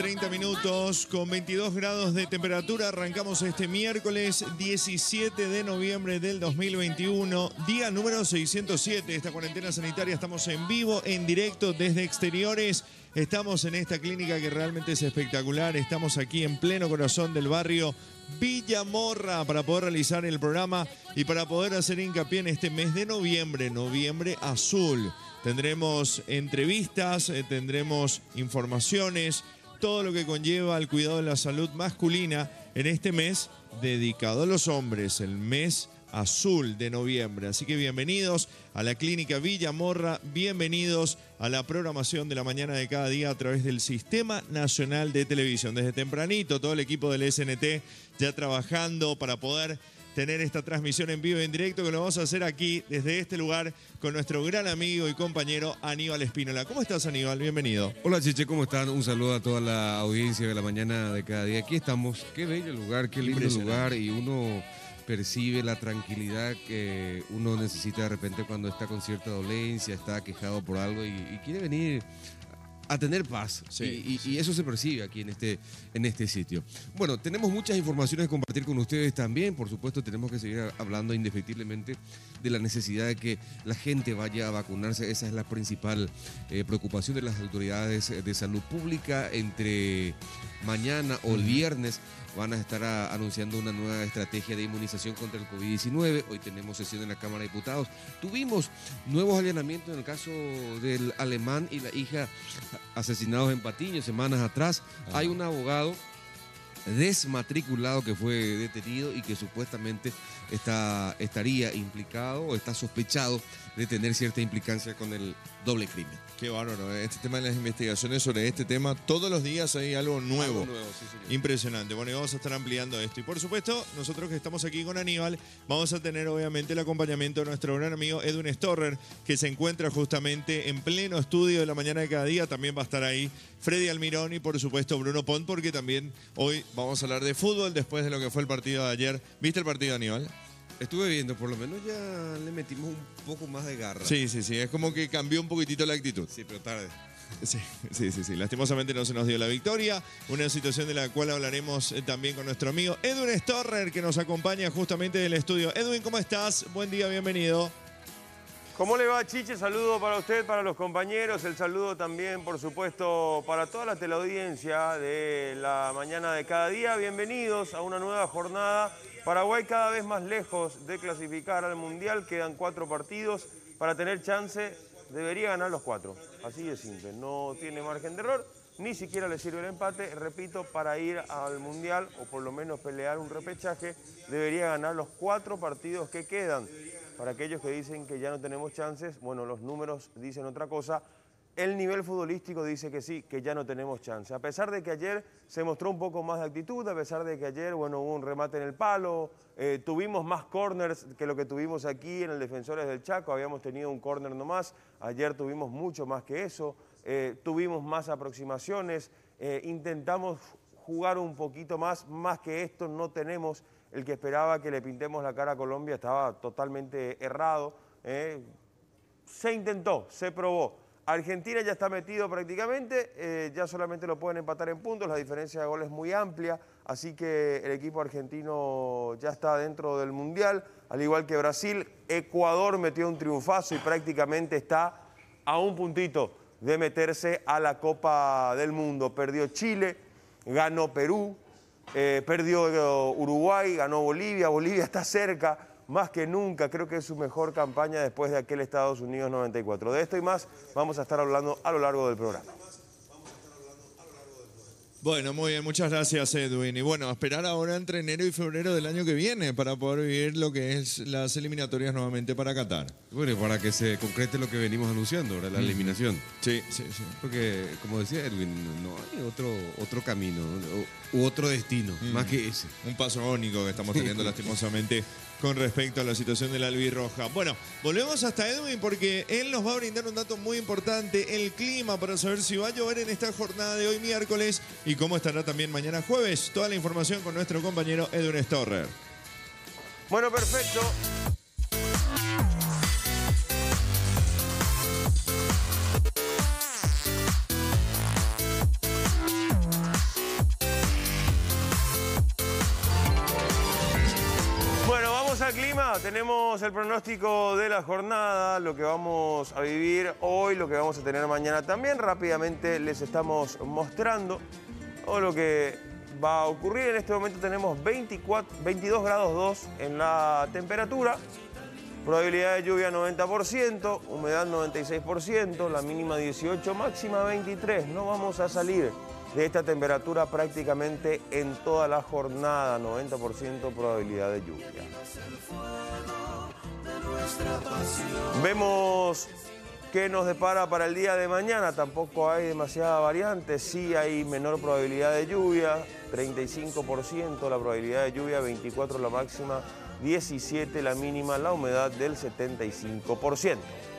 30 minutos con 22 grados de temperatura. Arrancamos este miércoles 17 de noviembre del 2021, día número 607 de esta cuarentena sanitaria. Estamos en vivo, en directo desde exteriores. Estamos en esta clínica que realmente es espectacular. Estamos aquí en pleno corazón del barrio Villamorra para poder realizar el programa y para poder hacer hincapié en este mes de noviembre, noviembre azul. Tendremos entrevistas, tendremos informaciones, todo lo que conlleva al cuidado de la salud masculina en este mes dedicado a los hombres, el mes azul de noviembre. Así que bienvenidos a la Clínica Villamorra, bienvenidos a la programación de la mañana de cada día a través del Sistema Nacional de Televisión. Desde tempranito, todo el equipo del SNT ya trabajando para poder tener esta transmisión en vivo y en directo, que lo vamos a hacer aquí, desde este lugar, con nuestro gran amigo y compañero Aníbal Espínola. ¿Cómo estás, Aníbal? Bienvenido. Hola, Cheche, ¿cómo están? Un saludo a toda la audiencia de la mañana de cada día. Aquí estamos. Qué bello lugar, qué lindo lugar, y uno percibe la tranquilidad que uno necesita de repente cuando está con cierta dolencia, está aquejado por algo y quiere venir a tener paz. Sí, y eso se percibe aquí en este sitio. Bueno, tenemos muchas informaciones que compartir con ustedes también. Por supuesto, tenemos que seguir hablando indefectiblemente de la necesidad de que la gente vaya a vacunarse. Esa es la principal preocupación de las autoridades de salud pública. Entre mañana o el viernes van a estar anunciando una nueva estrategia de inmunización contra el COVID-19. Hoy tenemos sesión en la Cámara de Diputados. Tuvimos nuevos allanamientos en el caso del alemán y la hija asesinados en Patiño semanas atrás. Hay un abogado desmatriculado que fue detenido y que supuestamente estaría implicado o está sospechado de tener cierta implicancia con el doble crimen. Qué bárbaro, este tema de las investigaciones sobre este tema, todos los días hay algo nuevo. Sí, señor. Impresionante. Bueno, y vamos a estar ampliando esto. Y por supuesto, nosotros que estamos aquí con Aníbal, vamos a tener obviamente el acompañamiento de nuestro gran amigo Edwin Storrer, que se encuentra justamente en pleno estudio de la mañana de cada día. También va a estar ahí Freddy Almirón y por supuesto Bruno Pont, porque también hoy vamos a hablar de fútbol después de lo que fue el partido de ayer. ¿Viste el partido, Aníbal? Estuve viendo, por lo menos ya le metimos un poco más de garra. Sí, es como que cambió un poquitito la actitud. Sí, pero tarde. Sí. Lastimosamente no se nos dio la victoria. Una situación de la cual hablaremos también con nuestro amigo Edwin Storrer, que nos acompaña justamente del estudio. Edwin, ¿cómo estás? Buen día, bienvenido. ¿Cómo le va, Chiche? Saludo para usted, para los compañeros. El saludo también, por supuesto, para toda la teleaudiencia de la mañana de cada día. Bienvenidos a una nueva jornada. Paraguay cada vez más lejos de clasificar al Mundial. Quedan 4 partidos. Para tener chance, debería ganar los 4. Así de simple. No tiene margen de error. Ni siquiera le sirve el empate. Repito, para ir al Mundial, o por lo menos pelear un repechaje, debería ganar los 4 partidos que quedan. Para aquellos que dicen que ya no tenemos chances, bueno, los números dicen otra cosa. El nivel futbolístico dice que sí, que ya no tenemos chance. A pesar de que ayer se mostró un poco más de actitud, a pesar de que ayer, bueno, hubo un remate en el palo, tuvimos más corners que lo que tuvimos aquí en el Defensores del Chaco, habíamos tenido un córner nomás, ayer tuvimos mucho más que eso, tuvimos más aproximaciones, intentamos jugar un poquito más que esto no tenemos. El que esperaba que le pintemos la cara a Colombia estaba totalmente errado. Se intentó, se probó. Argentina ya está metido prácticamente, ya solamente lo pueden empatar en puntos, la diferencia de goles es muy amplia, así que el equipo argentino ya está dentro del Mundial, al igual que Brasil. Ecuador metió un triunfazo y prácticamente está a un puntito de meterse a la Copa del Mundo. Perdió Chile, ganó Perú, perdió Uruguay, ganó Bolivia. Bolivia está cerca, más que nunca. Creo que es su mejor campaña después de aquel Estados Unidos 94. De esto y más vamos a estar hablando a lo largo del programa. Bueno, muy bien, muchas gracias, Edwin. Y bueno, a esperar ahora entre enero y febrero del año que viene para poder vivir lo que es las eliminatorias nuevamente para Qatar. Bueno, y para que se concrete lo que venimos anunciando, ¿verdad? La eliminación. Sí. Porque, como decía Edwin, no hay otro camino u otro destino, más que ese. Un paso único que estamos teniendo lastimosamente con respecto a la situación de la albirroja. Bueno, volvemos hasta Edwin porque él nos va a brindar un dato muy importante, el clima, para saber si va a llover en esta jornada de hoy miércoles y cómo estará también mañana jueves. Toda la información con nuestro compañero Edwin Storrer. Bueno, perfecto. Vamos al clima, tenemos el pronóstico de la jornada, lo que vamos a vivir hoy, lo que vamos a tener mañana también. Rápidamente les estamos mostrando todo lo que va a ocurrir. En este momento tenemos 22 grados 2 en la temperatura, probabilidad de lluvia 90%, humedad 96%, la mínima 18, máxima 23. No vamos a salir de esta temperatura prácticamente en toda la jornada, 90% probabilidad de lluvia. Vemos qué nos depara para el día de mañana. Tampoco hay demasiada variante, sí hay menor probabilidad de lluvia, 35% la probabilidad de lluvia, 24 la máxima, 17 la mínima, la humedad del 75%.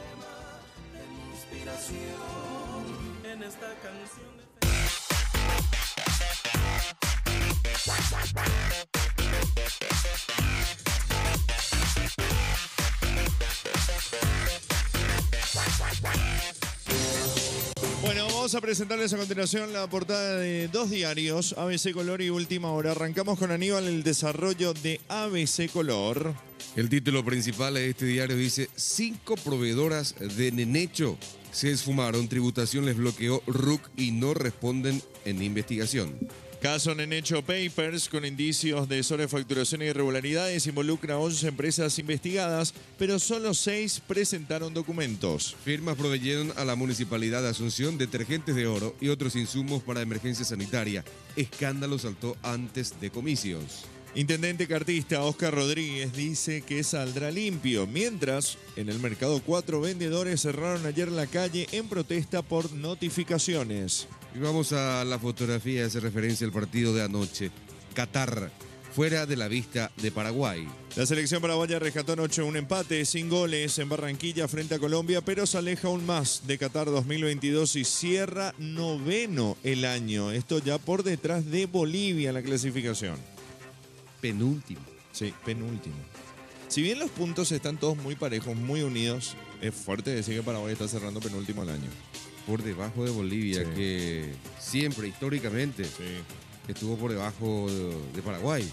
Bueno, vamos a presentarles a continuación la portada de dos diarios, ABC Color y Última Hora. Arrancamos con Aníbal, el desarrollo de ABC Color. El título principal de este diario dice: 5 proveedoras de Nenecho se esfumaron, tributación les bloqueó RUC y no responden en investigación. Caso Nenecho Papers, con indicios de sobrefacturación e irregularidades, involucra a 11 empresas investigadas, pero solo 6 presentaron documentos. Firmas proveyeron a la Municipalidad de Asunción detergentes de oro y otros insumos para emergencia sanitaria. Escándalo saltó antes de comicios. Intendente cartista Oscar Rodríguez dice que saldrá limpio, mientras en el mercado 4 vendedores cerraron ayer la calle en protesta por notificaciones. Y vamos a la fotografía, hace referencia al partido de anoche. Qatar, fuera de la vista de Paraguay. La selección paraguaya rescató anoche un empate sin goles en Barranquilla frente a Colombia, pero se aleja aún más de Qatar 2022 y cierra noveno el año. Esto ya por detrás de Bolivia en la clasificación. Penúltimo. Sí, penúltimo. Si bien los puntos están todos muy parejos, muy unidos, es fuerte decir que Paraguay está cerrando penúltimo el año. Por debajo de Bolivia, sí, que siempre, históricamente, sí, estuvo por debajo de Paraguay.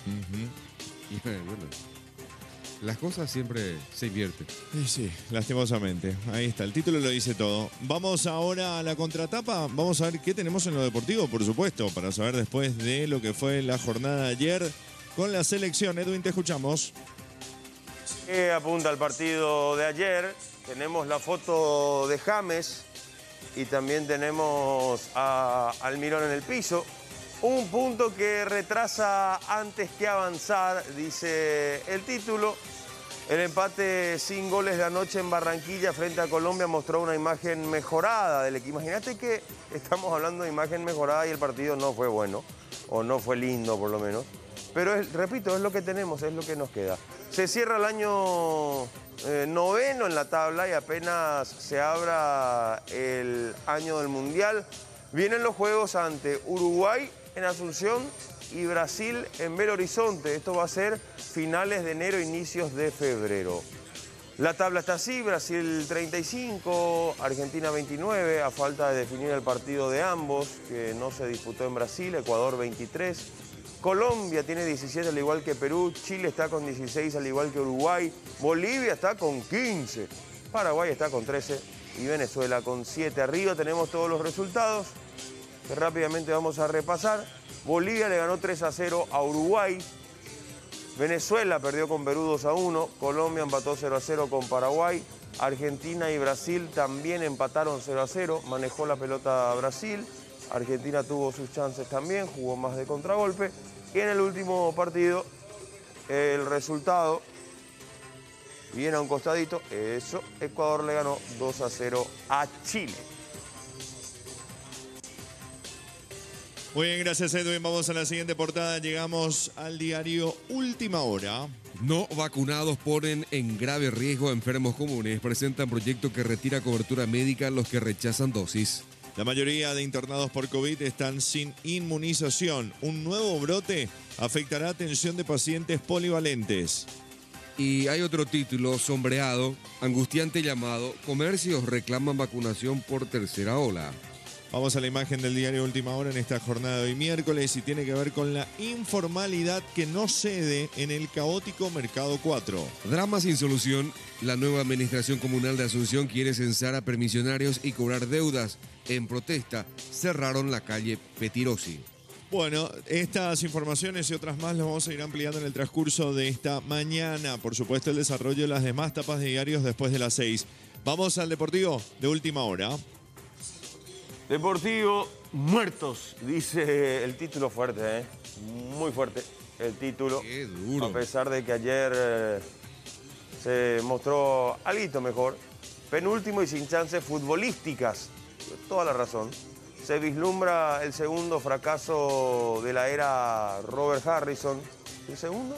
Y bueno, las cosas siempre se invierten. Sí, lastimosamente. Ahí está, el título lo dice todo. Vamos ahora a la contratapa. Vamos a ver qué tenemos en lo deportivo, por supuesto, para saber después de lo que fue la jornada de ayer con la selección. Edwin, te escuchamos. Apunta al partido de ayer. Tenemos la foto de James y también tenemos a Almirón en el piso. Un punto que retrasa antes que avanzar, dice el título. El empate sin goles de anoche en Barranquilla frente a Colombia mostró una imagen mejorada del equipo. Imagínate que estamos hablando de imagen mejorada y el partido no fue bueno, o no fue lindo por lo menos. Pero repito, es lo que tenemos, es lo que nos queda. Se cierra el año noveno en la tabla y apenas se abra el año del Mundial. Vienen los juegos ante Uruguay en Asunción y Brasil en Belo Horizonte. Esto va a ser finales de enero, inicios de febrero. La tabla está así: Brasil 35, Argentina 29, a falta de definir el partido de ambos, que no se disputó en Brasil, Ecuador 23. Colombia tiene 17 al igual que Perú, Chile está con 16 al igual que Uruguay, Bolivia está con 15, Paraguay está con 13 y Venezuela con 7. Arriba tenemos todos los resultados que rápidamente vamos a repasar. Bolivia le ganó 3-0 a Uruguay, Venezuela perdió con Perú 2-1, Colombia empató 0-0 con Paraguay, Argentina y Brasil también empataron 0-0, manejó la pelota Brasil. Argentina tuvo sus chances también, jugó más de contragolpe. Y en el último partido, el resultado, viene a un costadito, eso, Ecuador le ganó 2-0 a Chile. Muy bien, gracias Edwin. Vamos a la siguiente portada. Llegamos al diario Última Hora. No vacunados ponen en grave riesgo a enfermos comunes. Presentan proyecto que retira cobertura médica a los que rechazan dosis. La mayoría de internados por COVID están sin inmunización. Un nuevo brote afectará atención de pacientes polivalentes. Y hay otro título sombreado, angustiante llamado: comercios reclaman vacunación por tercera ola. Vamos a la imagen del diario Última Hora en esta jornada de hoy miércoles y tiene que ver con la informalidad que no cede en el caótico Mercado 4. Drama sin solución. La nueva administración comunal de Asunción quiere censar a permisionarios y cobrar deudas. En protesta, cerraron la calle Petirosi. Bueno, estas informaciones y otras más las vamos a ir ampliando en el transcurso de esta mañana. Por supuesto, el desarrollo de las demás tapas de diarios después de las 6. Vamos al Deportivo de Última Hora. Deportivo, muertos, dice el título fuerte, muy fuerte el título. Qué duro. A pesar de que ayer se mostró algo mejor. Penúltimo y sin chances futbolísticas, toda la razón. Se vislumbra el segundo fracaso de la era Robert Harrison. ¿El segundo?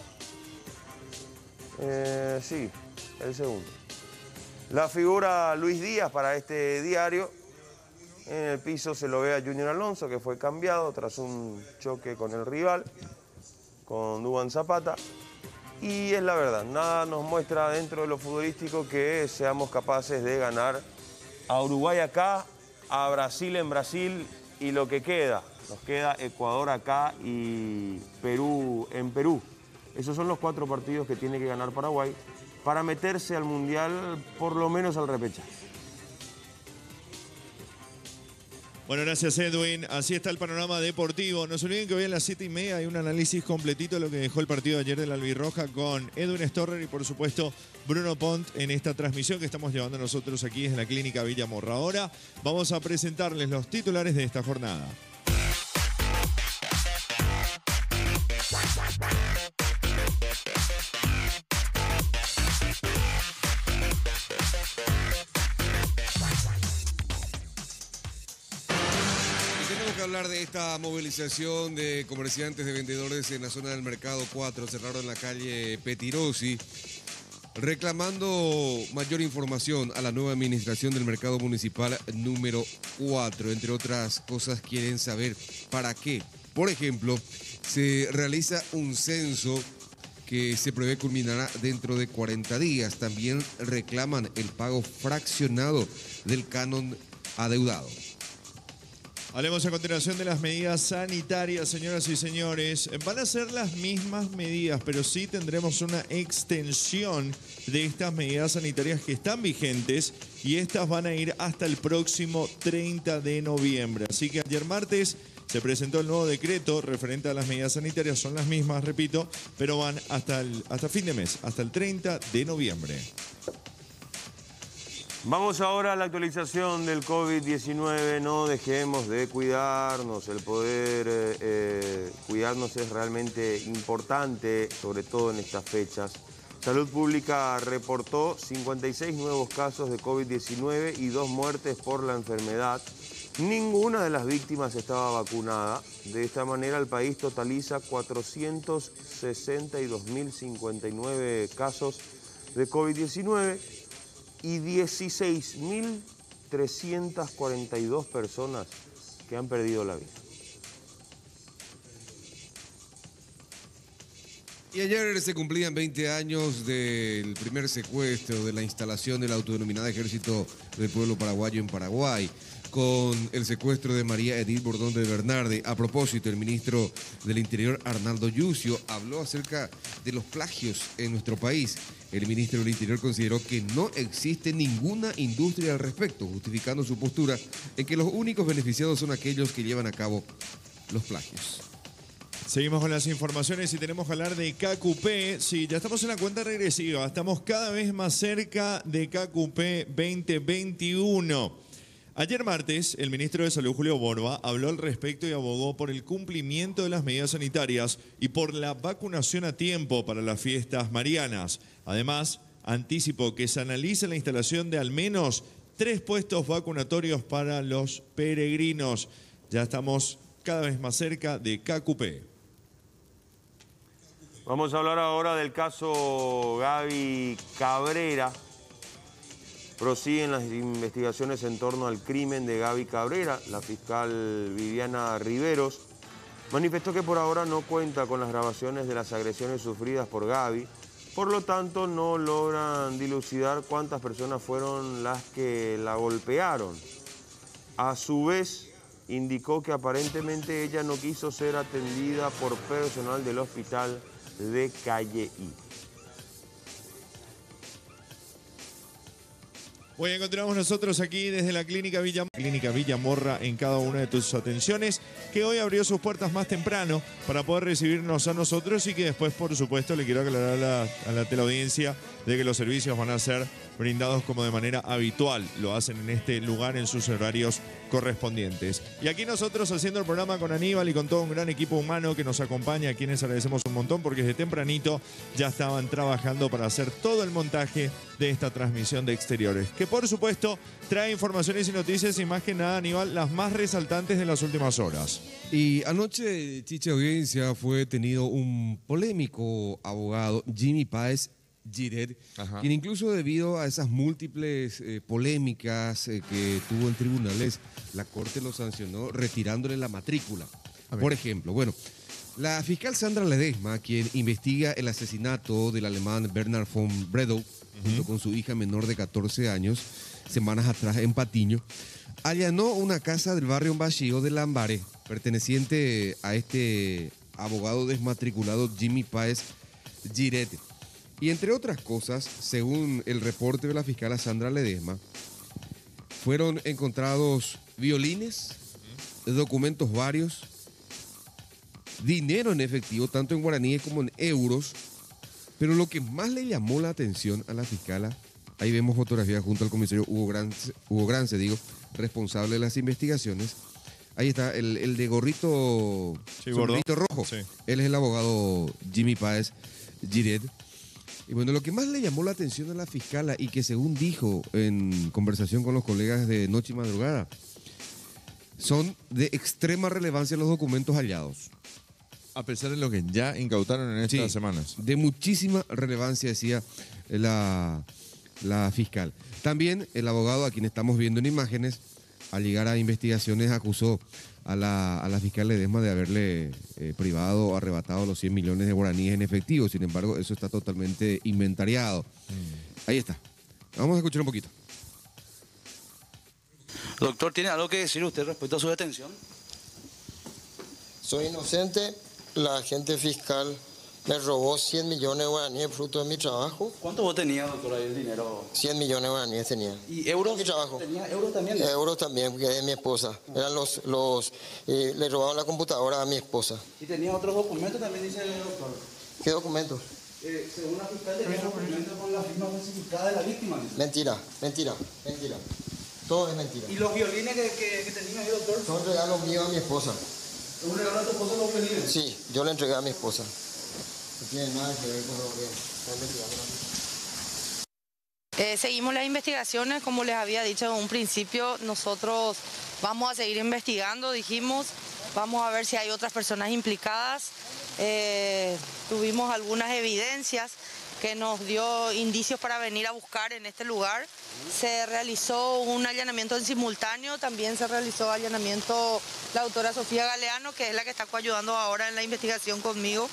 Sí, el segundo. La figura Luis Díaz para este diario. En el piso se lo ve a Junior Alonso, que fue cambiado tras un choque con el rival, con Duván Zapata. Y es la verdad, nada nos muestra dentro de lo futbolístico que seamos capaces de ganar a Uruguay acá, a Brasil en Brasil y lo que queda. Nos queda Ecuador acá y Perú en Perú. Esos son los 4 partidos que tiene que ganar Paraguay para meterse al Mundial, por lo menos al repechaje. Bueno, gracias Edwin. Así está el panorama deportivo. No se olviden que hoy a las 7:30 hay un análisis completito de lo que dejó el partido de ayer de la Albirroja con Edwin Storrer y por supuesto Bruno Pont en esta transmisión que estamos llevando nosotros aquí desde la Clínica Villa Morra. Ahora vamos a presentarles los titulares de esta jornada. Hablar de esta movilización de comerciantes, de vendedores en la zona del Mercado 4, cerraron la calle Petirosi, reclamando mayor información a la nueva administración del Mercado Municipal número 4. Entre otras cosas, quieren saber para qué. Por ejemplo, se realiza un censo que se prevé culminará dentro de 40 días. También reclaman el pago fraccionado del canon adeudado. Hablemos a continuación de las medidas sanitarias, señoras y señores. Van a ser las mismas medidas, pero sí tendremos una extensión de estas medidas sanitarias que están vigentes y estas van a ir hasta el próximo 30 de noviembre. Así que ayer martes se presentó el nuevo decreto referente a las medidas sanitarias. Son las mismas, repito, pero van hasta fin de mes, hasta el 30 de noviembre. Vamos ahora a la actualización del COVID-19. No dejemos de cuidarnos. El poder cuidarnos es realmente importante, sobre todo en estas fechas. Salud Pública reportó 56 nuevos casos de COVID-19 y 2 muertes por la enfermedad. Ninguna de las víctimas estaba vacunada. De esta manera, el país totaliza 462.059 casos de COVID-19 y 16.342 personas que han perdido la vida. Y ayer se cumplían 20 años del primer secuestro de la instalación del autodenominado Ejército del Pueblo Paraguayo en Paraguay, con el secuestro de María Edith Bordón de Bernardi. A propósito, el ministro del Interior, Arnaldo Yucio, habló acerca de los plagios en nuestro país. El ministro del Interior consideró que no existe ninguna industria al respecto, justificando su postura en que los únicos beneficiados son aquellos que llevan a cabo los plagios. Seguimos con las informaciones y tenemos que hablar de KQP. Sí, ya estamos en la cuenta regresiva. Estamos cada vez más cerca de KQP 2021. Ayer martes, el ministro de Salud, Julio Borba, habló al respecto y abogó por el cumplimiento de las medidas sanitarias y por la vacunación a tiempo para las fiestas marianas. Además, anticipó que se analice la instalación de al menos 3 puestos vacunatorios para los peregrinos. Ya estamos cada vez más cerca de KQP. Vamos a hablar ahora del caso Gaby Cabrera. Prosiguen las investigaciones en torno al crimen de Gaby Cabrera. La fiscal Viviana Riveros manifestó que por ahora no cuenta con las grabaciones de las agresiones sufridas por Gaby. Por lo tanto, no logran dilucidar cuántas personas fueron las que la golpearon. A su vez, indicó que aparentemente ella no quiso ser atendida por personal del hospital de Calle I. Hoy encontramos nosotros aquí desde la Clínica Villamorra en cada una de tus atenciones, que hoy abrió sus puertas más temprano para poder recibirnos a nosotros y que después, por supuesto, le quiero aclarar a la teleaudiencia de que los servicios van a ser brindados como de manera habitual. Lo hacen en este lugar en sus horarios correspondientes. Y aquí nosotros haciendo el programa con Aníbal y con todo un gran equipo humano que nos acompaña, a quienes agradecemos un montón porque desde tempranito ya estaban trabajando para hacer todo el montaje de esta transmisión de exteriores, que por supuesto trae informaciones y noticias y más que nada, Aníbal, las más resaltantes de las últimas horas. Y anoche, Chicha Audiencia, fue detenido un polémico abogado, Jimmy Páez Giret, quien incluso debido a esas múltiples polémicas que tuvo en tribunales, la Corte lo sancionó retirándole la matrícula. Por ejemplo, bueno, la fiscal Sandra Ledesma, quien investiga el asesinato del alemán Bernhard von Bredow, junto con su hija menor de 14 años, semanas atrás en Patiño, allanó una casa del barrio Bajío de Lambaré, perteneciente a este abogado desmatriculado Jimmy Páez Giret. Y entre otras cosas, según el reporte de la fiscal Sandra Ledesma, fueron encontrados violines, documentos varios, dinero en efectivo, tanto en guaraníes como en euros. Pero lo que más le llamó la atención a la fiscala, ahí vemos fotografías junto al comisario Hugo Grance, responsable de las investigaciones. Ahí está, el de gorrito, gorrito rojo. Sí. Él es el abogado Jimmy Páez Giret. Y bueno, lo que más le llamó la atención a la fiscala y que según dijo en conversación con los colegas de Noche y Madrugada, son de extrema relevancia los documentos hallados. A pesar de lo que ya incautaron en estas semanas. De muchísima relevancia, decía la fiscal. También el abogado, a quien estamos viendo en imágenes, al llegar a investigaciones acusó a la fiscal Ledesma de haberle privado o arrebatado los 100 millones de guaraníes en efectivo. Sin embargo, eso está totalmente inventariado. Ahí está. Vamos a escuchar un poquito. Doctor, ¿tiene algo que decir usted respecto a su detención? Soy inocente. La agente fiscal me robó 100 millones de guaraníes fruto de mi trabajo. ¿Cuánto vos tenías, doctor, ahí el dinero? 100 millones de guaraníes tenía. ¿Y euros? Mi trabajo. ¿Tenía euros también? Euros también, porque es mi esposa. Eran le robaron la computadora a mi esposa. ¿Y tenía otros documentos también, dice el doctor? ¿Qué documentos? Según la fiscal, tenía documentos con la firma falsificada de la víctima. Mentira. Todo es mentira. ¿Y los violines que tenía ahí, doctor? Son regalos míos a mi esposa. ¿Un regalo a tu esposa los violines? Sí, yo le entregué a mi esposa. No tiene nada que ver con lo que está investigando. Seguimos las investigaciones, como les había dicho en un principio, nosotros vamos a seguir investigando, dijimos, vamos a ver si hay otras personas implicadas. Tuvimos algunas evidencias que nos dio indicios para venir a buscar en este lugar. Se realizó un allanamiento en simultáneo, también se realizó allanamiento la doctora Sofía Galeano, que es la que está coayudando ahora en la investigación conmigo.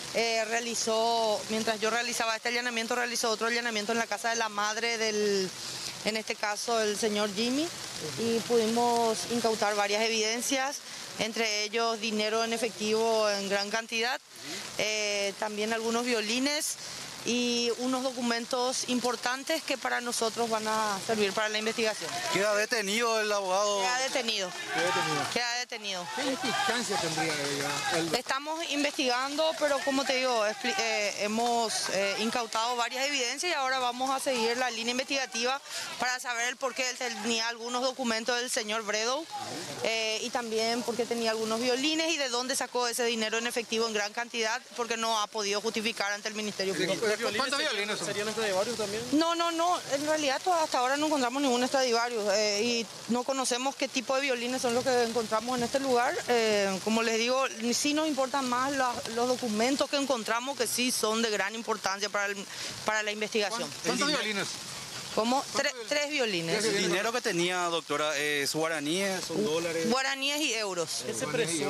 Mientras yo realizaba este allanamiento, realizó otro allanamiento en la casa de la madre en este caso, el señor Jimmy, y pudimos incautar varias evidencias, entre ellos dinero en efectivo en gran cantidad, también algunos violines y unos documentos importantes que para nosotros van a servir para la investigación. ¿Queda detenido el abogado? Queda detenido. Queda detenido. ¿Qué implicancia tendría ella? Estamos investigando, pero como te digo, hemos incautado varias evidencias y ahora vamos a seguir la línea investigativa para saber el por qué él tenía algunos documentos del señor Bredow y también por qué tenía algunos violines y de dónde sacó ese dinero en efectivo en gran cantidad, porque no ha podido justificar ante el Ministerio Público. ¿Cuántos violines serían Stradivarius también? No, en realidad hasta ahora no encontramos ningún Stradivarius y no conocemos qué tipo de violines son los que encontramos en este lugar. Como les digo, sí nos importan más los documentos que encontramos, que sí son de gran importancia para la investigación. ¿Cuántos violines? ¿Cómo? Tres violines. ¿El dinero que tenía, doctora, es guaraníes, son dólares? Guaraníes y euros. ¿Qué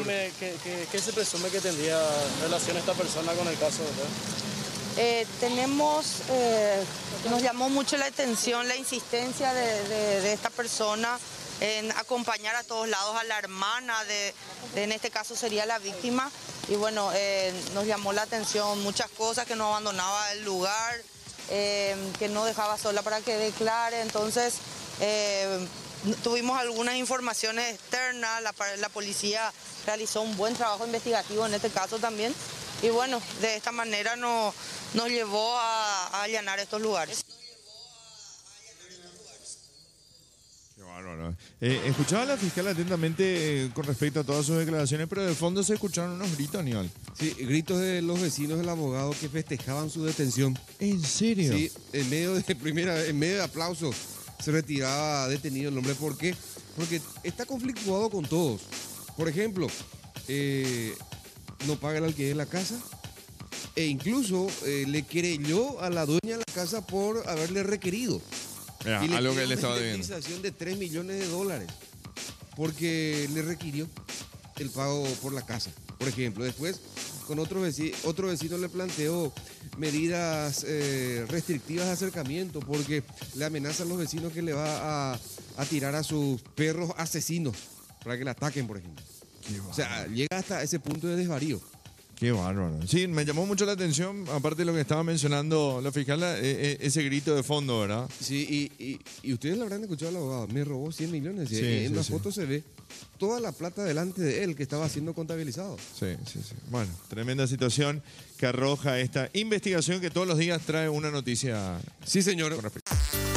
se presume que tendría relación esta persona con el caso? Nos llamó mucho la atención la insistencia de esta persona en acompañar a todos lados a la hermana en este caso sería la víctima. Y bueno, nos llamó la atención muchas cosas, que no abandonaba el lugar, que no dejaba sola para que declare. Entonces, tuvimos algunas informaciones externas, la policía realizó un buen trabajo investigativo en este caso también. Y bueno, de esta manera nos llevó a allanar estos lugares. Qué bárbaro. Escuchaba a la fiscal atentamente con respecto a todas sus declaraciones, pero de fondo se escucharon unos gritos, Aníbal. Sí, gritos de los vecinos del abogado que festejaban su detención. ¿En serio? Sí, en medio de aplausos se retiraba detenido el hombre. ¿Por qué? Porque está conflictuado con todos. Por ejemplo, no paga el alquiler de la casa e incluso le querelló a la dueña de la casa por haberle requerido. Mira, y le algo que pidió él estaba una debiendo. indemnización de $3 millones porque le requirió el pago por la casa, por ejemplo. Después, con otro vecino le planteó medidas restrictivas de acercamiento porque le amenaza a los vecinos que le va a tirar a sus perros asesinos para que le ataquen, por ejemplo. O sea, llega hasta ese punto de desvarío. Qué bárbaro. Sí, me llamó mucho la atención, aparte de lo que estaba mencionando la fiscal, ese grito de fondo, ¿verdad? Sí, y ustedes lo habrán escuchado al abogado. Me robó 100 millones. Sí, en sí, la sí. foto se ve toda la plata delante de él que estaba siendo contabilizado. Sí. Bueno, tremenda situación que arroja esta investigación que todos los días trae una noticia. Sí, señor. Con respecto.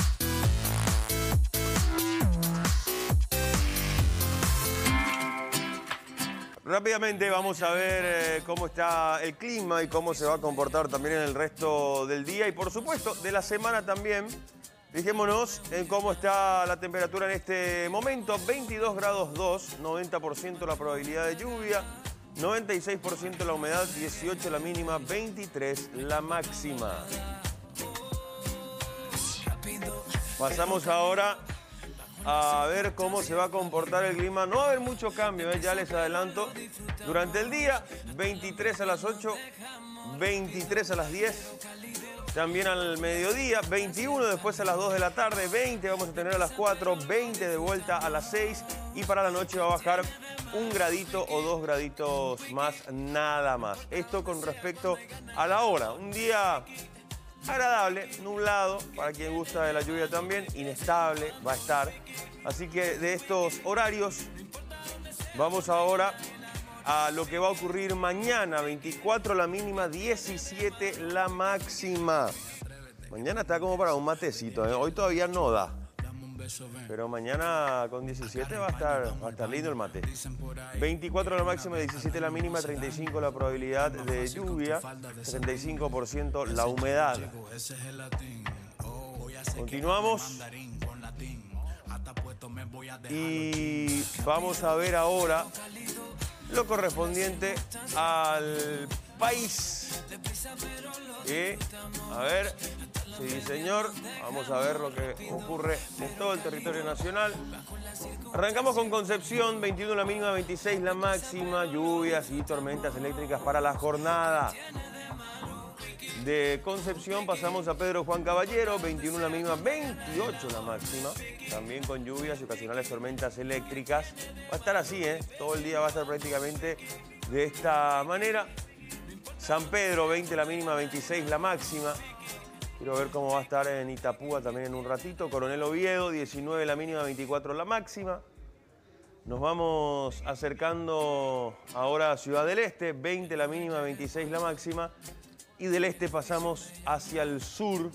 Rápidamente vamos a ver cómo está el clima y cómo se va a comportar también en el resto del día y por supuesto de la semana también. Fijémonos en cómo está la temperatura en este momento. 22 grados 2, 90% la probabilidad de lluvia, 96% la humedad, 18 la mínima, 23 la máxima. Pasamos ahora a ver cómo se va a comportar el clima. No va a haber mucho cambio, ya les adelanto. Durante el día, 23 a las 8, 23 a las 10, también al mediodía, 21 después a las 2 de la tarde, 20 vamos a tener a las 4, 20 de vuelta a las 6 y para la noche va a bajar 1 gradito o 2 graditos más, nada más. Esto con respecto a la hora. Un día agradable, nublado, para quien gusta de la lluvia también, inestable va a estar. Así que de estos horarios vamos ahora a lo que va a ocurrir mañana, 24 la mínima, 17 la máxima. Mañana está como para un matecito, ¿eh? Hoy todavía no da. Pero mañana con 17 va a estar lindo el mate. 24 la máxima, 17 la mínima, 35 la probabilidad de lluvia, 75% la humedad. Continuamos. Y vamos a ver ahora lo correspondiente al país. A ver, sí señor, vamos a ver lo que ocurre en todo el territorio nacional. Arrancamos con Concepción, 21 la mínima, 26 la máxima, lluvias y tormentas eléctricas para la jornada. De Concepción pasamos a Pedro Juan Caballero, 21 la mínima, 28 la máxima, también con lluvias y ocasionales tormentas eléctricas. Va a estar así, todo el día va a estar prácticamente de esta manera. San Pedro, 20 la mínima, 26 la máxima. Quiero ver cómo va a estar en Itapúa también en un ratito. Coronel Oviedo, 19 la mínima, 24 la máxima. Nos vamos acercando ahora a Ciudad del Este, 20 la mínima, 26 la máxima. Y del este pasamos hacia el sur.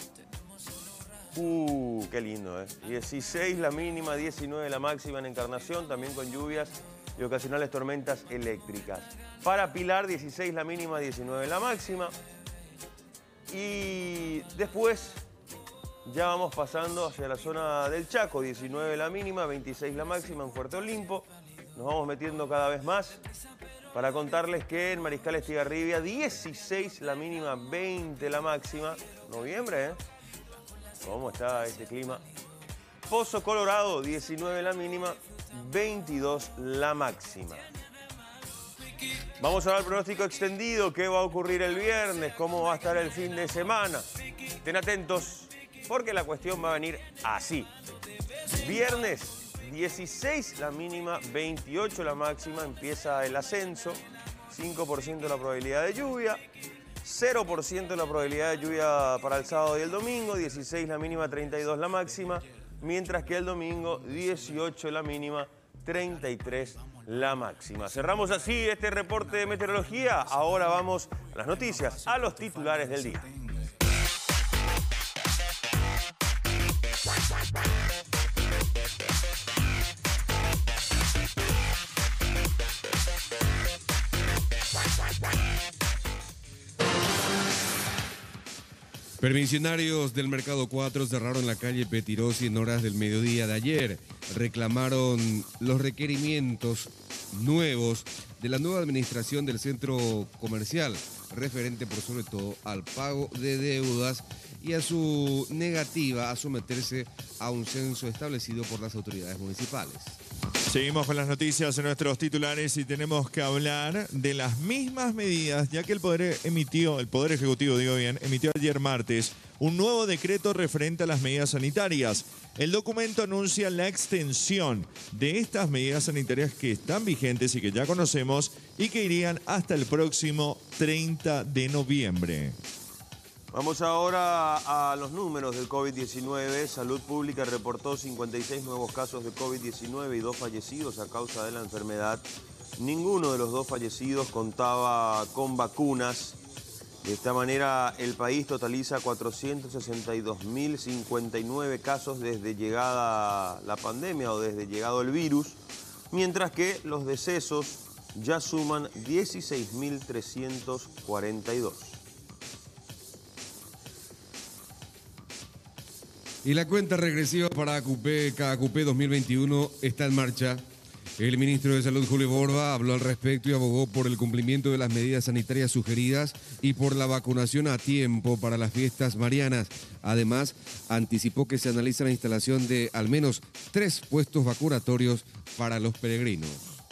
Qué lindo, 16 la mínima, 19 la máxima en Encarnación, también con lluvias y ocasionales tormentas eléctricas. Para Pilar, 16 la mínima, 19 la máxima. Y después ya vamos pasando hacia la zona del Chaco, 19 la mínima, 26 la máxima en Puerto Olimpo. Nos vamos metiendo cada vez más para contarles que en Mariscal Estigarribia, 16 la mínima, 20 la máxima. Noviembre, ¿Cómo está este clima? Pozo Colorado, 19 la mínima, 22 la máxima. Vamos a ver el pronóstico extendido, qué va a ocurrir el viernes, cómo va a estar el fin de semana. Estén atentos, porque la cuestión va a venir así. Viernes, 16 la mínima, 28 la máxima. Empieza el ascenso, 5% la probabilidad de lluvia, 0% la probabilidad de lluvia para el sábado y el domingo, 16 la mínima, 32 la máxima, mientras que el domingo 18 la mínima, 33 la máxima. Cerramos así este reporte de meteorología. Ahora vamos a las noticias, a los titulares del día. Permisionarios del Mercado 4 cerraron la calle Petirosi en horas del mediodía de ayer. Reclamaron los requerimientos nuevos de la nueva administración del centro comercial, referente por sobre todo al pago de deudas y a su negativa a someterse a un censo establecido por las autoridades municipales. Seguimos con las noticias en nuestros titulares y tenemos que hablar de las mismas medidas, ya que el Poder Ejecutivo, emitió ayer martes un nuevo decreto referente a las medidas sanitarias. El documento anuncia la extensión de estas medidas sanitarias que están vigentes y que ya conocemos y que irían hasta el próximo 30 de noviembre. Vamos ahora a los números del COVID-19. Salud Pública reportó 56 nuevos casos de COVID-19 y 2 fallecidos a causa de la enfermedad. Ninguno de los 2 fallecidos contaba con vacunas. De esta manera, el país totaliza 462.059 casos desde llegada la pandemia o desde llegado el virus, mientras que los decesos ya suman 16.342. Y la cuenta regresiva para CACUPE 2021 está en marcha. El ministro de Salud, Julio Borba, habló al respecto y abogó por el cumplimiento de las medidas sanitarias sugeridas y por la vacunación a tiempo para las fiestas marianas. Además, anticipó que se analiza la instalación de al menos 3 puestos vacunatorios para los peregrinos.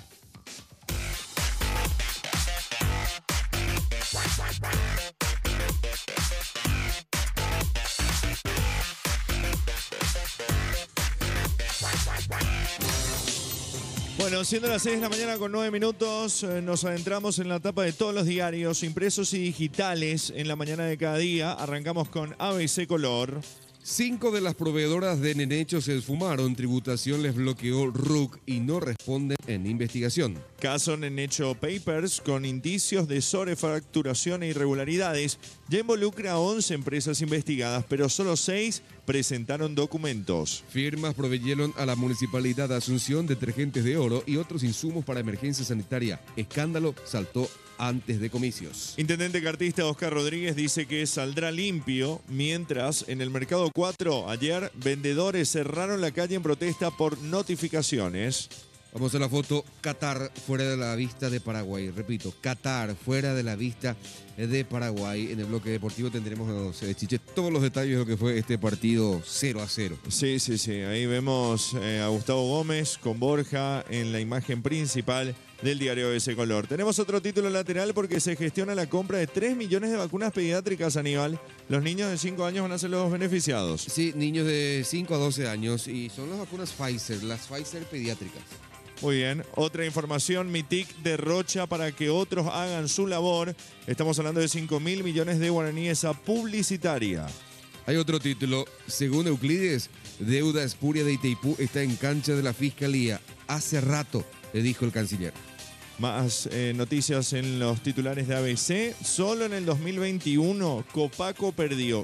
Bueno, siendo las 6 de la mañana con 9 minutos, nos adentramos en la tapa de todos los diarios impresos y digitales en la mañana de cada día. Arrancamos con ABC Color. 5 de las proveedoras de Nenecho se esfumaron, tributación les bloqueó RUC y no responden en investigación. Caso Nenecho Papers con indicios de sobrefacturación e irregularidades. Ya involucra a 11 empresas investigadas, pero solo 6 presentaron documentos. Firmas proveyeron a la Municipalidad de Asunción detergentes de oro y otros insumos para emergencia sanitaria. Escándalo saltó antes de comicios. Intendente cartista Oscar Rodríguez dice que saldrá limpio, mientras en el Mercado 4 ayer vendedores cerraron la calle en protesta por notificaciones. Vamos a la foto. Qatar fuera de la vista de Paraguay. Repito, Qatar fuera de la vista de Paraguay. En el bloque deportivo tendremos, Chiche, todos los detalles de lo que fue este partido 0-0. Sí. Ahí vemos a Gustavo Gómez con Borja en la imagen principal del diario ABC Color. Tenemos otro título lateral porque se gestiona la compra de 3 millones de vacunas pediátricas, Aníbal. Los niños de 5 años van a ser los beneficiados. Sí, niños de 5 a 12 años y son las vacunas Pfizer, las Pfizer pediátricas. Muy bien, otra información, MITIC derrocha para que otros hagan su labor. Estamos hablando de 5.000 millones de guaraníes a publicitaria. Hay otro título, según Euclides, deuda espuria de Itaipú está en cancha de la Fiscalía. Hace rato, le dijo el canciller. Más noticias en los titulares de ABC. Solo en el 2021, Copaco perdió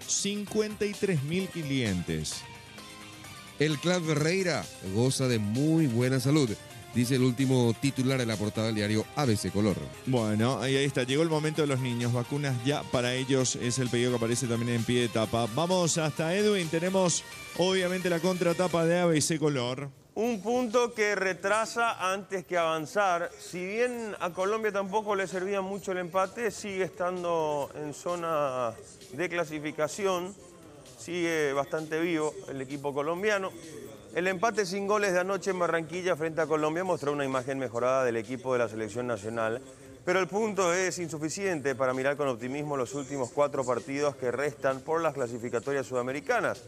53.000 clientes. El Club Ferreira goza de muy buena salud, dice el último titular en la portada del diario ABC Color. Bueno, ahí está. Llegó el momento de los niños. Vacunas ya para ellos es el pedido que aparece también en pie de tapa. Vamos hasta Edwin. Tenemos obviamente la contratapa de ABC Color. Un punto que retrasa antes que avanzar. Si bien a Colombia tampoco le servía mucho el empate, sigue estando en zona de clasificación. Sigue bastante vivo el equipo colombiano. El empate sin goles de anoche en Barranquilla frente a Colombia mostró una imagen mejorada del equipo de la selección nacional, pero el punto es insuficiente para mirar con optimismo los últimos 4 partidos que restan por las clasificatorias sudamericanas.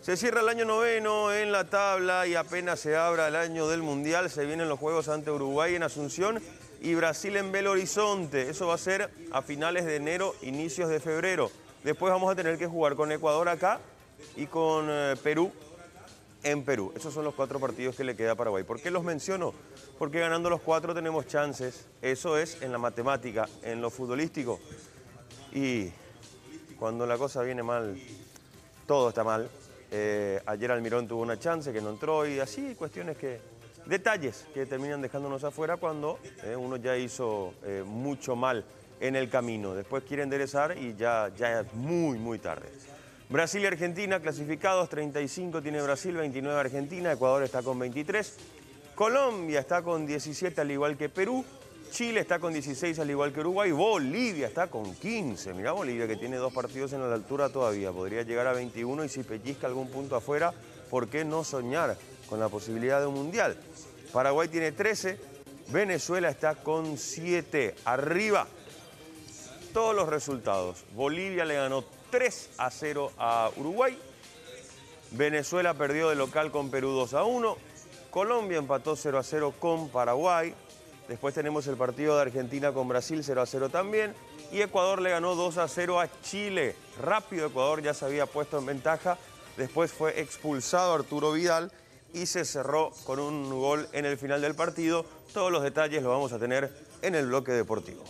Se cierra el año noveno en la tabla y apenas se abra el año del Mundial, se vienen los juegos ante Uruguay en Asunción y Brasil en Belo Horizonte. Eso va a ser a finales de enero, inicios de febrero. Después vamos a tener que jugar con Ecuador acá y con Perú en Perú. Esos son los 4 partidos que le queda a Paraguay. ¿Por qué los menciono? Porque ganando los 4 tenemos chances. Eso es en la matemática, en lo futbolístico. Y cuando la cosa viene mal, todo está mal. Ayer Almirón tuvo una chance que no entró y así cuestiones que... Detalles que terminan dejándonos afuera cuando uno ya hizo mucho mal en el camino. Después quiere enderezar y ya es muy tarde. Brasil y Argentina clasificados, 35 tiene Brasil, 29 Argentina, Ecuador está con 23. Colombia está con 17 al igual que Perú. Chile está con 16 al igual que Uruguay. Bolivia está con 15. Mirá Bolivia que tiene 2 partidos en la altura todavía. Podría llegar a 21 y si pellizca algún punto afuera, ¿por qué no soñar con la posibilidad de un mundial? Paraguay tiene 13. Venezuela está con 7. Arriba todos los resultados. Bolivia le ganó 3-0 a Uruguay. Venezuela perdió de local con Perú 2-1. Colombia empató 0-0 con Paraguay. Después tenemos el partido de Argentina con Brasil 0-0 también. Y Ecuador le ganó 2-0 a Chile. Rápido Ecuador ya se había puesto en ventaja. Después fue expulsado Arturo Vidal y se cerró con un gol en el final del partido. Todos los detalles los vamos a tener en el bloque deportivo.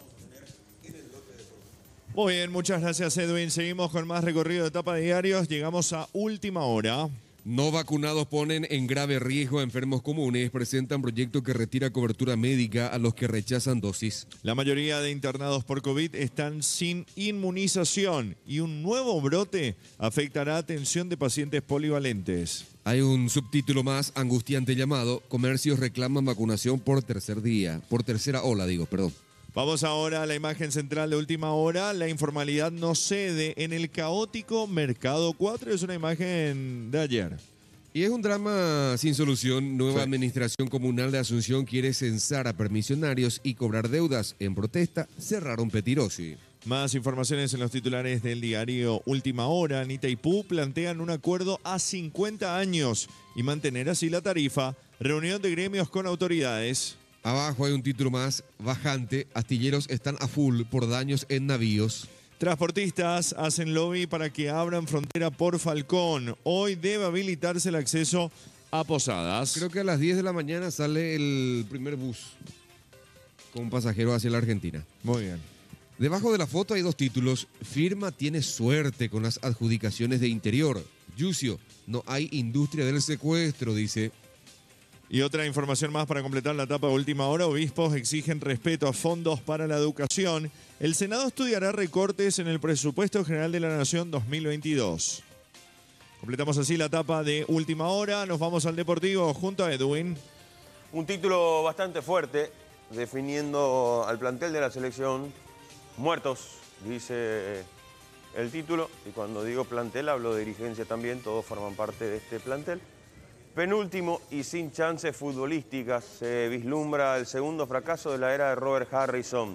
Muy bien, muchas gracias Edwin. Seguimos con más recorrido de etapa de diarios. Llegamos a última hora. No vacunados ponen en grave riesgo a enfermos comunes. Presentan proyecto que retira cobertura médica a los que rechazan dosis. La mayoría de internados por COVID están sin inmunización y un nuevo brote afectará atención de pacientes polivalentes. Hay un subtítulo más angustiante llamado Comercios reclaman vacunación por tercera ola. Vamos ahora a la imagen central de última hora. La informalidad no cede en el caótico Mercado 4. Es una imagen de ayer. Y es un drama sin solución. Nueva administración comunal de Asunción quiere censar a permisionarios y cobrar deudas. En protesta, cerraron Petirosi. Más informaciones en los titulares del diario Última Hora. Anita y Pú plantean un acuerdo a 50 años y mantener así la tarifa. Reunión de gremios con autoridades. Abajo hay un título más bajante. Astilleros están a full por daños en navíos. Transportistas hacen lobby para que abran frontera por Falcón. Hoy debe habilitarse el acceso a Posadas. Creo que a las 10 de la mañana sale el primer bus con pasajeros hacia la Argentina. Muy bien. Debajo de la foto hay 2 títulos. Firma tiene suerte con las adjudicaciones de interior. Yucio, no hay industria del secuestro, dice. Y otra información más para completar la etapa de última hora. Obispos exigen respeto a fondos para la educación. El Senado estudiará recortes en el Presupuesto General de la Nación 2022. Completamos así la etapa de última hora. Nos vamos al Deportivo junto a Edwin. Un título bastante fuerte, definiendo al plantel de la selección. Muertos, dice el título. Y cuando digo plantel, hablo de dirigencia también. Todos forman parte de este plantel. Penúltimo y sin chances futbolísticas, se vislumbra el segundo fracaso de la era de Robert Harrison.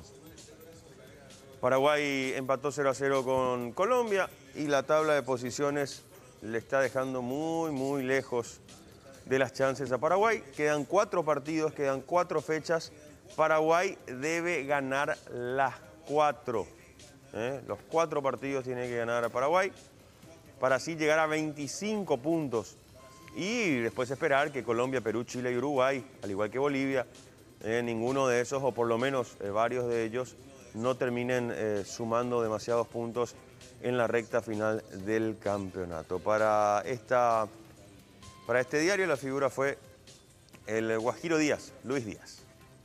Paraguay empató 0-0 con Colombia y la tabla de posiciones le está dejando muy lejos de las chances a Paraguay. Quedan 4 partidos, quedan 4 fechas. Paraguay debe ganar las 4. Los 4 partidos tiene que ganar a Paraguay para así llegar a 25 puntos. Y después esperar que Colombia, Perú, Chile y Uruguay, al igual que Bolivia, ninguno de esos, o por lo menos varios de ellos, no terminen sumando demasiados puntos en la recta final del campeonato. Para este diario la figura fue el Guajiro Díaz, Luis Díaz.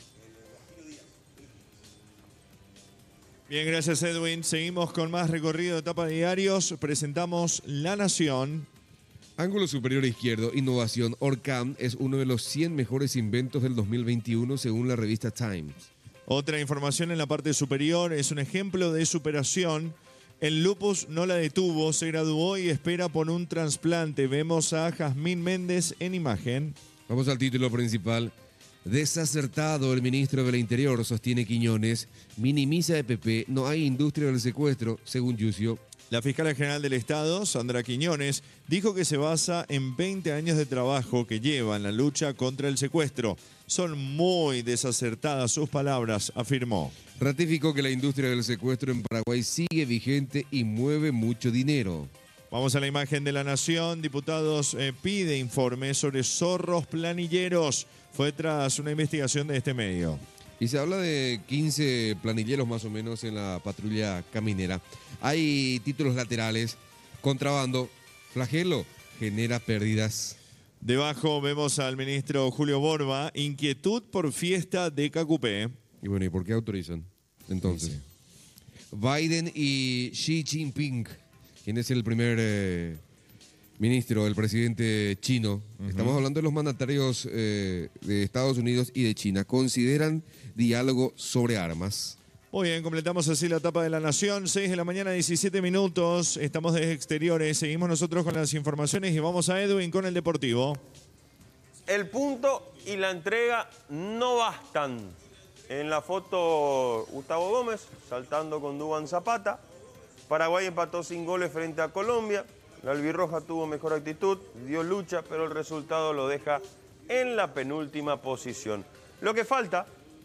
Bien, gracias Edwin. Seguimos con más recorrido de etapa de diarios. Presentamos La Nación. Ángulo superior izquierdo, innovación. Orcam es uno de los 100 mejores inventos del 2021 según la revista Times. Otra información en la parte superior es un ejemplo de superación. El lupus no la detuvo, se graduó y espera por un trasplante. Vemos a Jazmín Méndez en imagen. Vamos al título principal. Desacertado el ministro del Interior, sostiene Quiñones. Minimiza EPP, no hay industria del secuestro, según Yucio. La fiscal general del Estado, Sandra Quiñones, dijo que se basa en 20 años de trabajo que lleva en la lucha contra el secuestro. Son muy desacertadas sus palabras, afirmó. Ratificó que la industria del secuestro en Paraguay sigue vigente y mueve mucho dinero. Vamos a la imagen de La Nación. Diputados pide informe sobre zorros planilleros. Fue tras una investigación de este medio. Y se habla de 15 planilleros más o menos en la patrulla caminera. Hay títulos laterales, contrabando, flagelo, genera pérdidas. Debajo vemos al ministro Julio Borba, inquietud por fiesta de Cacupé. Y bueno, ¿y por qué autorizan? Entonces, Biden y Xi Jinping, quien es el primer ministro, el presidente chino. Estamos hablando de los mandatarios de Estados Unidos y de China. Consideran diálogo sobre armas. Muy bien, completamos así la etapa de La Nación. 6 de la mañana, 17 minutos. Estamos desde exteriores. Seguimos nosotros con las informaciones y vamos a Edwin con el Deportivo. El punto y la entrega no bastan. En la foto, Gustavo Gómez saltando con Duván Zapata. Paraguay empató sin goles frente a Colombia. La albirroja tuvo mejor actitud, dio lucha, pero el resultado lo deja en la penúltima posición. Lo que falta,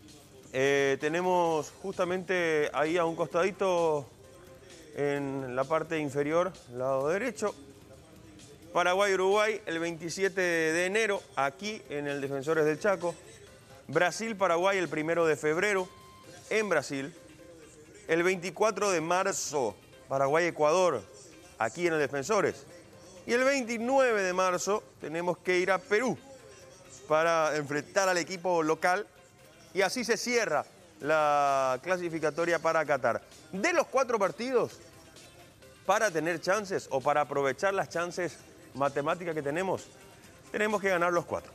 tenemos justamente ahí a un costadito en la parte inferior, lado derecho, Paraguay-Uruguay el 27 de enero, aquí en el Defensores del Chaco. Brasil-Paraguay el 1 de febrero, en Brasil. El 24 de marzo, Paraguay-Ecuador, aquí en el Defensores. Y el 29 de marzo tenemos que ir a Perú para enfrentar al equipo local. Y así se cierra la clasificatoria para Qatar. De los 4 partidos, para tener chances o para aprovechar las chances matemáticas que tenemos que ganar los 4.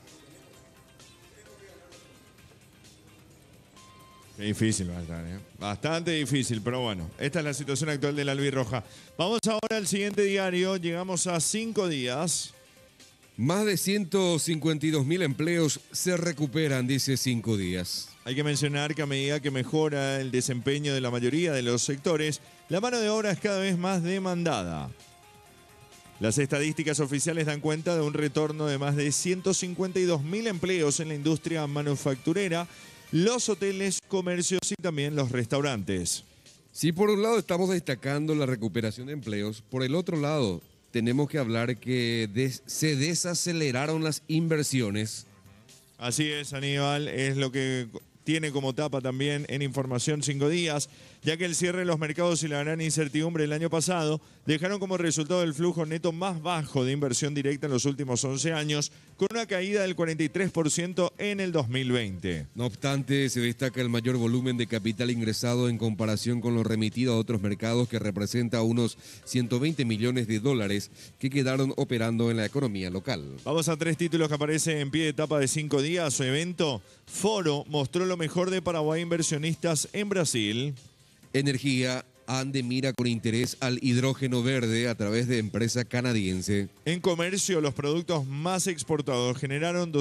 Qué difícil va a estar, ¿eh? Bastante difícil, pero bueno, esta es la situación actual de la albirroja. Vamos ahora al siguiente diario, llegamos a 5 días. Más de 152.000 empleos se recuperan, dice 5 días. Hay que mencionar que a medida que mejora el desempeño de la mayoría de los sectores, la mano de obra es cada vez más demandada. Las estadísticas oficiales dan cuenta de un retorno de más de 152.000 empleos en la industria manufacturera, los hoteles, comercios y también los restaurantes. Sí, por un lado estamos destacando la recuperación de empleos, por el otro lado tenemos que hablar que se desaceleraron las inversiones. Así es, Aníbal, es lo que tiene como tapa también en Información 5 días, ya que el cierre de los mercados y la gran incertidumbre el año pasado dejaron como resultado el flujo neto más bajo de inversión directa en los últimos 11 años, con una caída del 43% en el 2020. No obstante, se destaca el mayor volumen de capital ingresado en comparación con lo remitido a otros mercados, que representa unos 120 millones de dólares que quedaron operando en la economía local. Vamos a 3 títulos que aparecen en pie de etapa de 5 días. Su evento, Foro, mostró lo mejor de Paraguay inversionistas en Brasil. Energía, ANDE mira con interés al hidrógeno verde a través de empresa canadiense. En comercio, los productos más exportados generaron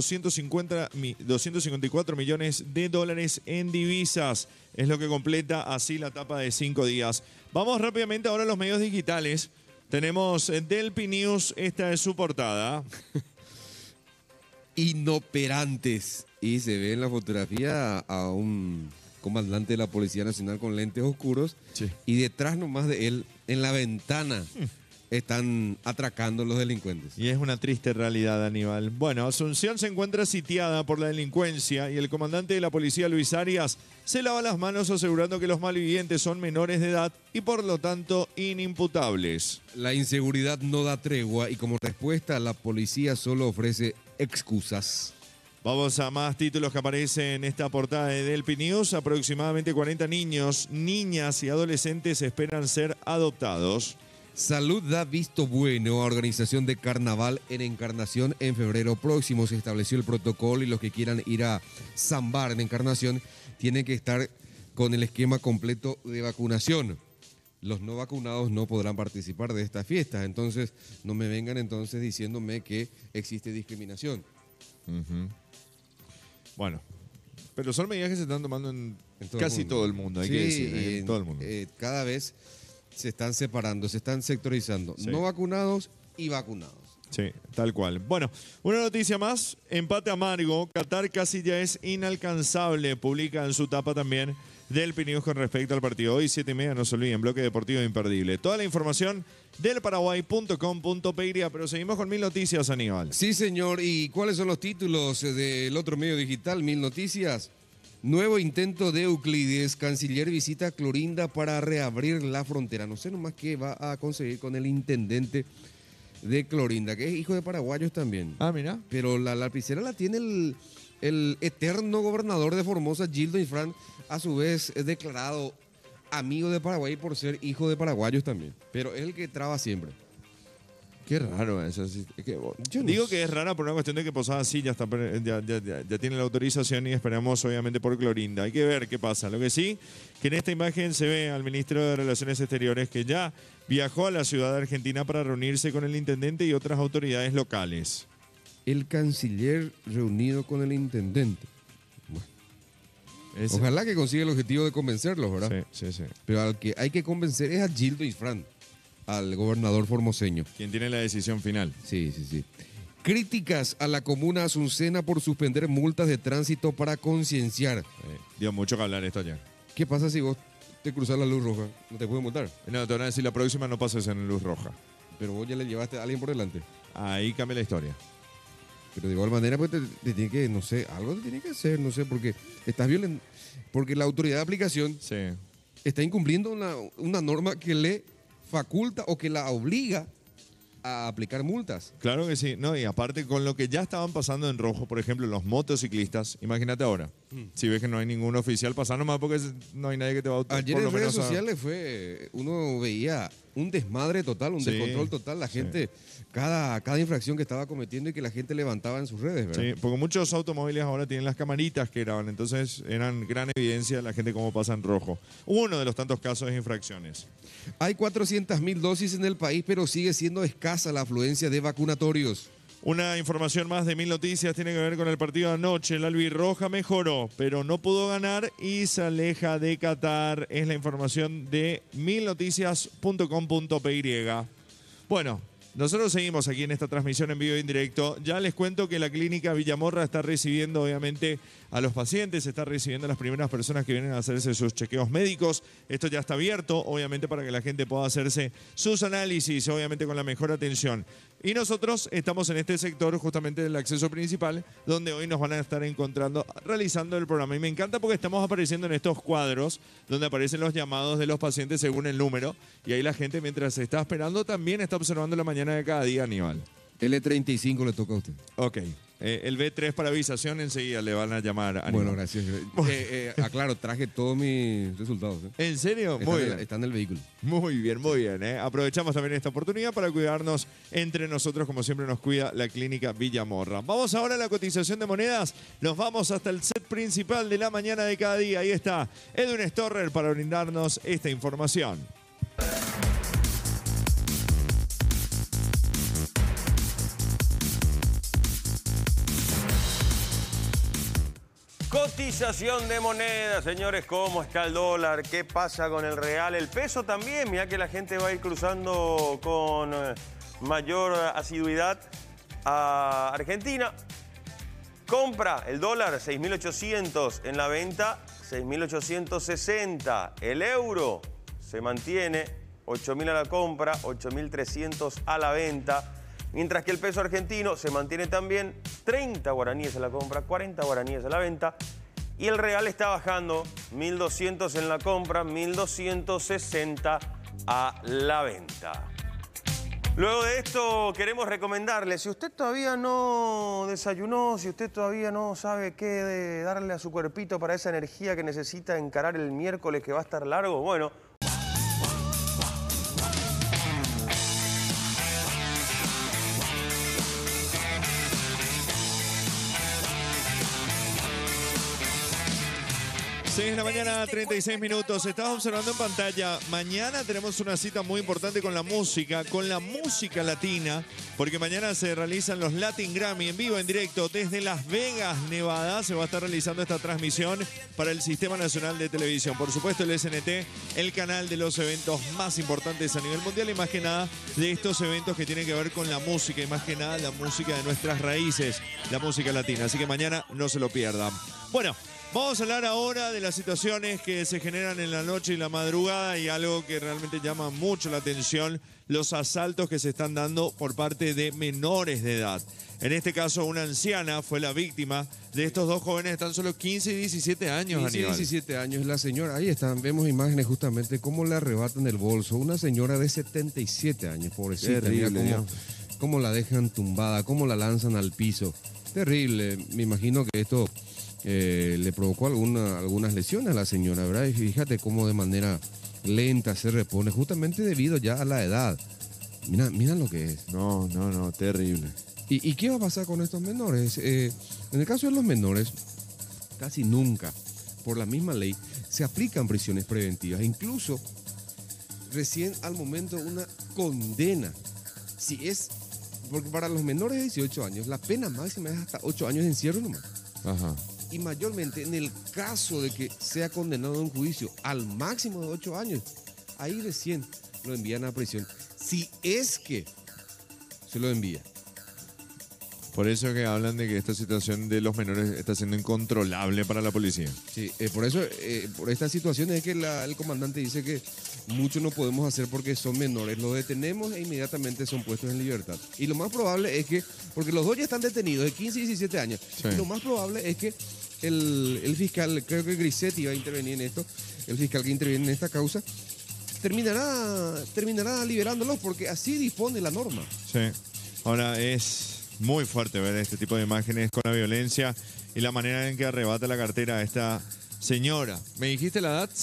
254 millones de dólares en divisas. Es lo que completa así la etapa de 5 días. Vamos rápidamente ahora a los medios digitales. Tenemos Delphi News, esta es su portada. Inoperantes. Y se ve en la fotografía a un comandante de la Policía Nacional con lentes oscuros. Sí. Y detrás nomás de él, en la ventana, están atracando los delincuentes. Y es una triste realidad, Aníbal. Bueno, Asunción se encuentra sitiada por la delincuencia y el comandante de la policía, Luis Arias, se lava las manos asegurando que los malvivientes son menores de edad y por lo tanto inimputables. La inseguridad no da tregua y como respuesta la policía solo ofrece excusas. Vamos a más títulos que aparecen en esta portada de Delphi News. Aproximadamente 40 niños, niñas y adolescentes esperan ser adoptados. Salud da visto bueno a organización de carnaval en Encarnación en febrero próximo. Se estableció el protocolo y los que quieran ir a zambar en Encarnación tienen que estar con el esquema completo de vacunación. Los no vacunados no podrán participar de estas fiestas. Entonces, no me vengan entonces diciéndome que existe discriminación. Bueno, pero son medidas que se están tomando en todo casi el mundo. todo el mundo, hay Sí, que decir, en todo el mundo. Cada vez se están separando, se están sectorizando. Sí. No vacunados y vacunados. Sí, tal cual. Bueno, una noticia más, empate amargo. Qatar casi ya es inalcanzable, publica en su tapa también del Pinews con respecto al partido. Hoy 7:30, no se olviden, bloque deportivo imperdible. Toda la información del paraguay.com.py, pero seguimos con 1000 noticias, Aníbal. Sí, señor. ¿Y cuáles son los títulos del otro medio digital? 1000 noticias. Nuevo intento de Euclides. Canciller visita Clorinda para reabrir la frontera. No sé nomás qué va a conseguir con el intendente de Clorinda, que es hijo de paraguayos también. Ah, mira. Pero la lapicera la tiene el eterno gobernador de Formosa, Gildo Infran, a su vez es declarado amigo de Paraguay por ser hijo de paraguayos también. Pero es el que traba siempre. Qué raro eso. Es que, Yo no digo sé. que es rara por una cuestión de que Posada sí ya, está, ya tiene la autorización y esperamos obviamente por Clorinda. Hay que ver qué pasa. Lo que sí, que en esta imagen se ve al ministro de Relaciones Exteriores que ya viajó a la ciudad de Argentina para reunirse con el intendente y otras autoridades locales. El canciller reunido con el intendente. Ese- Ojalá que consiga el objetivo de convencerlos, ¿verdad? Sí, sí, sí. Pero al que hay que convencer es a Gildo Infran, al gobernador formoseño. Quien tiene la decisión final. Sí, sí, sí. Críticas a la comuna Azucena por suspender multas de tránsito para concienciar. Dio mucho que hablar esto ya. ¿Qué pasa si vos te cruzas la luz roja? No te pueden multar. No, te van a decir la próxima no pases en luz roja. Pero vos ya le llevaste a alguien por delante. Ahí cambia la historia. Pero de igual manera, pues te tiene que, no sé, algo te tiene que hacer, no sé, porque estás violento. Porque la autoridad de aplicación Sí. está incumpliendo una norma que le faculta o que la obliga a aplicar multas. Claro que sí. No, y aparte con lo que ya estaban pasando en rojo, por ejemplo, los motociclistas, imagínate ahora. Si ves que no hay ningún oficial, pasa nomás porque no hay nadie que te va a Ayer por lo en redes menos a- sociales uno veía un desmadre total, un Sí, descontrol total. La gente, cada infracción que estaba cometiendo y que la gente levantaba en sus redes, ¿verdad? Sí, porque muchos automóviles ahora tienen las camaritas que graban, entonces eran gran evidencia de la gente cómo pasa en rojo. Uno de los tantos casos de infracciones. Hay 400.000 dosis en el país, pero sigue siendo escasa la afluencia de vacunatorios. Una información más de 1000 noticias tiene que ver con el partido de anoche. El albirroja mejoró, pero no pudo ganar y se aleja de Qatar. Es la información de 1000noticias.com.py. Bueno, nosotros seguimos aquí en esta transmisión en vivo y en directo. Ya les cuento que la clínica Villamorra está recibiendo, obviamente, a los pacientes, está recibiendo a las primeras personas que vienen a hacerse sus chequeos médicos. Esto ya está abierto, obviamente, para que la gente pueda hacerse sus análisis, obviamente, con la mejor atención. Y nosotros estamos en este sector, justamente del acceso principal, donde hoy nos van a estar encontrando, realizando el programa. Y me encanta porque estamos apareciendo en estos cuadros, donde aparecen los llamados de los pacientes según el número. Y ahí la gente, mientras se está esperando, también está observando la mañana de cada día, Aníbal. L35 le toca a usted. Ok. El B3 para avisación enseguida le van a llamar a Bueno, Aníbal. gracias. Aclaro, traje todos mis resultados. ¿En serio? Están Muy en- bien. Están en el vehículo. Muy bien, muy bien. Aprovechamos también esta oportunidad para cuidarnos entre nosotros, como siempre nos cuida la clínica Villamorra. Vamos ahora a la cotización de monedas. Nos vamos hasta el set principal de la mañana de cada día. Ahí está Edwin Storrer para brindarnos esta información. Cotización de moneda, señores, ¿cómo está el dólar? ¿Qué pasa con el real? El peso también, mira que la gente va a ir cruzando con mayor asiduidad a Argentina. Compra el dólar 6.800, en la venta 6.860. El euro se mantiene 8.000 a la compra, 8.300 a la venta. Mientras que el peso argentino se mantiene también 30 guaraníes a la compra, 40 guaraníes a la venta. Y el real está bajando 1.200 en la compra, 1.260 a la venta. Luego de esto queremos recomendarle, si usted todavía no desayunó, si usted todavía no sabe qué darle a su cuerpito para esa energía que necesita encarar el miércoles que va a estar largo, bueno, 6 de la mañana, 36 minutos. Estás observando en pantalla. Mañana tenemos una cita muy importante con la música latina, porque mañana se realizan los Latin Grammy en vivo, en directo, desde Las Vegas, Nevada. Se va a estar realizando esta transmisión para el Sistema Nacional de Televisión. Por supuesto, el SNT, el canal de los eventos más importantes a nivel mundial y más que nada de estos eventos que tienen que ver con la música y más que nada la música de nuestras raíces, la música latina. Así que mañana no se lo pierdan. Bueno, vamos a hablar ahora de las situaciones que se generan en la noche y la madrugada y algo que realmente llama mucho la atención, los asaltos que se están dando por parte de menores de edad. En este caso, una anciana fue la víctima de estos dos jóvenes de tan solo 15 y 17 años, 15 y Aníbal. 17 años, la señora, ahí están, vemos imágenes justamente cómo le arrebatan el bolso. Una señora de 77 años, pobrecita, Terrible, mira cómo la dejan tumbada, cómo la lanzan al piso. Terrible, me imagino que esto le provocó algunas lesiones a la señora, ¿verdad? Y fíjate cómo de manera lenta se repone, justamente debido ya a la edad. Mira lo que es. No, terrible. ¿Y qué va a pasar con estos menores? En el caso de los menores, casi nunca, por la misma ley, se aplican prisiones preventivas. Incluso, recién al momento una condena. Porque para los menores de 18 años, la pena máxima es hasta 8 años de encierro nomás. Ajá. Y mayormente en el caso de que sea condenado en un juicio al máximo de 8 años, ahí recién lo envían a prisión. Si es que se lo envía. Por eso que hablan de que esta situación de los menores está siendo incontrolable para la policía. Sí, por eso, por esta situación es que el comandante dice que mucho no podemos hacer porque son menores. Los detenemos e inmediatamente son puestos en libertad. Y lo más probable es que, porque los dos ya están detenidos de 15 y 17 años, Sí. y lo más probable es que el fiscal, creo que Grisetti va a intervenir en esto, el fiscal que interviene en esta causa, terminará liberándolos porque así dispone la norma. Sí. Ahora es muy fuerte ver este tipo de imágenes con la violencia y la manera en que arrebata la cartera a esta señora. ¿Me dijiste la edad?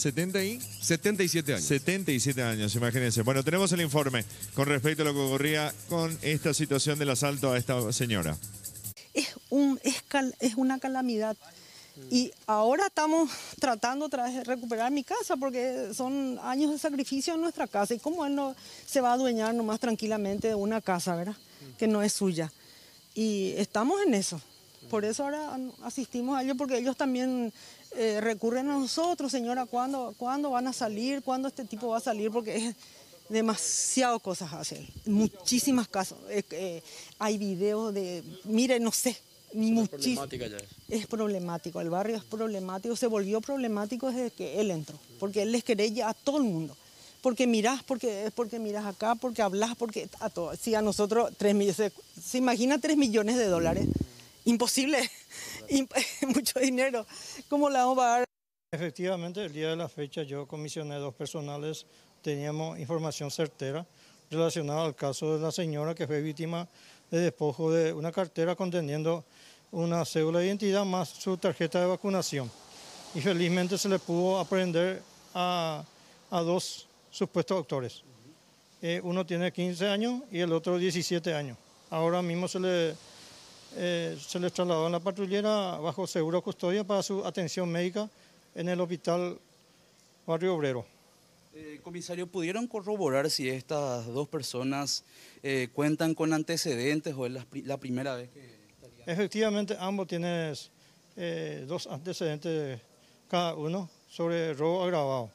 77 años. 77 años, imagínense. Bueno, tenemos el informe con respecto a lo que ocurría con esta situación del asalto a esta señora. Es una calamidad. Y ahora estamos tratando otra vez de recuperar mi casa porque son años de sacrificio en nuestra casa. Y cómo él no se va a adueñar nomás tranquilamente de una casa, ¿verdad? Que no es suya. Y estamos en eso. Por eso ahora asistimos a ellos, porque ellos también recurren a nosotros, señora, ¿cuándo van a salir? ¿Cuándo este tipo va a salir? Porque es demasiado cosas hacer. Muchísimas casos. Hay videos de, mire, no sé. Es problemático, el barrio es problemático, se volvió problemático desde que él entró, porque él les querella a todo el mundo. Porque mirás acá, porque hablas, porque a todo. Si a nosotros 3 millones, se imagina $3 millones, imposible, mucho dinero. ¿Cómo la vamos a pagar? Efectivamente, el día de la fecha yo comisioné 2 personales, teníamos información certera relacionada al caso de la señora que fue víctima de despojo de una cartera conteniendo una cédula de identidad más su tarjeta de vacunación. Y felizmente se le pudo aprehender a 2 supuestos autores. Uno tiene 15 años y el otro 17 años. Ahora mismo se les trasladó en la patrullera bajo seguro custodia para su atención médica en el hospital Barrio Obrero. Comisario, ¿pudieron corroborar si estas 2 personas cuentan con antecedentes o es la primera vez que estarían? Efectivamente, ambos tienen 2 antecedentes cada uno sobre robo agravado.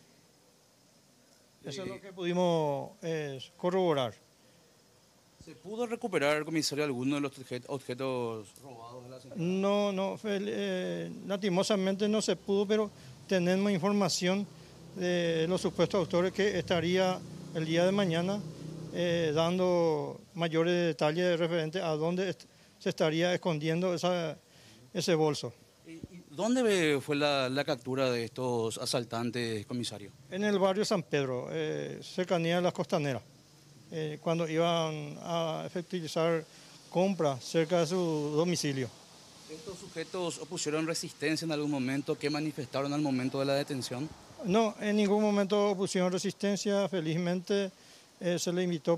Eso es lo que pudimos corroborar. ¿Se pudo recuperar, comisario, alguno de los objetos robados de la señora? No, lastimosamente no se pudo, pero tenemos información de los supuestos autores que estaría el día de mañana dando mayores detalles referentes a dónde se estaría escondiendo ese bolso. ¿Dónde fue la captura de estos asaltantes, comisario? En el barrio San Pedro, cercanía de las costaneras, cuando iban a efectivizar compras cerca de su domicilio. ¿Estos sujetos opusieron resistencia en algún momento? ¿Qué manifestaron al momento de la detención? No, en ningún momento opusieron resistencia. Felizmente se le invitó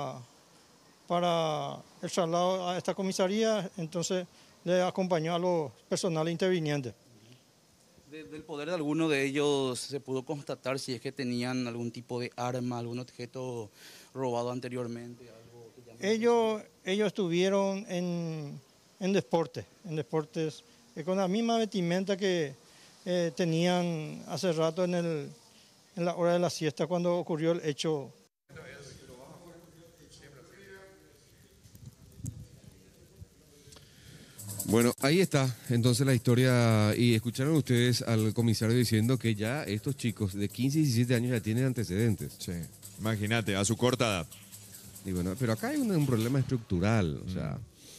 para el traslado a esta comisaría, entonces le acompañó a los personales intervinientes. Del poder de alguno de ellos se pudo constatar si es que tenían algún tipo de arma, algún objeto robado anteriormente. Algo que Ellos estuvieron en deportes con la misma vestimenta que tenían hace rato en la hora de la siesta cuando ocurrió el hecho. Bueno, ahí está entonces la historia, y escucharon ustedes al comisario diciendo que ya estos chicos de 15 y 17 años ya tienen antecedentes. Sí, imagínate, a su corta edad. Y bueno, pero acá hay un problema estructural, o sea,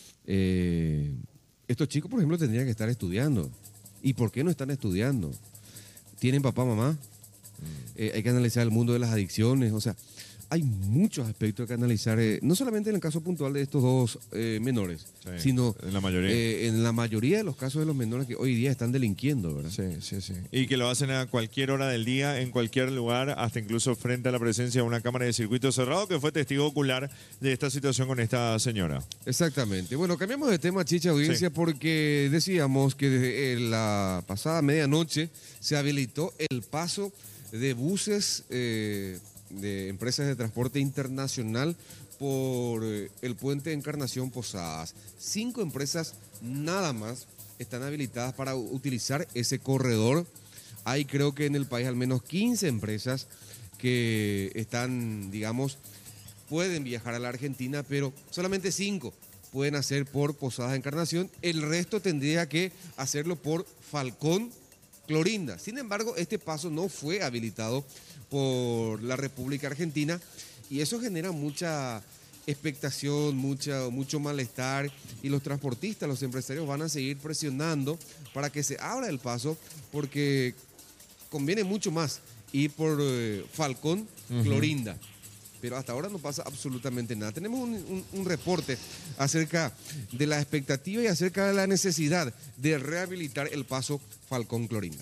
estos chicos, por ejemplo, tendrían que estar estudiando. ¿Y por qué no están estudiando? ¿Tienen papá, mamá? Hay que analizar el mundo de las adicciones, o sea, hay muchos aspectos que analizar, no solamente en el caso puntual de estos dos menores, Sí, sino en la mayoría. En la mayoría de los casos de los menores que hoy día están delinquiendo, ¿verdad? Sí. Y que lo hacen a cualquier hora del día, en cualquier lugar, hasta incluso frente a la presencia de una cámara de circuito cerrado que fue testigo ocular de esta situación con esta señora. Exactamente. Bueno, cambiamos de tema, Chicha, audiencia, Sí. porque decíamos que desde la pasada medianoche se habilitó el paso de buses de empresas de transporte internacional por el puente de Encarnación Posadas. 5 empresas nada más están habilitadas para utilizar ese corredor. Hay, creo que en el país, al menos 15 empresas que están, digamos, pueden viajar a la Argentina, pero solamente 5 pueden hacer por Posadas de Encarnación. El resto tendría que hacerlo por Falcón, Clorinda. Sin embargo, este paso no fue habilitado por la República Argentina y eso genera mucha expectación, mucho malestar, y los transportistas, los empresarios van a seguir presionando para que se abra el paso, porque conviene mucho más ir por Falcón, Clorinda. Pero hasta ahora no pasa absolutamente nada. Tenemos un reporte acerca de la expectativa y acerca de la necesidad de rehabilitar el paso Falcón-Clorinda.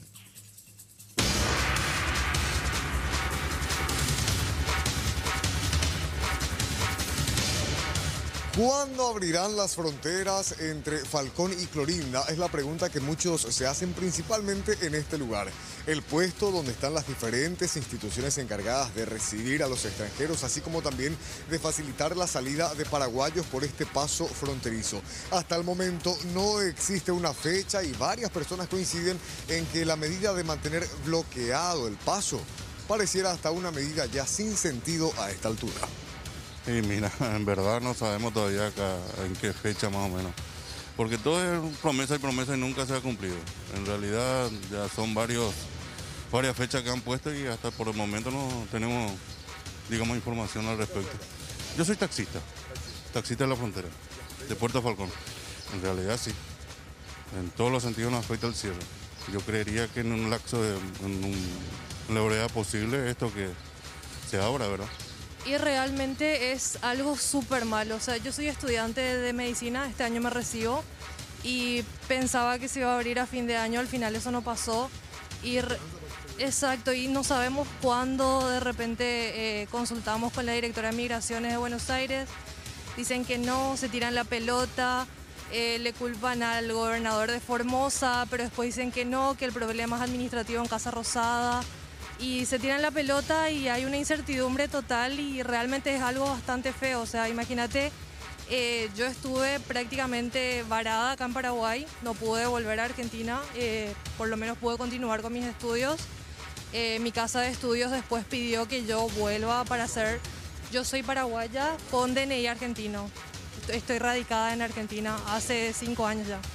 ¿Cuándo abrirán las fronteras entre Falcón y Clorinda? Es la pregunta que muchos se hacen, principalmente en este lugar. El puesto donde están las diferentes instituciones encargadas de recibir a los extranjeros, así como también de facilitar la salida de paraguayos por este paso fronterizo. Hasta el momento no existe una fecha y varias personas coinciden en que la medida de mantener bloqueado el paso pareciera hasta una medida ya sin sentido a esta altura. Y mira, en verdad no sabemos todavía acá en qué fecha más o menos, porque todo es promesa y nunca se ha cumplido. En realidad ya son varias fechas que han puesto y hasta por el momento no tenemos, digamos, información al respecto. Yo soy taxista de la frontera, de Puerto Falcón. En realidad sí, en todos los sentidos nos afecta el cierre. Yo creería que en un lapso en la brevedad posible esto que se abra, ¿verdad? Y realmente es algo súper malo. O sea, yo soy estudiante de medicina, este año me recibo y pensaba que se iba a abrir a fin de año, al final eso no pasó. Exacto, y no sabemos cuándo. De repente consultamos con la directora de Migraciones de Buenos Aires, dicen que no, se tiran la pelota, le culpan al gobernador de Formosa, pero después dicen que no, que el problema es administrativo en Casa Rosada. Y se tiran la pelota y hay una incertidumbre total y realmente es algo bastante feo. O sea, imagínate, yo estuve prácticamente varada acá en Paraguay, no pude volver a Argentina, por lo menos pude continuar con mis estudios. Mi casa de estudios después pidió que yo vuelva para hacer... Yo soy paraguaya con DNI argentino. Estoy radicada en Argentina hace 5 años ya.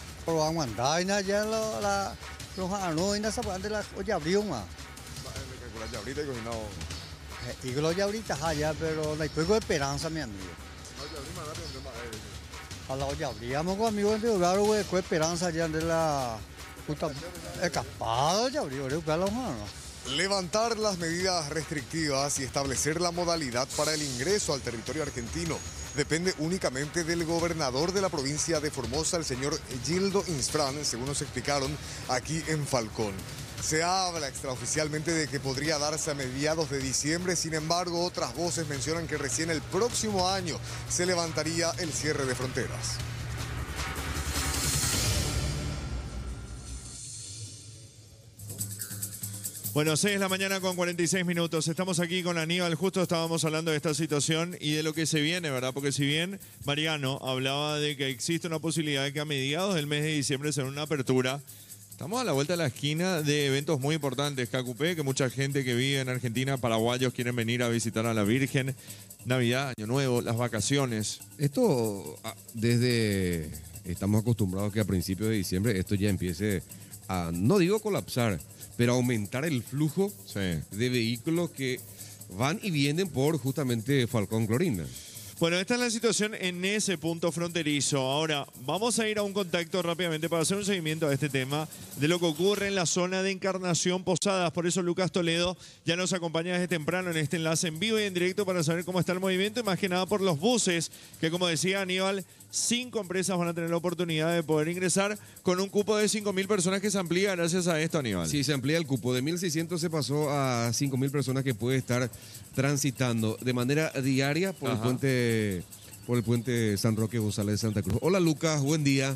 Y que lo ya ahorita allá, pero no hay poco de esperanza, mi amigo. A la olla abríamos conmigo en el lugar, güey, con esperanza allá de la puta escapado, ya abrió, Levantar las medidas restrictivas y establecer la modalidad para el ingreso al territorio argentino depende únicamente del gobernador de la provincia de Formosa, el señor Gildo Insfrán, según nos explicaron aquí en Falcón. Se habla extraoficialmente de que podría darse a mediados de diciembre, sin embargo, otras voces mencionan que recién el próximo año se levantaría el cierre de fronteras. Bueno, 6 de la mañana con 46 minutos. Estamos aquí con Aníbal. Justo estábamos hablando de esta situación y de lo que se viene, ¿verdad? Porque si bien Mariano hablaba de que existe una posibilidad de que a mediados del mes de diciembre sea una apertura, estamos a la vuelta de la esquina de eventos muy importantes. KQP, que mucha gente que vive en Argentina, paraguayos, quieren venir a visitar a la Virgen. Navidad, Año Nuevo, las vacaciones. Esto, estamos acostumbrados que a principios de diciembre esto ya empiece a, no digo colapsar, pero aumentar el flujo de vehículos que van y vienen por justamente Falcón Clorinda. Bueno, esta es la situación en ese punto fronterizo. Ahora, vamos a ir a un contacto rápidamente para hacer un seguimiento a este tema de lo que ocurre en la zona de Encarnación Posadas. Por eso Lucas Toledo ya nos acompaña desde temprano en este enlace en vivo y en directo para saber cómo está el movimiento y más que nada por los buses, que como decía Aníbal, 5 empresas van a tener la oportunidad de poder ingresar con un cupo de 5.000 personas que se amplía gracias a esto, Aníbal. Sí, se amplía el cupo. De 1.600 se pasó a 5.000 personas que puede estar transitando de manera diaria por el puente San Roque González de Santa Cruz. Hola Lucas, buen día.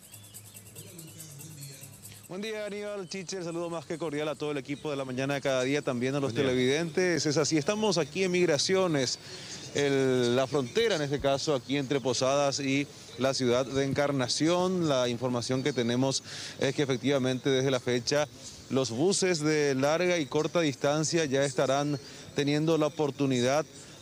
Buen día, Aníbal, Chiche, el saludo más que cordial a todo el equipo de la mañana de cada día, también a los televidentes. Es así, estamos aquí en Migraciones, la frontera en este caso, aquí entre Posadas y la ciudad de Encarnación. La información que tenemos es que efectivamente desde la fecha los buses de larga y corta distancia ya estarán teniendo la oportunidad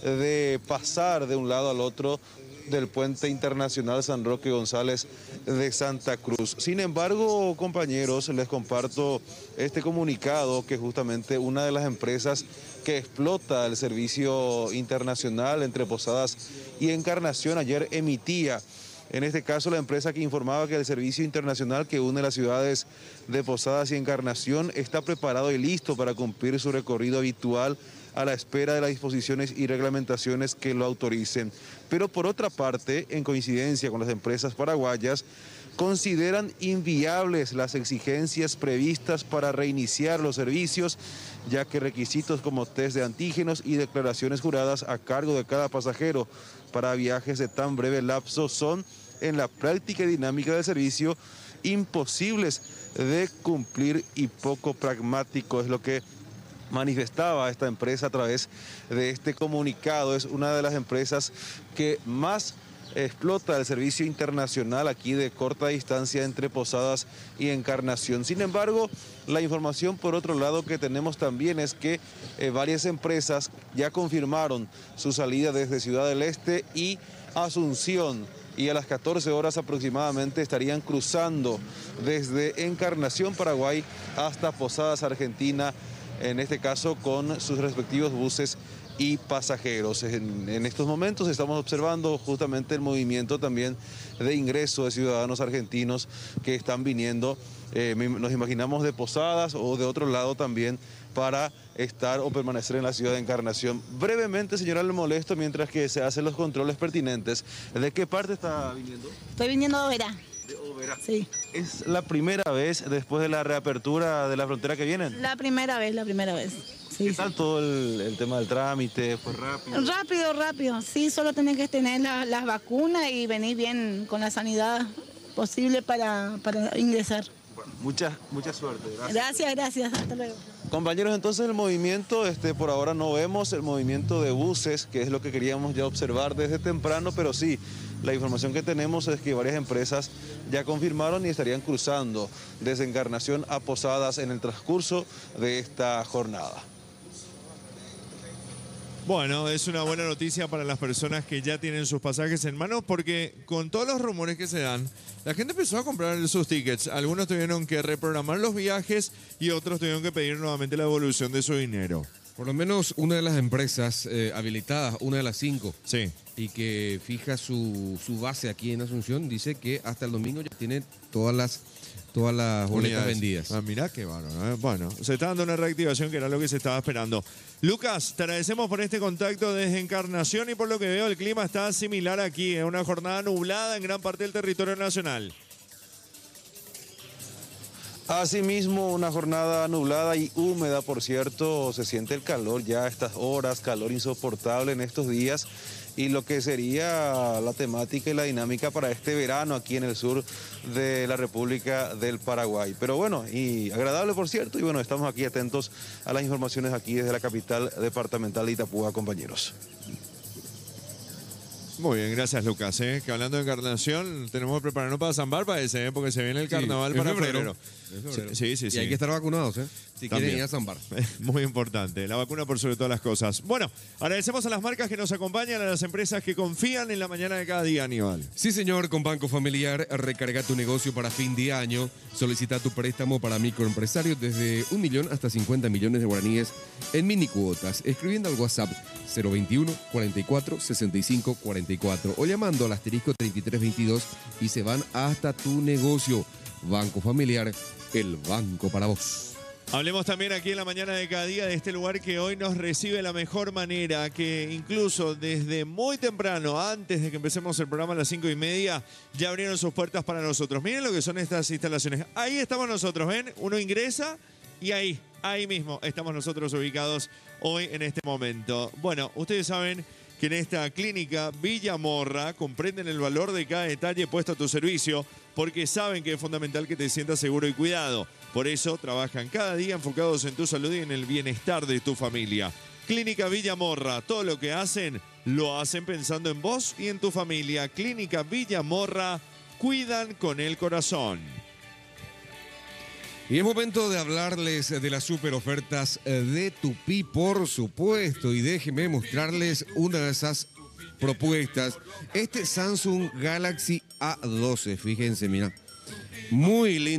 de pasar de un lado al otro del puente internacional San Roque González de Santa Cruz. Sin embargo, compañeros, les comparto este comunicado que justamente una de las empresas que explota el servicio internacional entre Posadas y Encarnación ayer emitía. En este caso, la empresa que informaba que el servicio internacional que une las ciudades de Posadas y Encarnación está preparado y listo para cumplir su recorrido habitual a la espera de las disposiciones y reglamentaciones que lo autoricen. Pero por otra parte, en coincidencia con las empresas paraguayas, consideran inviables las exigencias previstas para reiniciar los servicios, ya que requisitos como test de antígenos y declaraciones juradas a cargo de cada pasajero para viajes de tan breve lapso son, en la práctica y dinámica del servicio, imposibles de cumplir y poco pragmático. Es lo que manifestaba esta empresa a través de este comunicado. Es una de las empresas que más explota el servicio internacional aquí de corta distancia entre Posadas y Encarnación. Sin embargo, la información por otro lado que tenemos también es que varias empresas ya confirmaron su salida desde Ciudad del Este y Asunción, y a las 14 horas aproximadamente estarían cruzando desde Encarnación, Paraguay, hasta Posadas, Argentina, en este caso con sus respectivos buses y pasajeros. En estos momentos estamos observando justamente el movimiento también de ingreso de ciudadanos argentinos que están viniendo, nos imaginamos de Posadas o de otro lado también, para estar o permanecer en la ciudad de Encarnación. Brevemente, señora, le molesto mientras que se hacen los controles pertinentes. ¿De qué parte está viniendo? Estoy viniendo de Oberá. De Oberá. Sí. ¿Es la primera vez después de la reapertura de la frontera que vienen? La primera vez. Sí, ¿Qué tal todo el tema del trámite? ¿Fue rápido? Rápido. Sí, solo tenés que tener las vacunas y venir bien con la sanidad posible para ingresar. Bueno, mucha suerte. Gracias. Hasta luego. Compañeros, entonces el movimiento, por ahora no vemos el movimiento de buses, que es lo que queríamos ya observar desde temprano, pero sí, la información que tenemos es que varias empresas ya confirmaron y estarían cruzando desde Encarnación a Posadas en el transcurso de esta jornada. Bueno, es una buena noticia para las personas que ya tienen sus pasajes en manos, porque con todos los rumores que se dan, la gente empezó a comprar sus tickets. Algunos tuvieron que reprogramar los viajes y otros tuvieron que pedir nuevamente la devolución de su dinero. Por lo menos una de las empresas habilitadas, una de las 5, sí, y que fija su base aquí en Asunción, dice que hasta el domingo ya tiene todas las boletas vendidas. Mirá qué bárbaro, ¿eh? Bueno, se está dando una reactivación que era lo que se estaba esperando. Lucas, te agradecemos por este contacto desde Encarnación y por lo que veo el clima está similar aquí, en una jornada nublada en gran parte del territorio nacional. Asimismo, una jornada nublada y húmeda, por cierto, se siente el calor ya a estas horas, calor insoportable en estos días. y lo que sería la temática y la dinámica para este verano aquí en el sur de la República del Paraguay. Pero bueno, y agradable por cierto, y bueno, estamos aquí atentos a las informaciones aquí desde la capital departamental de Itapúa, compañeros. Muy bien, gracias Lucas. Que hablando de encarnación, tenemos que prepararnos para San Bárbara ese, porque se viene el carnaval para febrero. Sí. Y hay que estar vacunados, si quieren ir a San Bárbara. Muy importante, la vacuna por sobre todas las cosas. Bueno, agradecemos a las marcas que nos acompañan, a las empresas que confían en la mañana de cada día, Aníbal. Sí, señor, con Banco Familiar, recarga tu negocio para fin de año. Solicita tu préstamo para microempresarios desde 1 millón hasta 50 millones de guaraníes en mini cuotas, escribiendo al WhatsApp 021 44 65 44 o llamando al asterisco 3322 y se van hasta tu negocio. Banco Familiar, el banco para vos. Hablemos también aquí en la mañana de cada día de este lugar que hoy nos recibe de la mejor manera, que incluso desde muy temprano, antes de que empecemos el programa a las 5:30, ya abrieron sus puertas para nosotros. Miren lo que son estas instalaciones. Ahí estamos nosotros, ¿ven? Uno ingresa y ahí mismo estamos nosotros ubicados hoy en este momento. Bueno, ustedes saben que en esta clínica Villa Morra comprenden el valor de cada detalle puesto a tu servicio, porque saben que es fundamental que te sientas seguro y cuidado. Por eso trabajan cada día enfocados en tu salud y en el bienestar de tu familia. Clínica Villa Morra, todo lo que hacen, lo hacen pensando en vos y en tu familia. Clínica Villa Morra, cuidan con el corazón. Y es momento de hablarles de las super ofertas de Tupí, por supuesto. Y déjenme mostrarles una de esas propuestas. Este Samsung Galaxy A12, fíjense, mira. Muy lindo.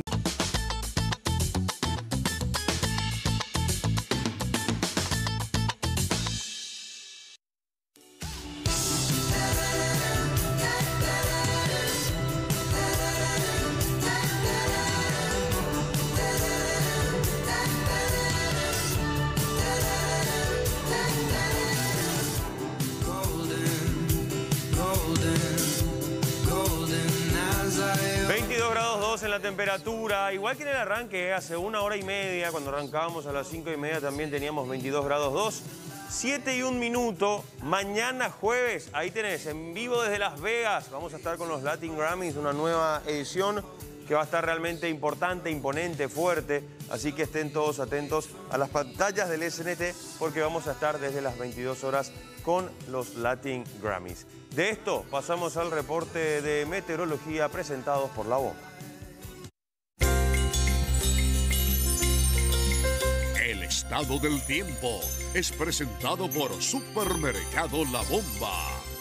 Temperatura, igual que en el arranque, hace 1 hora y media, cuando arrancábamos a las 5:30 también teníamos 22 grados 2, 7:01 minutos, mañana jueves, ahí tenés, en vivo desde Las Vegas, vamos a estar con los Latin Grammys, una nueva edición que va a estar realmente importante, imponente, fuerte, así que estén todos atentos a las pantallas del SNT porque vamos a estar desde las 22 horas con los Latin Grammys. De esto pasamos al reporte de meteorología presentados por La Bomba. El estado del tiempo es presentado por Supermercado La Bomba.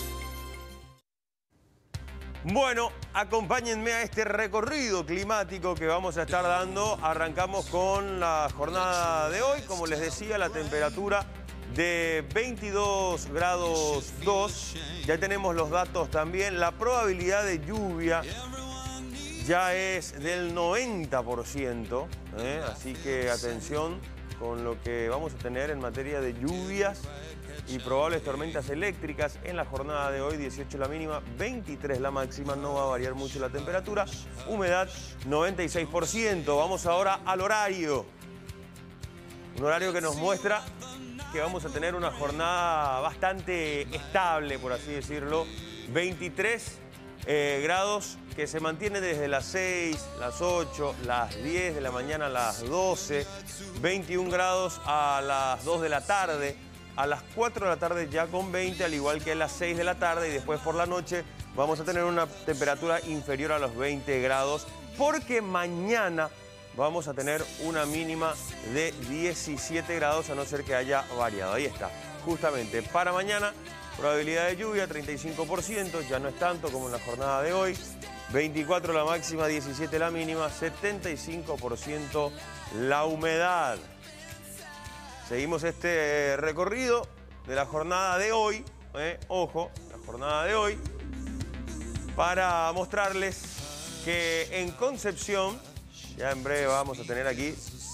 Bueno, acompáñenme a este recorrido climático que vamos a estar dando. Arrancamos con la jornada de hoy. Como les decía, la temperatura de 22 grados 2. Ya tenemos los datos también. La probabilidad de lluvia ya es del 90%. Así que atención con lo que vamos a tener en materia de lluvias y probables tormentas eléctricas en la jornada de hoy. 18 la mínima, 23 la máxima, no va a variar mucho la temperatura. Humedad 96%. Vamos ahora al horario. Un horario que nos muestra que vamos a tener una jornada bastante estable, por así decirlo. 23 grados que se mantiene desde las 6, las 8, las 10 de la mañana, las 12, 21 grados a las 2 de la tarde, a las 4 de la tarde ya con 20, al igual que a las 6 de la tarde, y después por la noche vamos a tener una temperatura inferior a los 20 grados, porque mañana vamos a tener una mínima de 17 grados, a no ser que haya variado. Ahí está, justamente para mañana. Probabilidad de lluvia 35%, ya no es tanto como en la jornada de hoy. 24 la máxima, 17 la mínima, 75% la humedad. Seguimos este recorrido de la jornada de hoy, ojo, la jornada de hoy, para mostrarles que en Concepción, ya en breve vamos a tener aquí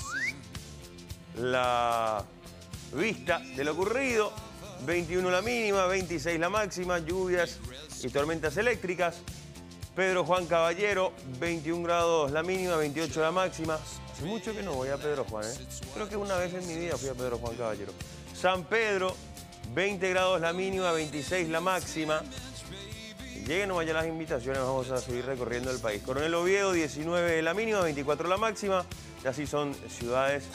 la vista de lo ocurrido. 21 la mínima, 26 la máxima, lluvias y tormentas eléctricas. Pedro Juan Caballero, 21 grados la mínima, 28 la máxima. Hace mucho que no voy a Pedro Juan, Creo que una vez en mi vida fui a Pedro Juan Caballero. San Pedro, 20 grados la mínima, 26 la máxima. Lleguen nomás ya las invitaciones, vamos a seguir recorriendo el país. Coronel Oviedo, 19 la mínima, 24 la máxima. Y así son ciudades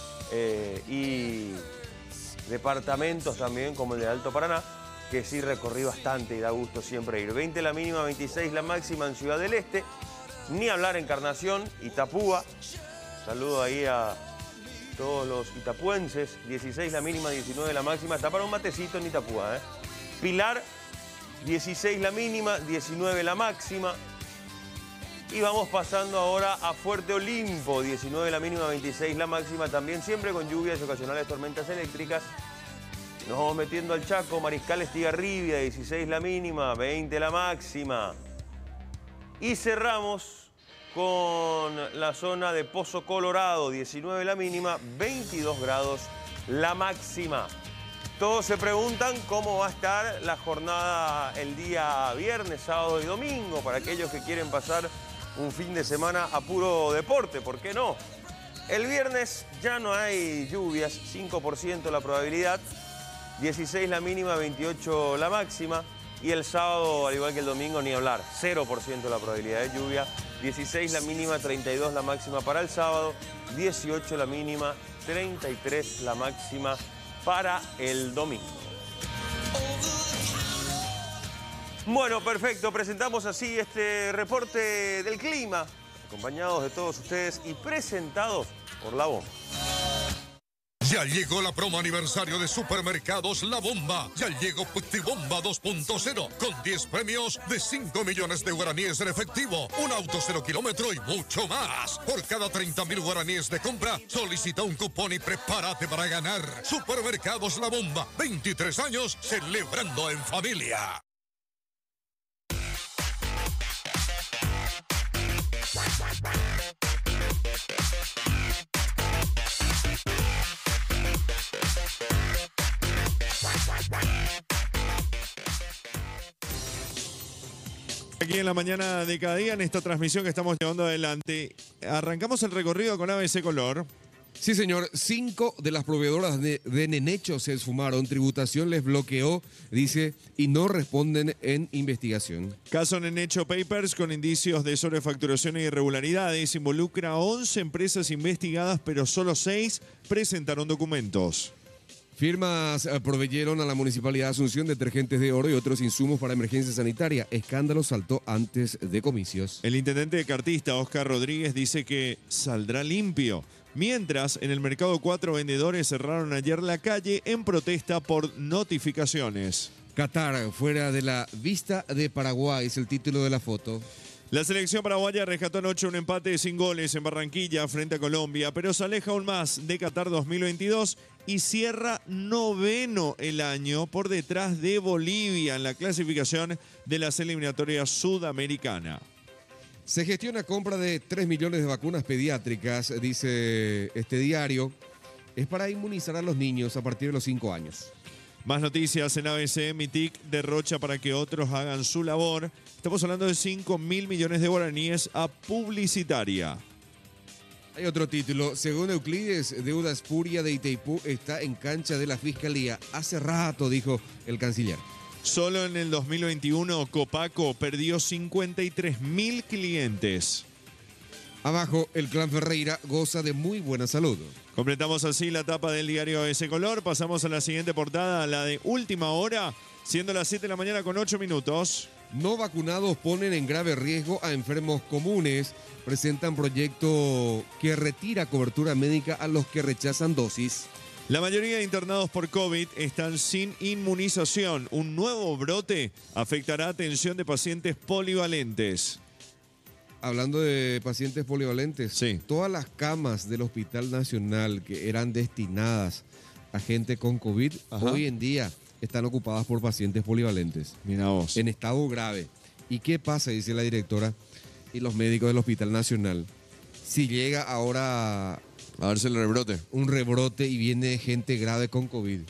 y departamentos también, como el de Alto Paraná, que sí recorrí bastante y da gusto siempre ir. 20 la mínima, 26 la máxima en Ciudad del Este. Ni hablar Encarnación, Itapúa. Saludo ahí a todos los itapuenses. 16 la mínima, 19 la máxima. Está para un matecito en Itapúa, ¿eh? Pilar, 16 la mínima, 19 la máxima. Y vamos pasando ahora a Fuerte Olimpo, 19 la mínima, 26 la máxima. También siempre con lluvias y ocasionales tormentas eléctricas. Nos vamos metiendo al Chaco, Mariscal Estigarribia, 16 la mínima, 20 la máxima. Y cerramos con la zona de Pozo Colorado, 19 la mínima, 22 grados la máxima. Todos se preguntan cómo va a estar la jornada el día viernes, sábado y domingo para aquellos que quieren pasar un fin de semana a puro deporte, ¿por qué no? El viernes ya no hay lluvias, 5% la probabilidad, 16 la mínima, 28 la máxima. Y el sábado, al igual que el domingo, ni hablar, 0% la probabilidad de lluvia, 16 la mínima, 32 la máxima para el sábado, 18 la mínima, 33 la máxima para el domingo. Bueno, perfecto, presentamos así este reporte del clima, acompañados de todos ustedes y presentados por La Bomba. Ya llegó la promo aniversario de Supermercados La Bomba. Ya llegó Puctibomba 2.0 con 10 premios de 5 millones de guaraníes en efectivo, un auto 0 kilómetro y mucho más. Por cada 30.000 guaraníes de compra, solicita un cupón y prepárate para ganar. Supermercados La Bomba, 23 años celebrando en familia. Aquí en la mañana de cada día, en esta transmisión que estamos llevando adelante, arrancamos el recorrido con ABC Color. Sí, señor. 5 de las proveedoras de Nenecho se esfumaron. Tributación les bloqueó, dice, y no responden en investigación. Caso Nenecho Papers con indicios de sobrefacturación e irregularidades. Involucra a 11 empresas investigadas, pero solo 6 presentaron documentos. Firmas proveyeron a la Municipalidad de Asunción detergentes de oro y otros insumos para emergencia sanitaria. Escándalo saltó antes de comicios. El intendente de Cartista, Oscar Rodríguez, dice que saldrá limpio. Mientras, en el mercado 4 vendedores cerraron ayer la calle en protesta por notificaciones. Qatar, fuera de la vista de Paraguay, es el título de la foto. La selección paraguaya rescató anoche un empate sin goles en Barranquilla frente a Colombia, pero se aleja aún más de Qatar 2022 y cierra 9º el año por detrás de Bolivia en la clasificación de las eliminatorias sudamericanas. Se gestiona compra de 3 millones de vacunas pediátricas, dice este diario. Es para inmunizar a los niños a partir de los 5 años. Más noticias en ABC. MITIC derrocha para que otros hagan su labor. Estamos hablando de 5.000 millones de guaraníes a publicitaria. Hay otro título. Según Euclides, deuda espuria de Itaipú está en cancha de la Fiscalía. Hace rato, dijo el canciller. Solo en el 2021, Copaco perdió 53.000 clientes. Abajo, el clan Ferreira goza de muy buena salud. Completamos así la tapa del diario ABC Color. Pasamos a la siguiente portada, la de última hora, siendo las 7 de la mañana con 8 minutos. No vacunados ponen en grave riesgo a enfermos comunes. Presentan proyecto que retira cobertura médica a los que rechazan dosis. La mayoría de internados por COVID están sin inmunización. Un nuevo brote afectará atención de pacientes polivalentes. Hablando de pacientes polivalentes, sí. Todas las camas del Hospital Nacional que eran destinadas a gente con COVID, hoy en día están ocupadas por pacientes polivalentes. Mira vos. En estado grave. ¿Y qué pasa, dice la directora y los médicos del Hospital Nacional? Si llega ahora a verse el rebrote. Un rebrote y viene gente grave con COVID.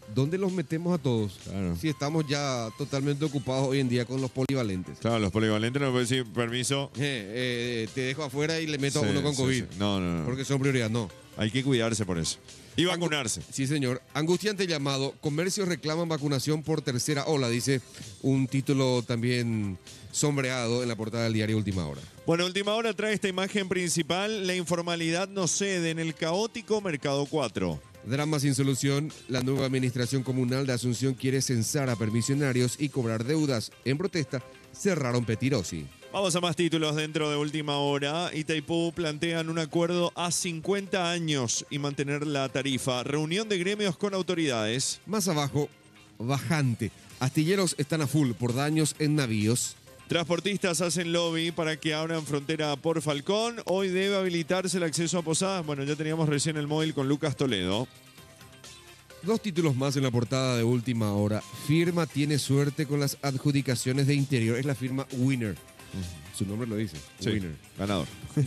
¿dónde los metemos a todos? Claro. Si estamos ya totalmente ocupados hoy en día con los polivalentes. Claro, los polivalentes no pueden decir permiso. Te dejo afuera y le meto a Sí, uno con sí, COVID. sí. No. Porque son prioridad, no. Hay que cuidarse por eso. Y vacunarse. Sí, señor. Angustiante llamado. Comercios reclaman vacunación por tercera ola, dice un título también sombreado en la portada del diario Última Hora. Bueno, Última Hora trae esta imagen principal. La informalidad no cede en el caótico Mercado 4. Drama sin solución. La nueva administración comunal de Asunción quiere censar a permisionarios y cobrar deudas. En protesta, cerraron Petirosi. Vamos a más títulos dentro de Última Hora. Itaipú plantean un acuerdo a 50 años y mantener la tarifa. Reunión de gremios con autoridades. Más abajo, bajante. Astilleros están a full por daños en navíos. Transportistas hacen lobby para que abran frontera por Falcón. Hoy debe habilitarse el acceso a Posadas. Bueno, ya teníamos recién el móvil con Lucas Toledo. Dos títulos más en la portada de Última Hora. Firma tiene suerte con las adjudicaciones de interior. Es la firma Winner. Su nombre lo dice. Sí, Winner. ganador.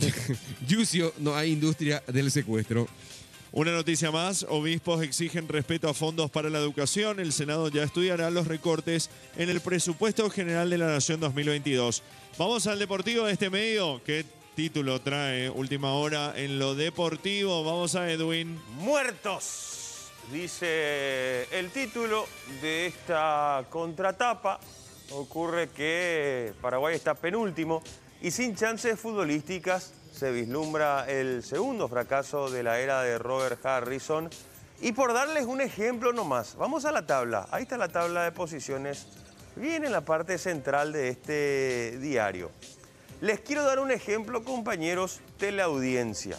Yucio, no hay industria del secuestro. Una noticia más, obispos exigen respeto a fondos para la educación. El Senado ya estudiará los recortes en el presupuesto general de la Nación 2022. Vamos al deportivo de este medio. ¿Qué título trae Última Hora en lo deportivo? Vamos a Edwin. Muertos, dice el título de esta contratapa. Ocurre que Paraguay está penúltimo y sin chances futbolísticas. Se vislumbra el segundo fracaso de la era de Robert Harrison. Y por darles un ejemplo nomás, vamos a la tabla. Ahí está la tabla de posiciones, bien en la parte central de este diario. Les quiero dar un ejemplo, compañeros, teleaudiencia.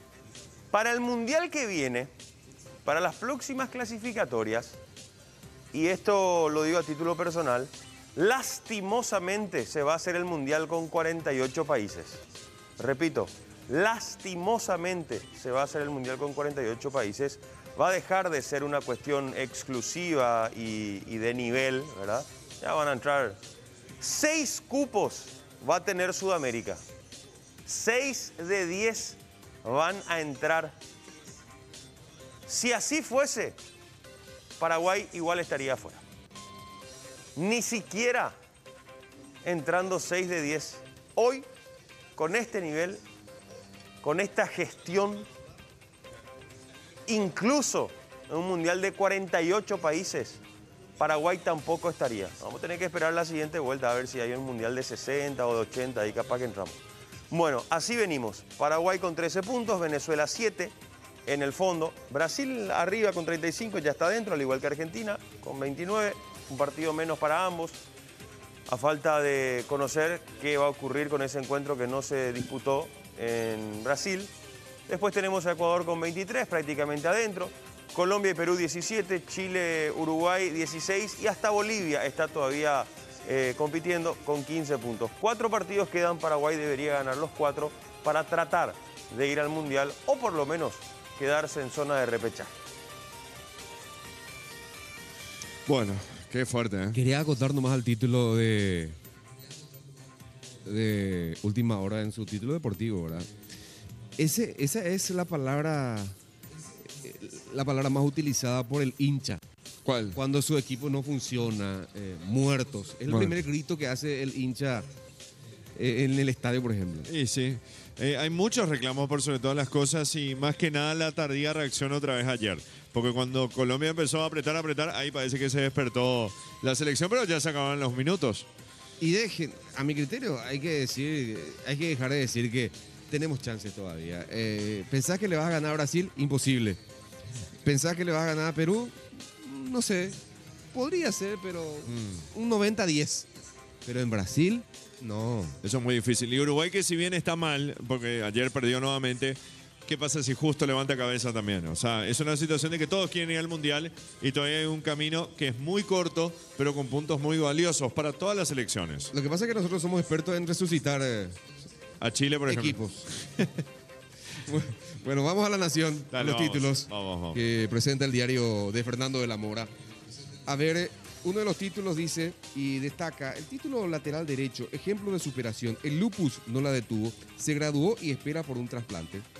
Para el Mundial que viene, para las próximas clasificatorias, y esto lo digo a título personal, lastimosamente se va a hacer el Mundial con 48 países. Repito, lastimosamente se va a hacer el Mundial con 48 países. Va a dejar de ser una cuestión exclusiva y de nivel, ¿verdad? Ya van a entrar 6 cupos va a tener Sudamérica. 6 de 10 van a entrar. Si así fuese, Paraguay igual estaría afuera. Ni siquiera entrando 6 de 10. Hoy, con este nivel, con esta gestión, incluso en un mundial de 48 países, Paraguay tampoco estaría. Vamos a tener que esperar la siguiente vuelta a ver si hay un mundial de 60 o de 80, ahí capaz que entramos. Bueno, así venimos. Paraguay con 13 puntos, Venezuela 7 en el fondo. Brasil arriba con 35, ya está dentro, al igual que Argentina, con 29. Un partido menos para ambos. A falta de conocer qué va a ocurrir con ese encuentro que no se disputó en Brasil. Después tenemos a Ecuador con 23, prácticamente adentro. Colombia y Perú 17, Chile, Uruguay 16 y hasta Bolivia está todavía compitiendo con 15 puntos. 4 partidos quedan, Paraguay debería ganar los 4 para tratar de ir al Mundial o por lo menos quedarse en zona de repechaje. Bueno, qué fuerte, ¿eh? Quería acotar nomás al título de Última Hora en su título deportivo, ¿verdad? Esa es la palabra más utilizada por el hincha. ¿Cuál? Cuando su equipo no funciona, muertos. Es el primer grito que hace el hincha en el estadio, por ejemplo. Sí. Hay muchos reclamos por sobre todas las cosas y más que nada la tardía reacción otra vez ayer. Porque cuando Colombia empezó a apretar, ahí parece que se despertó la selección, pero ya se acababan los minutos. Y a mi criterio, hay que dejar de decir que tenemos chances todavía. ¿Pensás que le vas a ganar a Brasil? Imposible. ¿Pensás que le vas a ganar a Perú? No sé. Podría ser, pero un 90-10. Pero en Brasil, no. Eso es muy difícil. Y Uruguay, que si bien está mal, porque ayer perdió nuevamente, ¿qué pasa si justo levanta cabeza también? O sea, es una situación de que todos quieren ir al Mundial y todavía hay un camino que es muy corto, pero con puntos muy valiosos para todas las selecciones. Lo que pasa es que nosotros somos expertos en resucitar a Chile, por ejemplo. Equipos. Bueno, vamos a La Nación, Dale, los títulos vamos. que presenta el diario de Fernando de la Mora. A ver, uno de los títulos dice y destaca el título lateral derecho, ejemplo de superación. El lupus no la detuvo, se graduó y espera por un trasplante.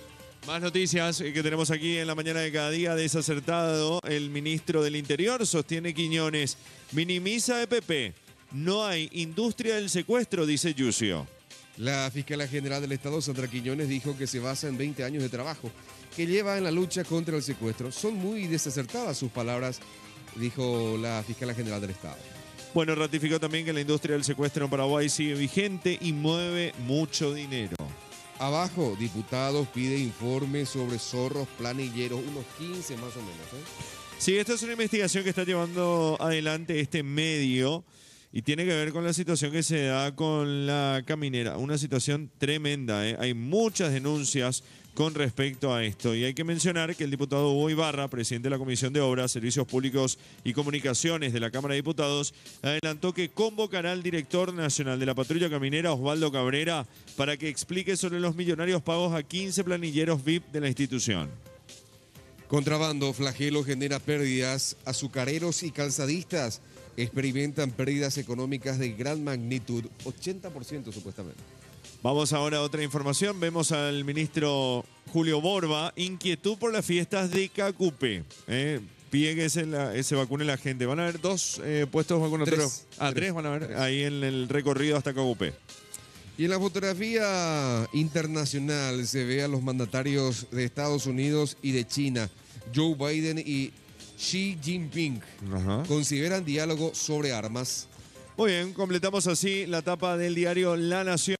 Más noticias que tenemos aquí en la mañana de cada día. Desacertado el ministro del Interior, sostiene Quiñones. Minimiza EPP. No hay industria del secuestro, dice Yucio. La fiscala general del Estado, Sandra Quiñones, dijo que se basa en 20 años de trabajo que lleva en la lucha contra el secuestro. Son muy desacertadas sus palabras, dijo la fiscala general del Estado. Bueno, ratificó también que la industria del secuestro en Paraguay sigue vigente y mueve mucho dinero. Abajo, diputados pide informes sobre zorros planilleros, unos 15 más o menos. Sí, esta es una investigación que está llevando adelante este medio y tiene que ver con la situación que se da con la caminera. Una situación tremenda, ¿eh? Hay muchas denuncias con respecto a esto. Y hay que mencionar que el diputado Hugo Ibarra, presidente de la Comisión de Obras, Servicios Públicos y Comunicaciones de la Cámara de Diputados, adelantó que convocará al director nacional de la patrulla caminera, Osvaldo Cabrera, para que explique sobre los millonarios pagos a 15 planilleros VIP de la institución. Contrabando, flagelo genera pérdidas. Azucareros y calzadistas experimentan pérdidas económicas de gran magnitud, 80% supuestamente. Vamos ahora a otra información. Vemos al ministro Julio Borba, inquietud por las fiestas de Cacupé. Pide que se vacune la gente. Van a haber 2 puestos vacunatorios. Tres van a haber ahí en el recorrido hasta Cacupé. Y en la fotografía internacional se ve a los mandatarios de Estados Unidos y de China, Joe Biden y Xi Jinping. Consideran diálogo sobre armas. Muy bien, completamos así la tapa del diario La Nación,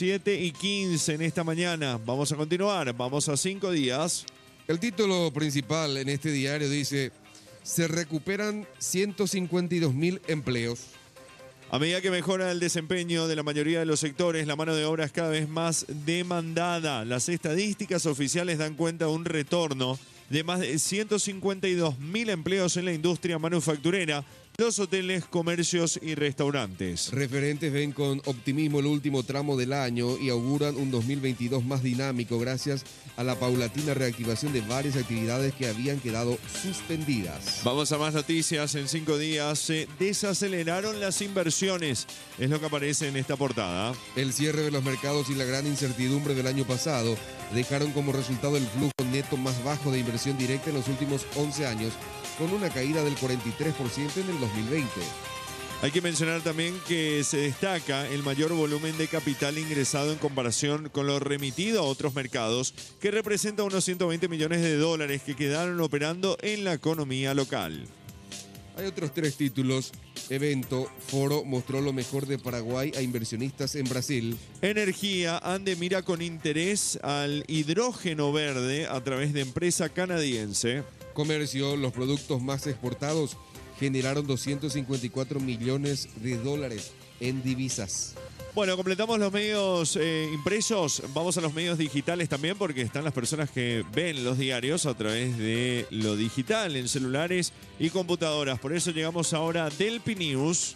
7:15 en esta mañana. Vamos a continuar, vamos a 5 días. El título principal en este diario dice, se recuperan 152.000 empleos. A medida que mejora el desempeño de la mayoría de los sectores, la mano de obra es cada vez más demandada. Las estadísticas oficiales dan cuenta de un retorno de más de 152.000 empleos en la industria manufacturera, los hoteles, comercios y restaurantes. Referentes ven con optimismo el último tramo del año y auguran un 2022 más dinámico gracias a la paulatina reactivación de varias actividades que habían quedado suspendidas. Vamos a más noticias. En 5 días se desaceleraron las inversiones. Es lo que aparece en esta portada. El cierre de los mercados y la gran incertidumbre del año pasado dejaron como resultado el flujo neto más bajo de inversión directa en los últimos 11 años, con una caída del 43% en el 2020. Hay que mencionar también que se destaca el mayor volumen de capital ingresado en comparación con lo remitido a otros mercados, que representa unos 120 millones de dólares que quedaron operando en la economía local. Hay otros 3 títulos. Evento, Foro mostró lo mejor de Paraguay a inversionistas en Brasil. Energía, Ande mira con interés al hidrógeno verde a través de empresa canadiense. Comercio, los productos más exportados generaron 254 millones de dólares en divisas. Bueno, completamos los medios impresos. Vamos a los medios digitales también porque están las personas que ven los diarios a través de lo digital, en celulares y computadoras. Por eso llegamos ahora a Delpi News.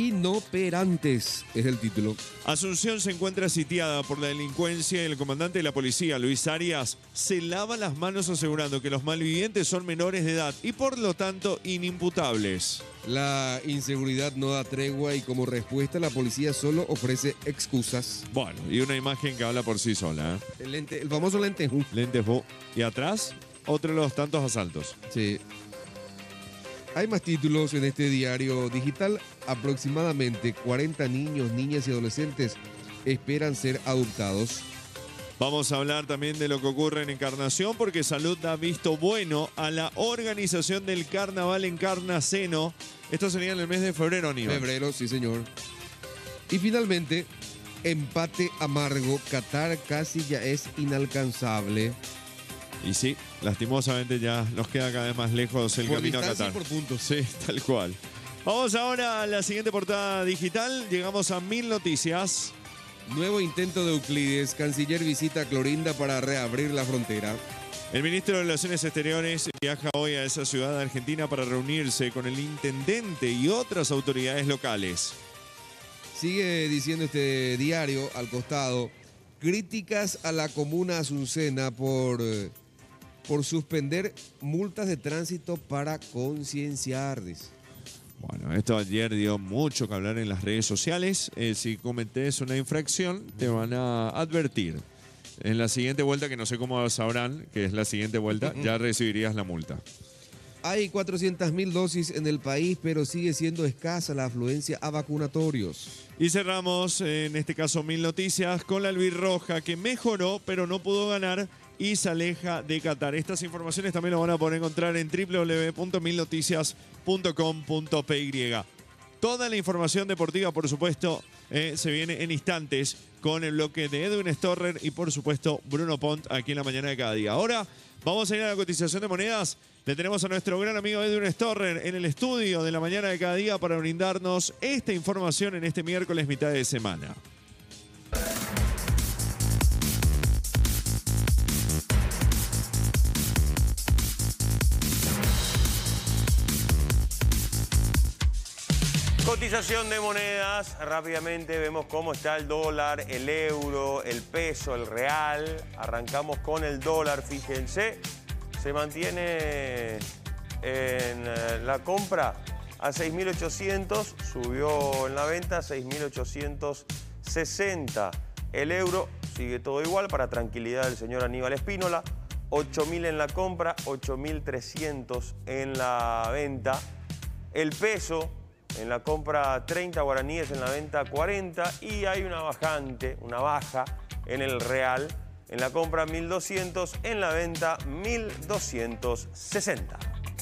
Inoperantes es el título. Asunción se encuentra sitiada por la delincuencia y el comandante de la policía, Luis Arias, se lava las manos asegurando que los malvivientes son menores de edad y por lo tanto inimputables. La inseguridad no da tregua y como respuesta la policía solo ofrece excusas. Bueno, y una imagen que habla por sí sola. El famoso lentejú. Lentejú. Y atrás, otro de los tantos asaltos. Sí. Hay más títulos en este diario digital. Aproximadamente 40 niños, niñas y adolescentes esperan ser adoptados. Vamos a hablar también de lo que ocurre en Encarnación porque Salud da visto bueno a la organización del Carnaval Encarnaceno. Esto sería en el mes de febrero, Aníbal. Febrero, sí señor. Y finalmente, empate amargo. Qatar casi ya es inalcanzable. Y sí, lastimosamente ya nos queda cada vez más lejos el camino a Qatar. Por puntos. Sí, tal cual. Vamos ahora a la siguiente portada digital. Llegamos a 1000 noticias. Nuevo intento de Euclides. Canciller visita a Clorinda para reabrir la frontera. El ministro de Relaciones Exteriores viaja hoy a esa ciudad de Argentina para reunirse con el intendente y otras autoridades locales. Sigue diciendo este diario al costado. Críticas a la comuna asuncena por suspender multas de tránsito para concienciar. Bueno, esto ayer dio mucho que hablar en las redes sociales. Si cometes una infracción, te van a advertir. En la siguiente vuelta, que no sé cómo sabrán, que es la siguiente vuelta, ya recibirías la multa. Hay 400.000 dosis en el país, pero sigue siendo escasa la afluencia a vacunatorios. Y cerramos, en este caso, 1000 Noticias, con la albirroja, que mejoró, pero no pudo ganar y se aleja de Qatar. Estas informaciones también las van a poder encontrar en www.milnoticias.com.py. Toda la información deportiva, por supuesto, se viene en instantes con el bloque de Edwin Storrer y, por supuesto, Bruno Pont aquí en la mañana de cada día. Ahora vamos a ir a la cotización de monedas. Le tenemos a nuestro gran amigo Edwin Storrer en el estudio de la mañana de cada día para brindarnos esta información en este miércoles mitad de semana. Cotización de monedas, rápidamente vemos cómo está el dólar, el euro, el peso, el real. Arrancamos con el dólar, fíjense, se mantiene en la compra a 6.800, subió en la venta a 6.860. El euro sigue todo igual, para tranquilidad del señor Aníbal Espínola, 8.000 en la compra, 8.300 en la venta. El peso en la compra 30 guaraníes, en la venta 40, y hay una baja en el real. En la compra 1.200, en la venta 1.260.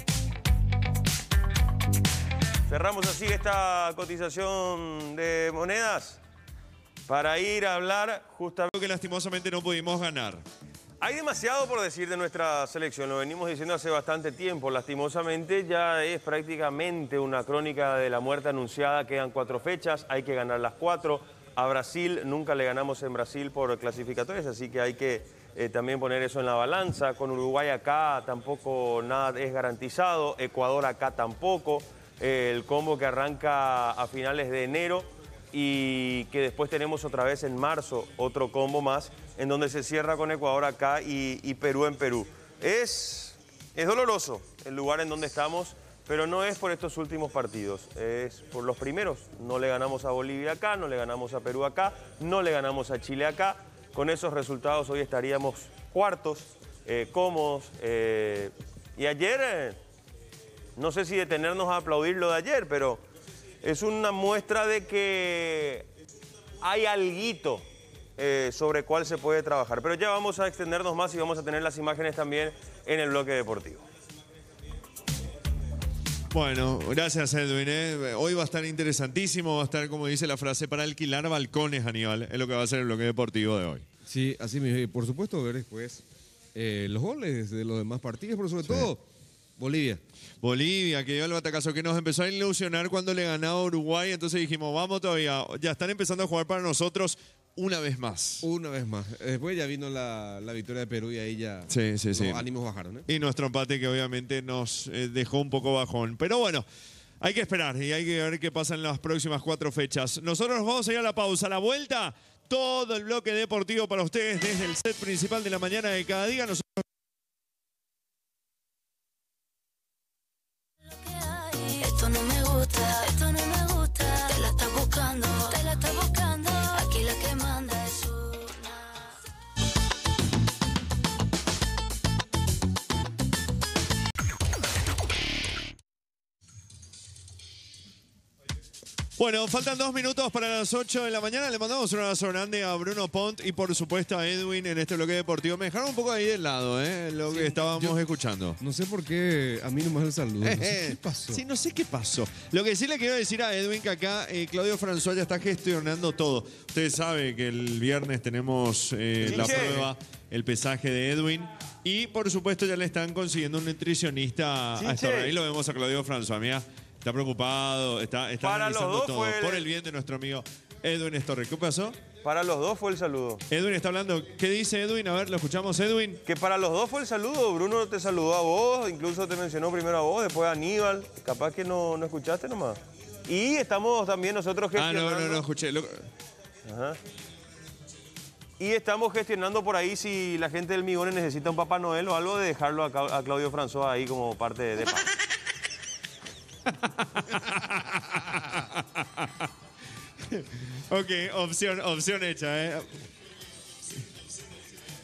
Cerramos así esta cotización de monedas para ir a hablar justamente que lastimosamente no pudimos ganar. Hay demasiado por decir de nuestra selección, lo venimos diciendo hace bastante tiempo. Lastimosamente ya es prácticamente una crónica de la muerte anunciada. Quedan 4 fechas, hay que ganar las 4. A Brasil nunca le ganamos en Brasil por clasificatorias, así que hay que también poner eso en la balanza. Con Uruguay acá tampoco nada es garantizado, Ecuador acá tampoco. El combo que arranca a finales de enero y que después tenemos otra vez en marzo otro combo más, en donde se cierra con Ecuador acá y Perú en Perú. Es doloroso el lugar en donde estamos, pero no es por estos últimos partidos, es por los primeros. No le ganamos a Bolivia acá, no le ganamos a Perú acá, no le ganamos a Chile acá. Con esos resultados hoy estaríamos cuartos, cómodos. Y ayer, no sé si detenernos a aplaudir lo de ayer, pero es una muestra de que hay alguito sobre cuál se puede trabajar. Pero ya vamos a extendernos más y vamos a tener las imágenes también en el bloque deportivo. Bueno, gracias Edwin. Hoy va a estar interesantísimo, va a estar, como dice la frase, para alquilar balcones, Aníbal. Es lo que va a ser el bloque deportivo de hoy. Sí, así mismo. Y por supuesto ver después los goles de los demás partidos, pero sobre todo Bolivia. Bolivia, que dio el batacazo, que nos empezó a ilusionar cuando le ganaba a Uruguay. Entonces dijimos, vamos todavía, ya están empezando a jugar para nosotros una vez más. Una vez más. Después ya vino la victoria de Perú y ahí ya los ánimos bajaron. Y nuestro empate que obviamente nos dejó un poco bajón. Pero bueno, hay que esperar y hay que ver qué pasa en las próximas 4 fechas. Nosotros nos vamos a ir a la pausa. A la vuelta, todo el bloque deportivo para ustedes desde el set principal de la mañana de cada día. Nosotros... Esto no me gusta, esto no me gusta. Te la estás buscando, te la estás buscando. Aquí la que manda es una. Bueno, faltan 2 minutos para las 8 de la mañana. Le mandamos un abrazo grande a Bruno Pont y por supuesto a Edwin en este bloque deportivo. Me dejaron un poco ahí del lado, lo que estábamos escuchando. No sé por qué a mí nomás el saludo. No sé qué pasó. Sí, no sé qué pasó. Lo que sí le quiero decir a Edwin que acá Claudio François ya está gestionando todo. Ustedes saben que el viernes tenemos la prueba, el pesaje de Edwin. Y por supuesto ya le están consiguiendo un nutricionista a esta hora. Ahí lo vemos a Claudio François, mira. Está preocupado, está analizando todo por el bien de nuestro amigo Edwin Storrer. ¿Qué pasó? Para los dos fue el saludo. Edwin está hablando. ¿Qué dice Edwin? A ver, lo escuchamos, Edwin. Que para los dos fue el saludo. Bruno te saludó a vos, incluso te mencionó primero a vos, después a Aníbal. Capaz que no escuchaste nomás. Y estamos también nosotros gestionando. No escuché. Ajá. Y estamos gestionando por ahí si la gente del Migone necesita un Papá Noel o algo, de dejarlo a Claudio François ahí como parte de pago. Ok, opción hecha,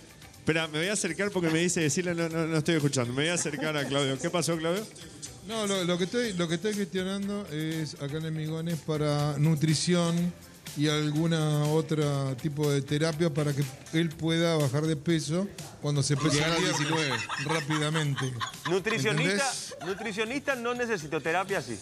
Espera, me voy a acercar porque me dice decirle, no estoy escuchando. Me voy a acercar a Claudio. ¿Qué pasó, Claudio? No, lo que estoy gestionando es acá en Migones para nutrición y alguna otra tipo de terapia para que él pueda bajar de peso cuando se pese Llegar al 19 rápidamente. Nutricionista no necesito, terapia sí.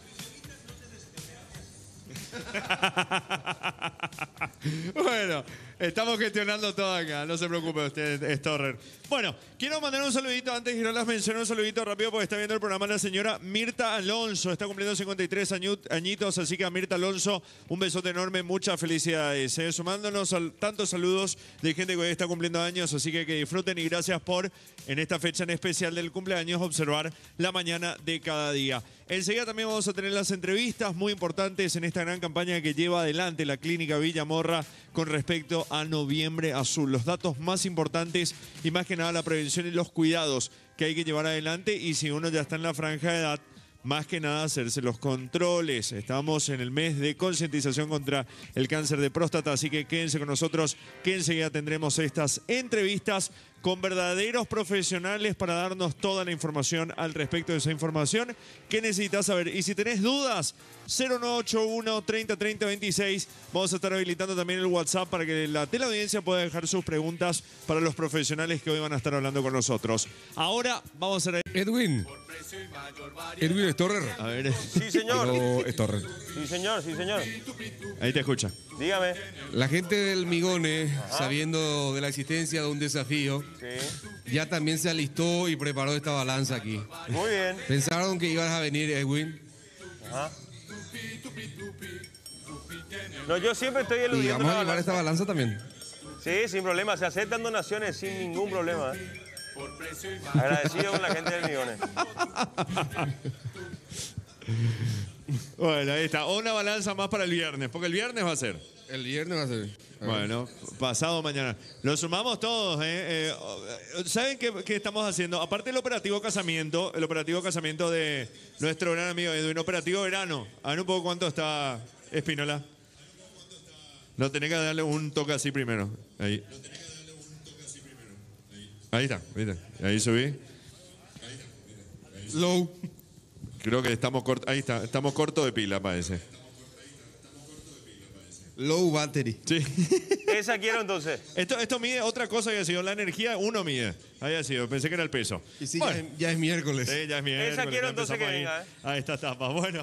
Bueno, estamos gestionando todo acá, no se preocupe usted, Storrer. Bueno, quiero mandar un saludito antes de ir a las menciones, un saludito rápido porque está viendo el programa la señora Mirta Alonso, está cumpliendo 53 añitos, así que a Mirta Alonso un besote enorme, muchas felicidades, sumándonos tantos saludos de gente que hoy está cumpliendo años, así que disfruten y gracias por, en esta fecha en especial del cumpleaños, observar la mañana de cada día. Enseguida también vamos a tener las entrevistas muy importantes en esta gran campaña que lleva adelante la Clínica Villamorra con respecto a Noviembre Azul. Los datos más importantes y más que nada la prevención y los cuidados que hay que llevar adelante. Y si uno ya está en la franja de edad, más que nada hacerse los controles. Estamos en el mes de concientización contra el cáncer de próstata, así que quédense con nosotros, que enseguida tendremos estas entrevistas con verdaderos profesionales para darnos toda la información al respecto de esa información que necesitas saber. Y si tenés dudas, 0981 30 30 26. Vamos a estar habilitando también el WhatsApp para que la teleaudiencia pueda dejar sus preguntas para los profesionales que hoy van a estar hablando con nosotros. Ahora vamos a... Edwin Storrer. A ver. Sí, señor. Storrer. Sí, señor, sí, señor. Ahí te escucha. Dígame. La gente del Migone, sabiendo de la existencia de un desafío, ya también se alistó y preparó esta balanza aquí. Muy bien. ¿Pensaron que ibas a venir, Edwin? Ajá. No, yo siempre estoy ¿Y eludiendo vamos a la llevar esta balanza también? Sí, sin problema. Se aceptan donaciones sin ningún problema. Agradecido con la gente del Millones. Bueno, ahí está. Una balanza más para el viernes, porque el viernes va a ser. El viernes va a ser. Bueno, pasado mañana. Lo sumamos todos. ¿Saben qué estamos haciendo? Aparte del operativo casamiento, de nuestro gran amigo Edwin, operativo verano. A ver un poco cuánto está Espínola. No tenés que darle un toque así primero. Ahí. Ahí está. Ahí subí. Low. Creo que estamos cortos. Ahí está. Estamos cortos de pila, parece. Low battery. Sí. Esa quiero entonces. Esto mide otra cosa que ha sido la energía, uno mide. Haya sido, pensé que era el peso. Y sí, bueno. ya es miércoles. Sí, ya es miércoles. Esa quiero entonces que venga. A esta etapa. Bueno.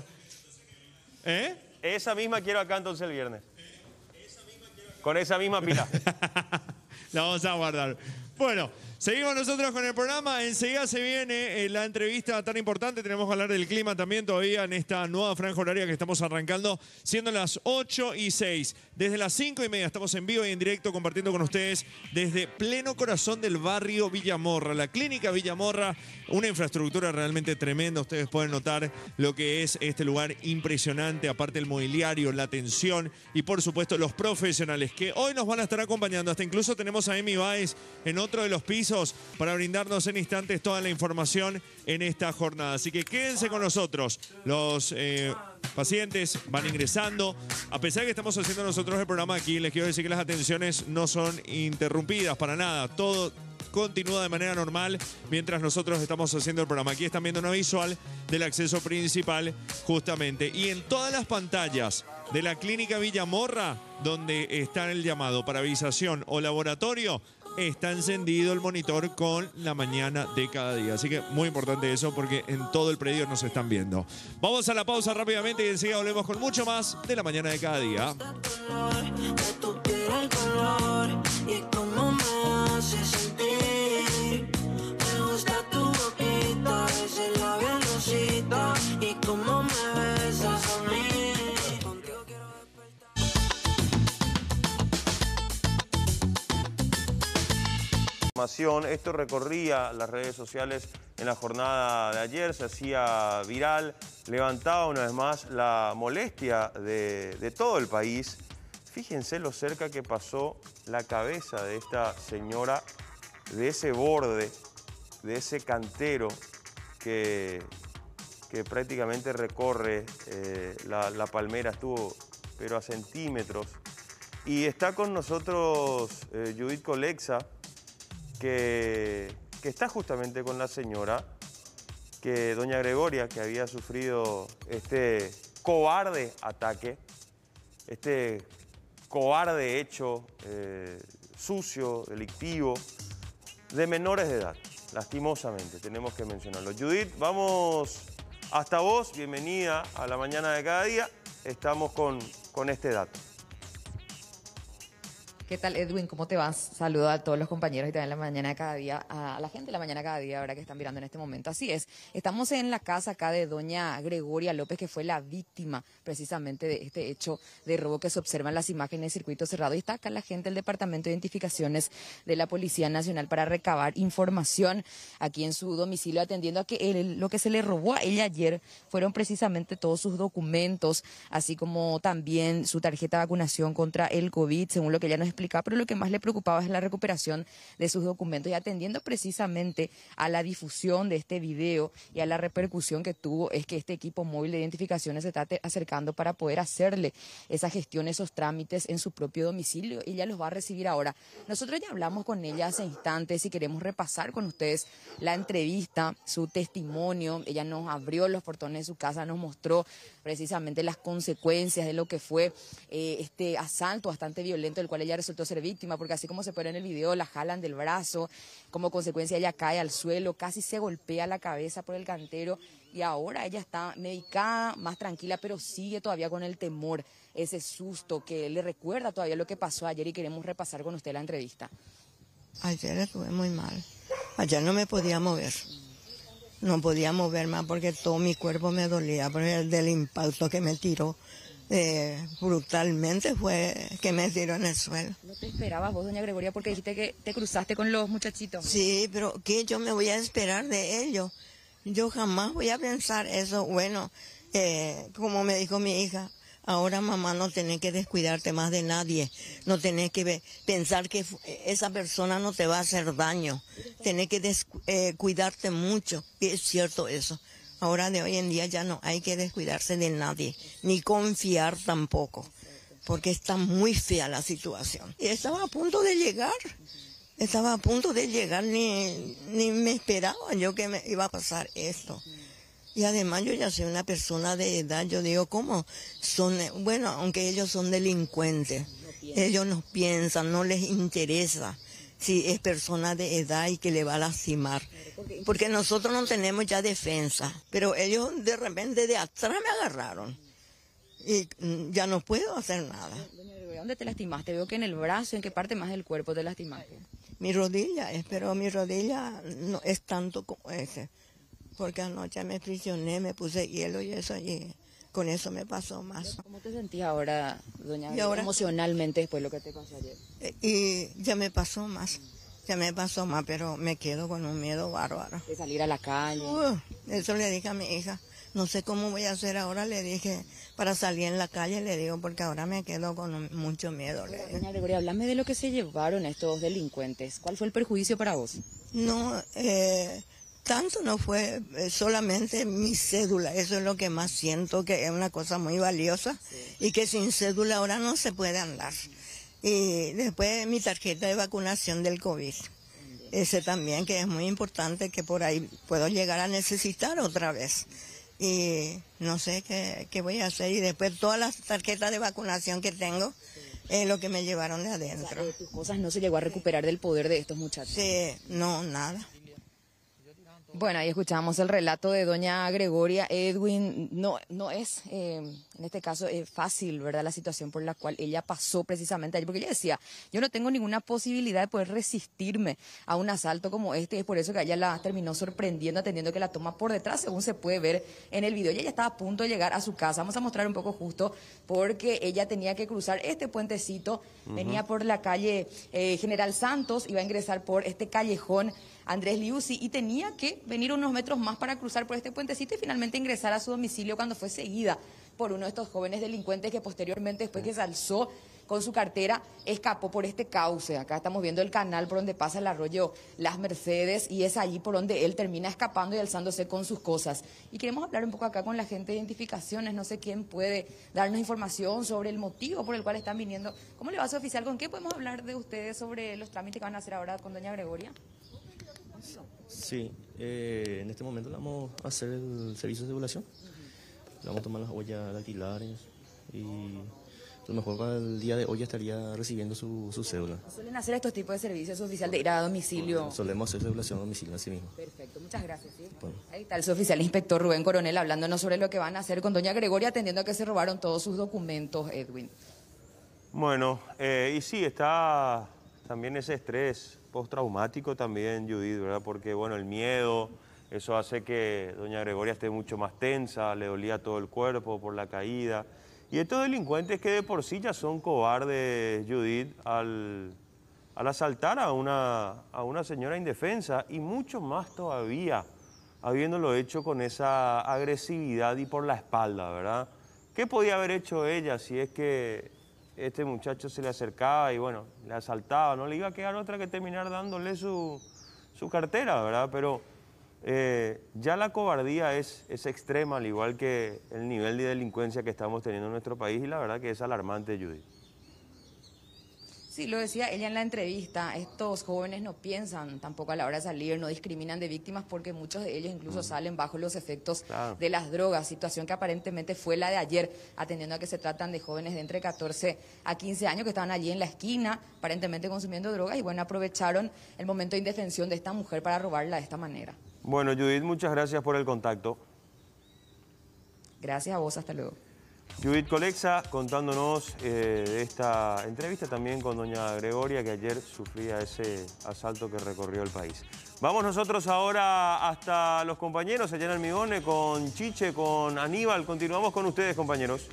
Esa misma quiero acá entonces el viernes. Con esa misma pila. La vamos a guardar. Bueno, seguimos nosotros con el programa. Enseguida se viene la entrevista tan importante. Tenemos que hablar del clima también todavía en esta nueva franja horaria que estamos arrancando, siendo las 8:06. Desde las 5:30 estamos en vivo y en directo compartiendo con ustedes desde pleno corazón del barrio Villamorra. La Clínica Villamorra, una infraestructura realmente tremenda. Ustedes pueden notar lo que es este lugar impresionante. Aparte el mobiliario, la atención y por supuesto los profesionales que hoy nos van a estar acompañando. Hasta incluso tenemos a Emi Báez en otro de los pisos para brindarnos en instantes toda la información en esta jornada. Así que quédense con nosotros. Los pacientes van ingresando. A pesar de que estamos haciendo nosotros el programa aquí, les quiero decir que las atenciones no son interrumpidas para nada. Todo continúa de manera normal mientras nosotros estamos haciendo el programa. Aquí están viendo una visual del acceso principal justamente. Y en todas las pantallas de la Clínica Villamorra, donde está el llamado para avisación o laboratorio, está encendido el monitor con la mañana de cada día. Así que muy importante eso porque en todo el predio nos están viendo. Vamos a la pausa rápidamente y enseguida volvemos con mucho más de la mañana de cada día. Y cómo me besas a mí. Esto recorría las redes sociales en la jornada de ayer, se hacía viral, levantaba una vez más la molestia de todo el país. Fíjense lo cerca que pasó la cabeza de esta señora, de ese borde, de ese cantero que prácticamente recorre la palmera, estuvo pero a centímetros. Y está con nosotros Judith Colexa, que está justamente con la señora, que doña Gregoria, que había sufrido este cobarde ataque, este cobarde hecho sucio, delictivo, de menores de edad, lastimosamente, tenemos que mencionarlo. Judith, vamos hasta vos, bienvenida a la mañana de cada día, estamos con este dato. ¿Qué tal, Edwin? ¿Cómo te vas? Saludo a todos los compañeros y también la mañana de cada día, a la gente de la mañana de cada día, ahora que están mirando en este momento. Así es, estamos en la casa acá de doña Gregoria López, que fue la víctima precisamente de este hecho de robo que se observa en las imágenes de circuito cerrado. Y está acá la gente del Departamento de Identificaciones de la Policía Nacional para recabar información aquí en su domicilio, atendiendo a que lo que se le robó a ella ayer fueron precisamente todos sus documentos, así como también su tarjeta de vacunación contra el COVID, según lo que ella nos explicaba, pero lo que más le preocupaba es la recuperación de sus documentos, y atendiendo precisamente a la difusión de este video y a la repercusión que tuvo, es que este equipo móvil de identificaciones se está acercando para poder hacerle esa gestión, esos trámites en su propio domicilio. Ella los va a recibir ahora. Nosotros ya hablamos con ella hace instantes y queremos repasar con ustedes la entrevista, su testimonio. Ella nos abrió los portones de su casa, nos mostró precisamente las consecuencias de lo que fue este asalto bastante violento del cual ella resultó ser víctima, porque así como se puede ver en el video, la jalan del brazo, como consecuencia ella cae al suelo, casi se golpea la cabeza por el cantero, y ahora ella está medicada, más tranquila, pero sigue todavía con el temor, ese susto que le recuerda todavía lo que pasó ayer, y queremos repasar con usted la entrevista. Ayer estuve muy mal, ayer no me podía mover. No podía mover más porque todo mi cuerpo me dolía, porque del impacto que me tiró brutalmente fue que me tiró en el suelo. ¿No te esperabas vos, doña Gregoria, porque dijiste que te cruzaste con los muchachitos? Sí, pero ¿qué yo me voy a esperar de ellos? Yo jamás voy a pensar eso. Bueno, como me dijo mi hija, ahora mamá no tenés que descuidarte más de nadie, no tenés que pensar que esa persona no te va a hacer daño, tenés que cuidarte mucho, y es cierto eso. Ahora de hoy en día ya no hay que descuidarse de nadie, ni confiar tampoco, porque está muy fea la situación. Y estaba a punto de llegar, ni me esperaba yo que me iba a pasar esto. Y además yo ya soy una persona de edad, yo digo, ¿cómo son? Bueno, aunque ellos son delincuentes, ellos no piensan, no les interesa si es persona de edad y que le va a lastimar. Porque nosotros no tenemos ya defensa, pero ellos de repente de atrás me agarraron y ya no puedo hacer nada. Doña Gregoria, ¿dónde te lastimaste? Veo que en el brazo, ¿en qué parte más del cuerpo te lastimaste? Mi rodilla, pero mi rodilla no es tanto como ese. Porque anoche me prisioné, me puse hielo y eso, y con eso me pasó más. ¿Cómo te sentías ahora, doña Gregoria, emocionalmente después de lo que te pasó ayer? Y ya me pasó más, pero me quedo con un miedo bárbaro. De salir a la calle. Eso le dije a mi hija, no sé cómo voy a hacer ahora, le dije, para salir en la calle, le digo, porque ahora me quedo con mucho miedo. Doña Gregoria, háblame de lo que se llevaron estos delincuentes. ¿Cuál fue el perjuicio para vos? No, tanto no fue solamente mi cédula, eso es lo que más siento, que es una cosa muy valiosa, y que sin cédula ahora no se puede andar. Y después mi tarjeta de vacunación del COVID, ese también, que es muy importante, que por ahí puedo llegar a necesitar otra vez. Y no sé qué voy a hacer, y después todas las tarjetas de vacunación que tengo, es lo que me llevaron de adentro. O sea, tus cosas no se llegó a recuperar del poder de estos muchachos. Sí, no, nada. Bueno, ahí escuchamos el relato de doña Gregoria. Edwin, no es, en este caso, fácil, ¿verdad?, la situación por la cual ella pasó precisamente ayer, porque ella decía, yo no tengo ninguna posibilidad de poder resistirme a un asalto como este, y es por eso que ella la terminó sorprendiendo, atendiendo que la toma por detrás, según se puede ver en el video. Ella ya estaba a punto de llegar a su casa. Vamos a mostrar un poco justo, porque ella tenía que cruzar este puentecito, venía por la calle General Santos, iba a ingresar por este callejón Andrés Liuzzi, y tenía que venir unos metros más para cruzar por este puentecito y finalmente ingresar a su domicilio, cuando fue seguida por uno de estos jóvenes delincuentes que posteriormente, después que se alzó con su cartera, escapó por este cauce. Acá estamos viendo el canal por donde pasa el arroyo Las Mercedes y es allí por donde él termina escapando y alzándose con sus cosas. Y queremos hablar un poco acá con la gente de identificaciones, no sé quién puede darnos información sobre el motivo por el cual están viniendo. ¿Cómo le va a su oficial? ¿Con qué podemos hablar de ustedes sobre los trámites que van a hacer ahora con doña Gregoria? Sí, en este momento le vamos a hacer el servicio de ovulación. Le vamos a tomar las huellas dactilares y a lo mejor para el día de hoy ya estaría recibiendo su cédula. ¿Suelen hacer estos tipos de servicios, su oficial, de ir a domicilio? Solemos hacer ovulación a domicilio, así mismo. Perfecto, muchas gracias. ¿Sí? Bueno. Ahí está el suboficial inspector Rubén Coronel hablándonos sobre lo que van a hacer con doña Gregoria, atendiendo a que se robaron todos sus documentos, Edwin. Bueno, y sí, está también ese estrés postraumático también, Judith, ¿verdad? Porque, bueno, el miedo, eso hace que doña Gregoria esté mucho más tensa, le dolía todo el cuerpo por la caída. Y estos delincuentes que de por sí ya son cobardes, Judith, al asaltar a una señora indefensa, y mucho más todavía, habiéndolo hecho con esa agresividad y por la espalda, ¿verdad? ¿Qué podía haber hecho ella si es que este muchacho se le acercaba y, bueno, le asaltaba? No le iba a quedar otra que terminar dándole su cartera, ¿verdad? Pero ya la cobardía es extrema, al igual que el nivel de delincuencia que estamos teniendo en nuestro país, y la verdad que es alarmante, Judith. Sí, lo decía ella en la entrevista, estos jóvenes no piensan tampoco a la hora de salir, no discriminan de víctimas porque muchos de ellos incluso salen bajo los efectos de las drogas, situación que aparentemente fue la de ayer, atendiendo a que se tratan de jóvenes de entre 14 a 15 años que estaban allí en la esquina, aparentemente consumiendo drogas, y bueno, aprovecharon el momento de indefensión de esta mujer para robarla de esta manera. Bueno, Judith, muchas gracias por el contacto. Gracias a vos, hasta luego. Judith Colexa contándonos de esta entrevista también con doña Gregoria, que ayer sufría ese asalto que recorrió el país. Vamos nosotros ahora hasta los compañeros allá en Almigone con Chiche, con Aníbal. Continuamos con ustedes, compañeros.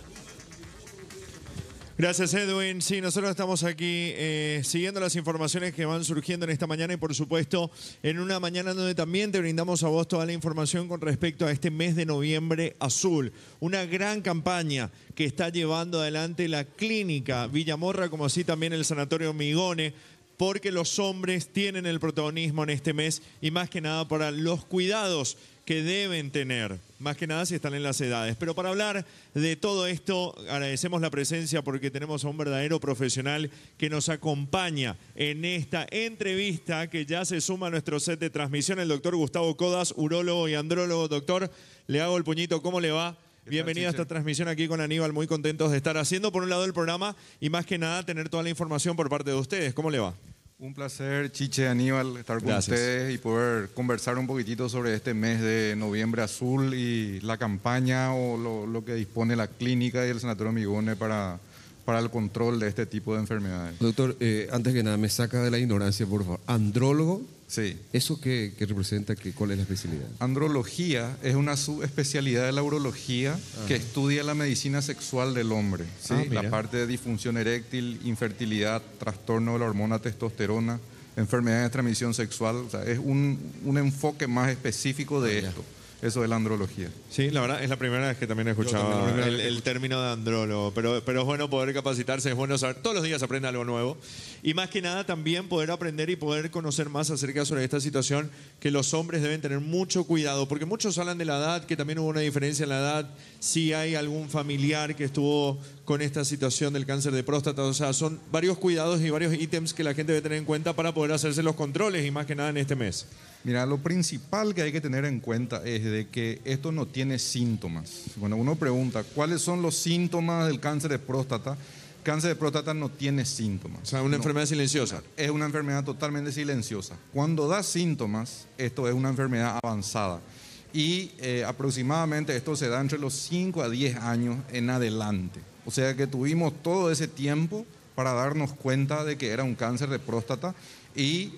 Gracias, Edwin. Sí, nosotros estamos aquí siguiendo las informaciones que van surgiendo en esta mañana y, por supuesto, en una mañana donde también te brindamos a vos toda la información con respecto a este mes de noviembre azul. Una gran campaña que está llevando adelante la clínica Villamorra, como así también el Sanatorio Migone, porque los hombres tienen el protagonismo en este mes y más que nada para los cuidados que deben tener, más que nada si están en las edades. Pero para hablar de todo esto, agradecemos la presencia porque tenemos a un verdadero profesional que nos acompaña en esta entrevista que ya se suma a nuestro set de transmisión, el doctor Gustavo Codas, urólogo y andrólogo. Doctor, le hago el puñito, ¿cómo le va? Bienvenido a esta transmisión aquí con Aníbal, muy contentos de estar haciendo por un lado el programa y más que nada tener toda la información por parte de ustedes. ¿Cómo le va? Un placer, Chiche, Aníbal, estar con ustedes y poder conversar un poquitito sobre este mes de noviembre azul y la campaña o lo que dispone la clínica y el Sanatorio Migone para el control de este tipo de enfermedades. Doctor, antes que nada, me saca de la ignorancia, por favor. ¿Andrólogo? Sí. ¿Eso qué representa? ¿Cuál es la especialidad? Andrología es una subespecialidad de la urología que estudia la medicina sexual del hombre. ¿sí? La parte de disfunción eréctil, infertilidad, trastorno de la hormona testosterona, enfermedades de transmisión sexual. O sea, es un enfoque más específico de esto. Eso es la andrología. Sí, la verdad es la primera vez que también he escuchado el término de andrólogo, pero es bueno poder capacitarse, es bueno saber, todos los días aprende algo nuevo y más que nada también poder aprender y poder conocer más acerca sobre esta situación que los hombres deben tener mucho cuidado, porque muchos hablan de la edad, que también hubo una diferencia en la edad, si hay algún familiar que estuvo con esta situación del cáncer de próstata, o sea, son varios cuidados y varios ítems que la gente debe tener en cuenta para poder hacerse los controles y más que nada en este mes. Mira, lo principal que hay que tener en cuenta es de que esto no tiene síntomas. Bueno, uno pregunta, ¿cuáles son los síntomas del cáncer de próstata? Cáncer de próstata no tiene síntomas. O sea, una enfermedad silenciosa. Es una enfermedad totalmente silenciosa. Cuando da síntomas, esto es una enfermedad avanzada. Y aproximadamente esto se da entre los 5 a 10 años en adelante. O sea que tuvimos todo ese tiempo para darnos cuenta de que era un cáncer de próstata y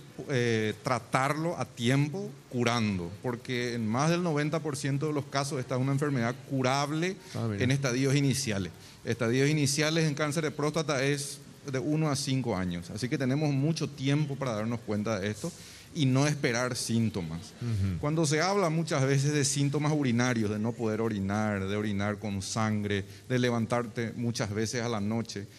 tratarlo a tiempo curando, porque en más del 90% de los casos esta es una enfermedad curable en estadios iniciales. Estadios iniciales en cáncer de próstata es de 1 a 5 años, así que tenemos mucho tiempo para darnos cuenta de esto y no esperar síntomas. Cuando se habla muchas veces de síntomas urinarios, de no poder orinar, de orinar con sangre, de levantarte muchas veces a la noche,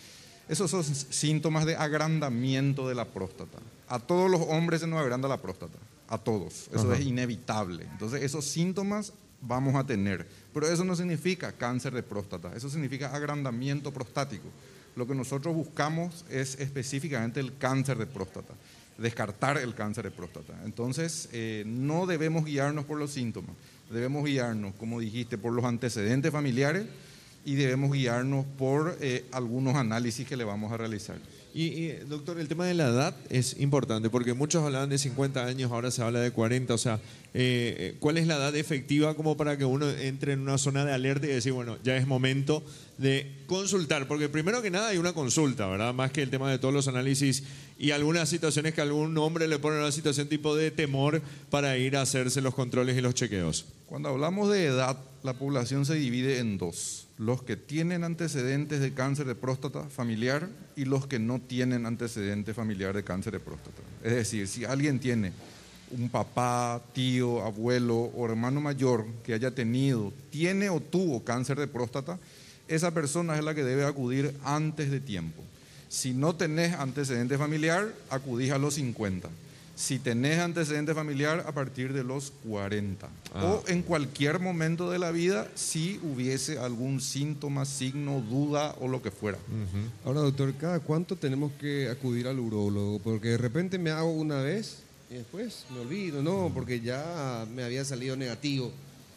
Esos son síntomas de agrandamiento de la próstata. A todos los hombres se nos agranda la próstata, a todos. Eso es inevitable. Entonces, esos síntomas vamos a tener. Pero eso no significa cáncer de próstata, eso significa agrandamiento prostático. Lo que nosotros buscamos es específicamente el cáncer de próstata, descartar el cáncer de próstata. Entonces, no debemos guiarnos por los síntomas, debemos guiarnos, como dijiste, por los antecedentes familiares y debemos guiarnos por algunos análisis que le vamos a realizar. Y doctor, el tema de la edad es importante porque muchos hablaban de 50 años, ahora se habla de 40, o sea, ¿cuál es la edad efectiva como para que uno entre en una zona de alerta y decir, bueno, ya es momento de consultar? Porque primero que nada hay una consulta, ¿verdad? Más que el tema de todos los análisis y algunas situaciones que algún hombre le pone una situación tipo de temor para ir a hacerse los controles y los chequeos. Cuando hablamos de edad, la población se divide en dos. Los que tienen antecedentes de cáncer de próstata familiar y los que no tienen antecedente familiar de cáncer de próstata. Es decir, si alguien tiene un papá, tío, abuelo o hermano mayor que haya tenido, tiene o tuvo cáncer de próstata, esa persona es la que debe acudir antes de tiempo. Si no tenés antecedente familiar, acudís a los 50. Si tenés antecedente familiar, a partir de los 40. O en cualquier momento de la vida, si hubiese algún síntoma, signo, duda o lo que fuera. Ahora, doctor, ¿cada cuánto tenemos que acudir al urólogo? Porque de repente me hago una vez y después me olvido, ¿no? Porque ya me había salido negativo.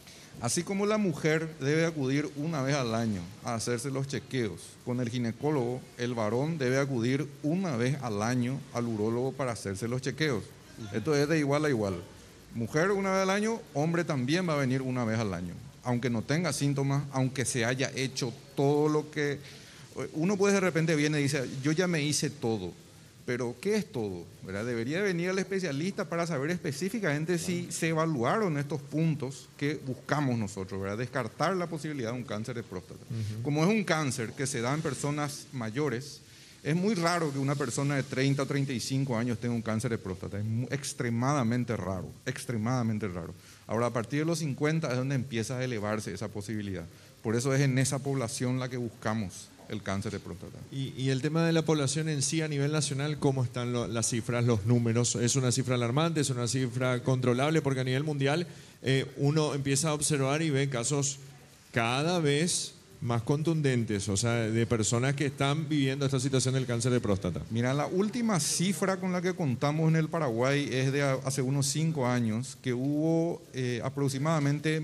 Así como la mujer debe acudir una vez al año a hacerse los chequeos con el ginecólogo, el varón debe acudir una vez al año al urólogo para hacerse los chequeos. Esto es de igual a igual. Mujer una vez al año, hombre también va a venir una vez al año. Aunque no tenga síntomas, aunque se haya hecho todo lo que... Uno puede de repente viene y dice, yo ya me hice todo. Pero, ¿qué es todo? ¿Verdad? Debería venir el especialista para saber específicamente si se evaluaron estos puntos que buscamos nosotros, ¿verdad? Descartar la posibilidad de un cáncer de próstata. Como es un cáncer que se da en personas mayores, es muy raro que una persona de 30 o 35 años tenga un cáncer de próstata. Es extremadamente raro, extremadamente raro. Ahora, a partir de los 50 es donde empieza a elevarse esa posibilidad. Por eso es en esa población la que buscamos el cáncer de próstata. Y el tema de la población en sí a nivel nacional, ¿cómo están las cifras, los números? ¿Es una cifra alarmante? ¿Es una cifra controlable? Porque a nivel mundial uno empieza a observar y ve casos cada vez más contundentes, o sea, de personas que están viviendo esta situación del cáncer de próstata. Mira, la última cifra con la que contamos en el Paraguay es de hace unos 5 años, que hubo aproximadamente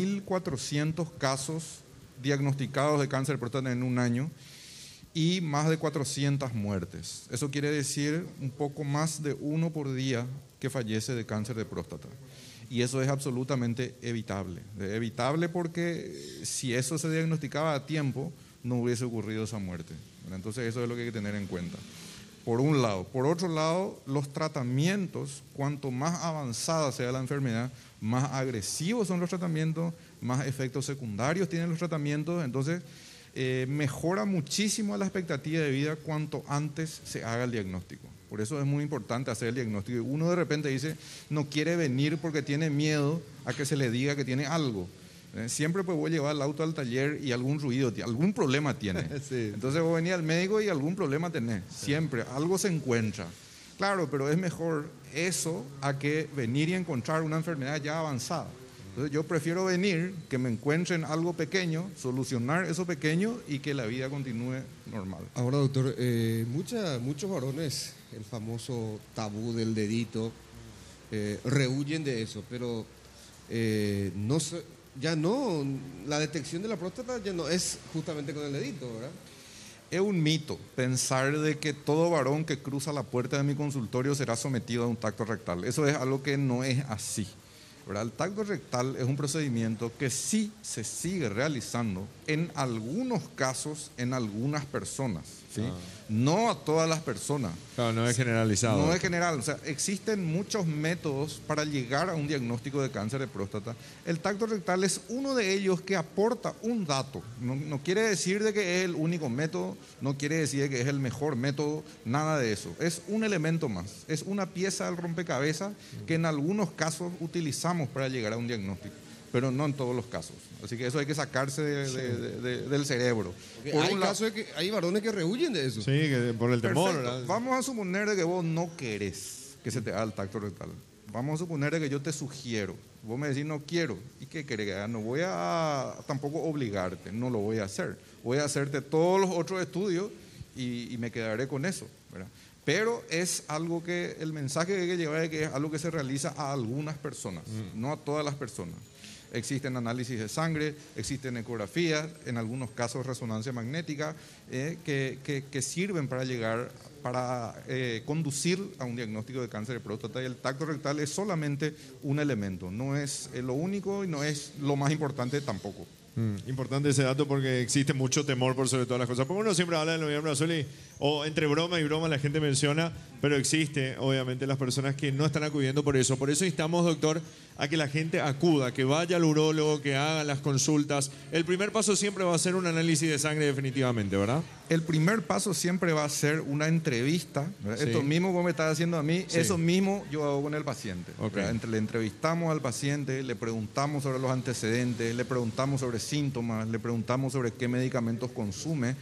1.400 casos diagnosticados de cáncer de próstata en un año y más de 400 muertes. Eso quiere decir un poco más de 1 por día que fallece de cáncer de próstata. Y eso es absolutamente evitable. Evitable porque si eso se diagnosticaba a tiempo, no hubiese ocurrido esa muerte. Entonces eso es lo que hay que tener en cuenta. Por un lado. Por otro lado, los tratamientos, cuanto más avanzada sea la enfermedad, más agresivos son los tratamientos, más efectos secundarios tienen los tratamientos. Entonces, mejora muchísimo la expectativa de vida cuanto antes se haga el diagnóstico. Por eso es muy importante hacer el diagnóstico. Uno de repente dice, no quiere venir porque tiene miedo a que se le diga que tiene algo. Siempre pues voy a llevar el auto al taller y algún ruido, algún problema tiene. Sí. Entonces vos venís al médico y algún problema tenés. Siempre, algo se encuentra. Claro, pero es mejor eso a que venir y encontrar una enfermedad ya avanzada. Entonces yo prefiero venir, que me encuentren algo pequeño, solucionar eso pequeño y que la vida continúe normal. Ahora, doctor, muchos varones, el famoso tabú del dedito, rehuyen de eso, pero ya no, la detección de la próstata ya no es justamente con el dedito, ¿verdad? Es un mito pensar de que todo varón que cruza la puerta de mi consultorio será sometido a un tacto rectal. Eso es algo que no es así, ¿verdad? El tacto rectal es un procedimiento que sí se sigue realizando en algunos casos, en algunas personas, ¿sí? No a todas las personas. Claro, no es generalizado. No es general, o sea, existen muchos métodos para llegar a un diagnóstico de cáncer de próstata. El tacto rectal es uno de ellos que aporta un dato. No quiere decir de que es el único método, no quiere decir que es el mejor método, nada de eso. Es un elemento más, es una pieza del rompecabezas que en algunos casos utilizamos para llegar a un diagnóstico. pero no en todos los casos. Así que eso hay que sacarse del cerebro. Hay varones que rehuyen de eso. Sí, que por el temor. Perfecto. Vamos a suponer de que vos no querés que se te haga el tacto rectal. Vamos a suponer de que yo te sugiero. Vos me decís no quiero. ¿Y qué querés que haga? No voy a tampoco obligarte, no lo voy a hacer. Voy a hacerte todos los otros estudios y me quedaré con eso, ¿verdad? Pero es algo que, el mensaje que hay que llevar es que es algo que se realiza a algunas personas, no a todas las personas. Existen análisis de sangre, existen ecografías, en algunos casos resonancia magnética, que sirven para llegar, para conducir a un diagnóstico de cáncer de próstata, y el tacto rectal es solamente un elemento, no es lo único y no es lo más importante tampoco. Importante ese dato porque existe mucho temor por sobre todas las cosas. Porque uno siempre habla del noviembre azul o entre broma y broma la gente menciona, pero existe obviamente las personas que no están acudiendo por eso. Por eso instamos, doctor, a que la gente acuda, que vaya al urólogo, que haga las consultas. El primer paso siempre va a ser un análisis de sangre definitivamente, ¿verdad? El primer paso siempre va a ser una entrevista. Sí. Esto mismo que me estás haciendo a mí, sí, eso mismo yo hago con el paciente. Okay. Le entrevistamos al paciente, le preguntamos sobre los antecedentes, le preguntamos sobre síntomas, le preguntamos sobre qué medicamentos consume.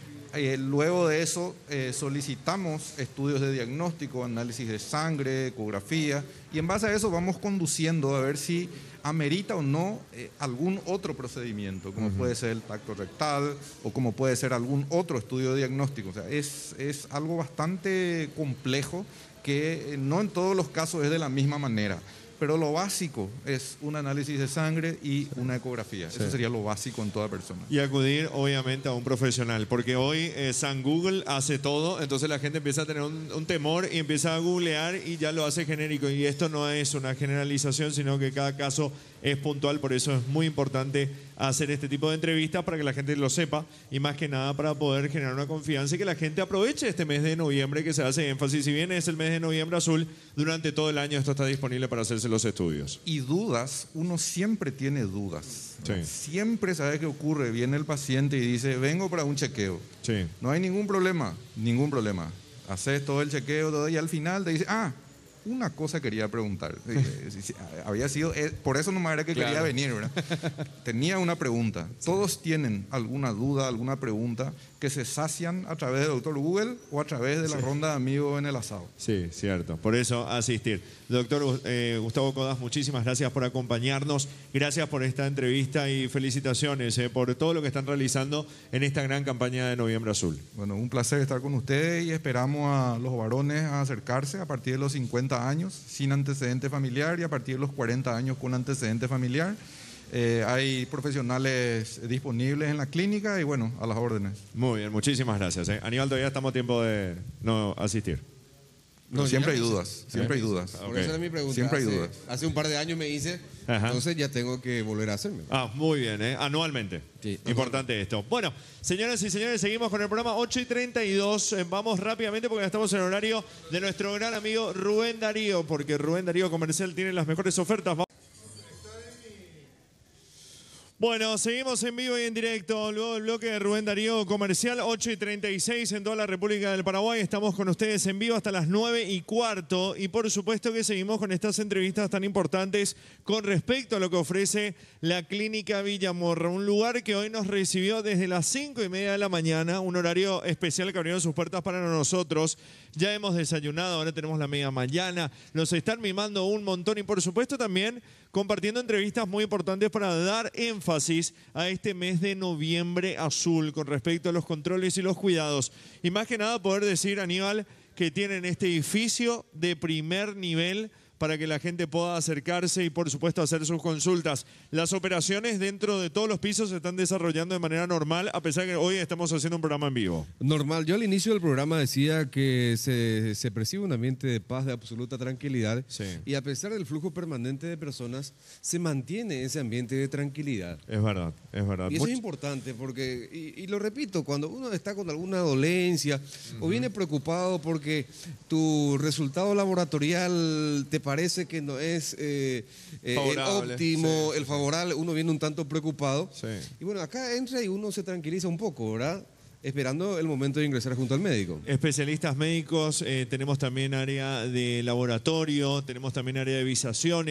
Luego de eso solicitamos estudios de diagnóstico, análisis de sangre, ecografía, y en base a eso vamos conduciendo a ver si amerita o no algún otro procedimiento, como puede ser el tacto rectal o como puede ser algún otro estudio de diagnóstico. O sea, es algo bastante complejo que no en todos los casos es de la misma manera. Pero lo básico es un análisis de sangre y una ecografía. Sí. Eso sería lo básico en toda persona. Y acudir, obviamente, a un profesional. Porque hoy San Google hace todo, entonces la gente empieza a tener un temor y empieza a googlear y ya lo hace genérico. Y esto no es una generalización, sino que cada caso es puntual. Por eso es muy importante hacer este tipo de entrevistas para que la gente lo sepa y más que nada para poder generar una confianza y que la gente aproveche este mes de noviembre que se hace énfasis. Si bien es el mes de noviembre azul, durante todo el año esto está disponible para hacerse los estudios. Y dudas, uno siempre tiene dudas. Sí. Siempre sabe qué ocurre. Viene el paciente y dice, vengo para un chequeo. Sí. No hay ningún problema. Haces todo el chequeo todo, y al final te dice, una cosa quería preguntar. Había sido, por eso no me era que quería venir, ¿verdad? Tenía una pregunta. Todos tienen alguna duda, alguna pregunta que se sacian a través del doctor Google o a través de la ronda de amigos en el asado. Sí, cierto. Por eso asistir. Doctor Gustavo Codaz, muchísimas gracias por acompañarnos. Gracias por esta entrevista y felicitaciones por todo lo que están realizando en esta gran campaña de Noviembre Azul. Bueno, un placer estar con ustedes y esperamos a los varones a acercarse a partir de los 50 años sin antecedente familiar y a partir de los 40 años con antecedente familiar. Hay profesionales disponibles en la clínica y bueno, a las órdenes. Muy bien, muchísimas gracias. Aníbal, todavía estamos a tiempo de no asistir. No, siempre hay dudas, siempre hay dudas. Por eso era mi pregunta. Siempre hay dudas. Hace un par de años me hice, entonces ya tengo que volver a hacerme. Muy bien, anualmente. Sí, importante esto. Bueno, señoras y señores, seguimos con el programa 8:32. Vamos rápidamente porque ya estamos en el horario de nuestro gran amigo Rubén Darío, porque Rubén Darío Comercial tiene las mejores ofertas. Bueno, seguimos en vivo y en directo. Luego del bloque de Rubén Darío Comercial, 8:36 en toda la República del Paraguay. Estamos con ustedes en vivo hasta las 9:15. Y por supuesto que seguimos con estas entrevistas tan importantes con respecto a lo que ofrece la Clínica Villamorra. Un lugar que hoy nos recibió desde las 5:30 de la mañana. Un horario especial que abrió sus puertas para nosotros. Ya hemos desayunado, ahora tenemos la media mañana. Nos están mimando un montón y por supuesto también compartiendo entrevistas muy importantes para dar énfasis a este mes de noviembre azul con respecto a los controles y los cuidados. Y más que nada poder decir, Aníbal, que tienen este edificio de primer nivel para que la gente pueda acercarse y por supuesto hacer sus consultas. Las operaciones dentro de todos los pisos se están desarrollando de manera normal, a pesar que hoy estamos haciendo un programa en vivo. Normal. Yo al inicio del programa decía que se percibe un ambiente de paz, de absoluta tranquilidad. Sí. Y a pesar del flujo permanente de personas, se mantiene ese ambiente de tranquilidad. Es verdad, es verdad. Y eso es importante porque, y lo repito, cuando uno está con alguna dolencia o viene preocupado porque tu resultado laboratorial te parece que no es el óptimo, el favorable, uno viene un tanto preocupado. Sí. Y bueno, acá entra y uno se tranquiliza un poco, ¿verdad? Esperando el momento de ingresar junto al médico. Especialistas médicos, tenemos también área de laboratorio, tenemos también área de visaciones,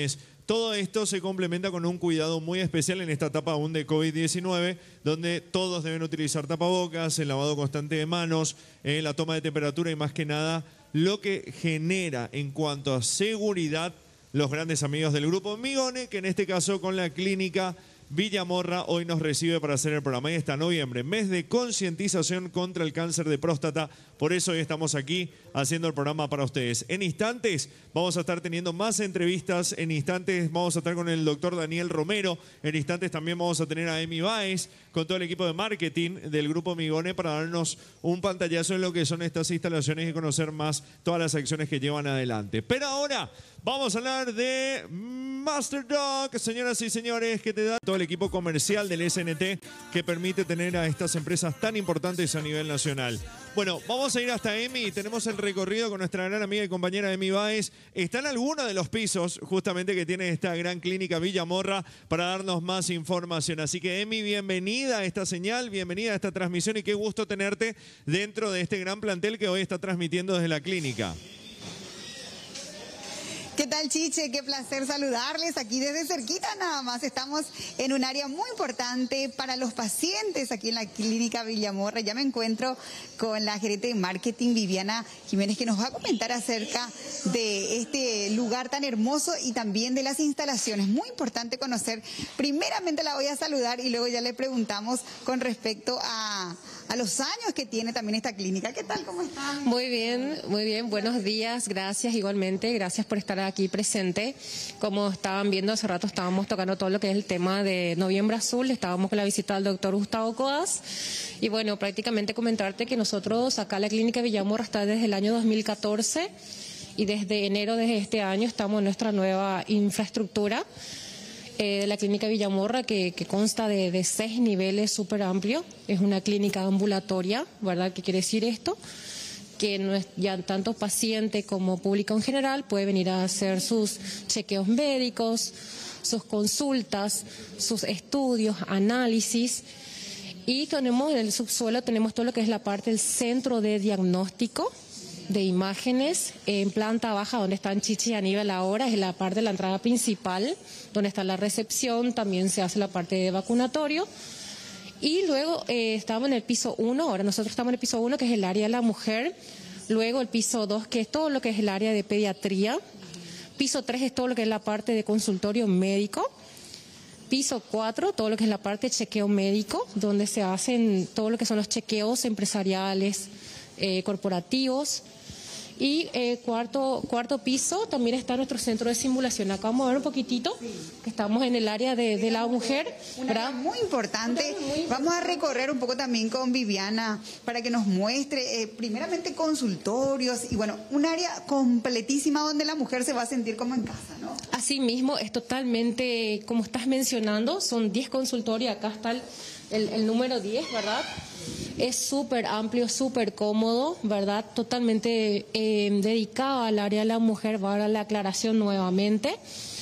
Todo esto se complementa con un cuidado muy especial en esta etapa aún de COVID-19, donde todos deben utilizar tapabocas, el lavado constante de manos, la toma de temperatura y más que nada lo que genera en cuanto a seguridad los grandes amigos del Grupo Migone, que en este caso con la clínica Villamorra hoy nos recibe para hacer el programa. Ahí está, noviembre, mes de concientización contra el cáncer de próstata. Por eso hoy estamos aquí haciendo el programa para ustedes. En instantes vamos a estar teniendo más entrevistas. En instantes vamos a estar con el doctor Daniel Romero. En instantes también vamos a tener a Emi Báez con todo el equipo de marketing del Grupo Migone para darnos un pantallazo en lo que son estas instalaciones y conocer más todas las acciones que llevan adelante. Pero ahora vamos a hablar de Master Dog, señoras y señores, que te da todo el equipo comercial del SNT que permite tener a estas empresas tan importantes a nivel nacional. Bueno, vamos a ir hasta Emi. Tenemos el recorrido con nuestra gran amiga y compañera Emi Báez. Está en alguno de los pisos justamente que tiene esta gran clínica Villamorra para darnos más información. Así que Emi, bienvenida a esta señal, bienvenida a esta transmisión y qué gusto tenerte dentro de este gran plantel que hoy está transmitiendo desde la clínica. ¿Qué tal, Chiche? Qué placer saludarles aquí desde cerquita nada más. Estamos en un área muy importante para los pacientes aquí en la Clínica Villamorra. Ya me encuentro con la gerente de marketing, Viviana Jiménez, que nos va a comentar acerca de este lugar tan hermoso y también de las instalaciones. Muy importante conocer. Primeramente la voy a saludar y luego ya le preguntamos con respecto a los años que tiene también esta clínica. ¿Qué tal? ¿Cómo están? Muy bien, muy bien. Buenos días. Gracias igualmente. Gracias por estar aquí presente. Como estaban viendo, hace rato estábamos tocando todo lo que es el tema de Noviembre Azul. Estábamos con la visita del doctor Gustavo Coas. Y bueno, prácticamente comentarte que nosotros acá en la Clínica Villamorra está desde el año 2014 y desde enero de este año estamos en nuestra nueva infraestructura. De la Clínica Villamorra, que consta de 6 niveles súper amplios. Es una clínica ambulatoria, ¿verdad? ¿Qué quiere decir esto? Que no es, ya tanto paciente como público en general puede venir a hacer sus chequeos médicos, sus consultas, sus estudios, análisis. Y tenemos en el subsuelo, tenemos todo lo que es la parte del centro de diagnóstico de imágenes en planta baja, donde están Chichi y Aníbal ahora, es la parte de la entrada principal, donde está la recepción, también se hace la parte de vacunatorio. Y luego estamos en el piso 1, ahora nosotros estamos en el piso 1, que es el área de la mujer, luego el piso 2, que es todo lo que es el área de pediatría, piso 3 es todo lo que es la parte de consultorio médico, piso 4, todo lo que es la parte de chequeo médico, donde se hacen todo lo que son los chequeos empresariales, corporativos. Y cuarto piso también está nuestro centro de simulación. Acá vamos a ver un poquitito, que estamos en el área de la mujer. Un área muy importante. Vamos a recorrer un poco también con Viviana para que nos muestre primeramente consultorios y bueno, un área completísima donde la mujer se va a sentir como en casa, ¿no? Así mismo, es totalmente, como estás mencionando, son 10 consultorios, acá está el número 10, ¿verdad? Es súper amplio, súper cómodo, ¿verdad? Totalmente dedicado al área de la mujer. Va a dar la aclaración nuevamente.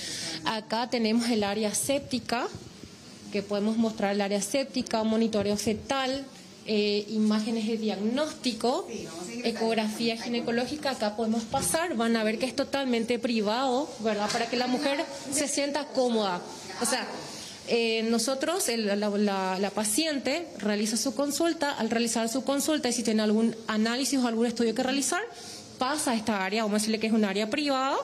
Acá tenemos el área séptica, que podemos mostrar el área séptica, monitoreo fetal, imágenes de diagnóstico, ecografía ginecológica. Acá podemos pasar, van a ver que es totalmente privado, ¿verdad? Para que la mujer se sienta cómoda. O sea, nosotros, la paciente realiza su consulta. Al realizar su consulta y si tiene algún análisis o algún estudio que realizar, pasa a esta área, vamos a decirle que es un área privada,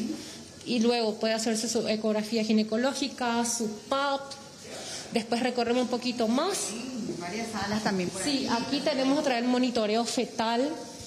y luego puede hacerse su ecografía ginecológica, su PAP. Después recorremos un poquito más. Varias salas también. Sí, aquí tenemos otra vez monitoreo fetal.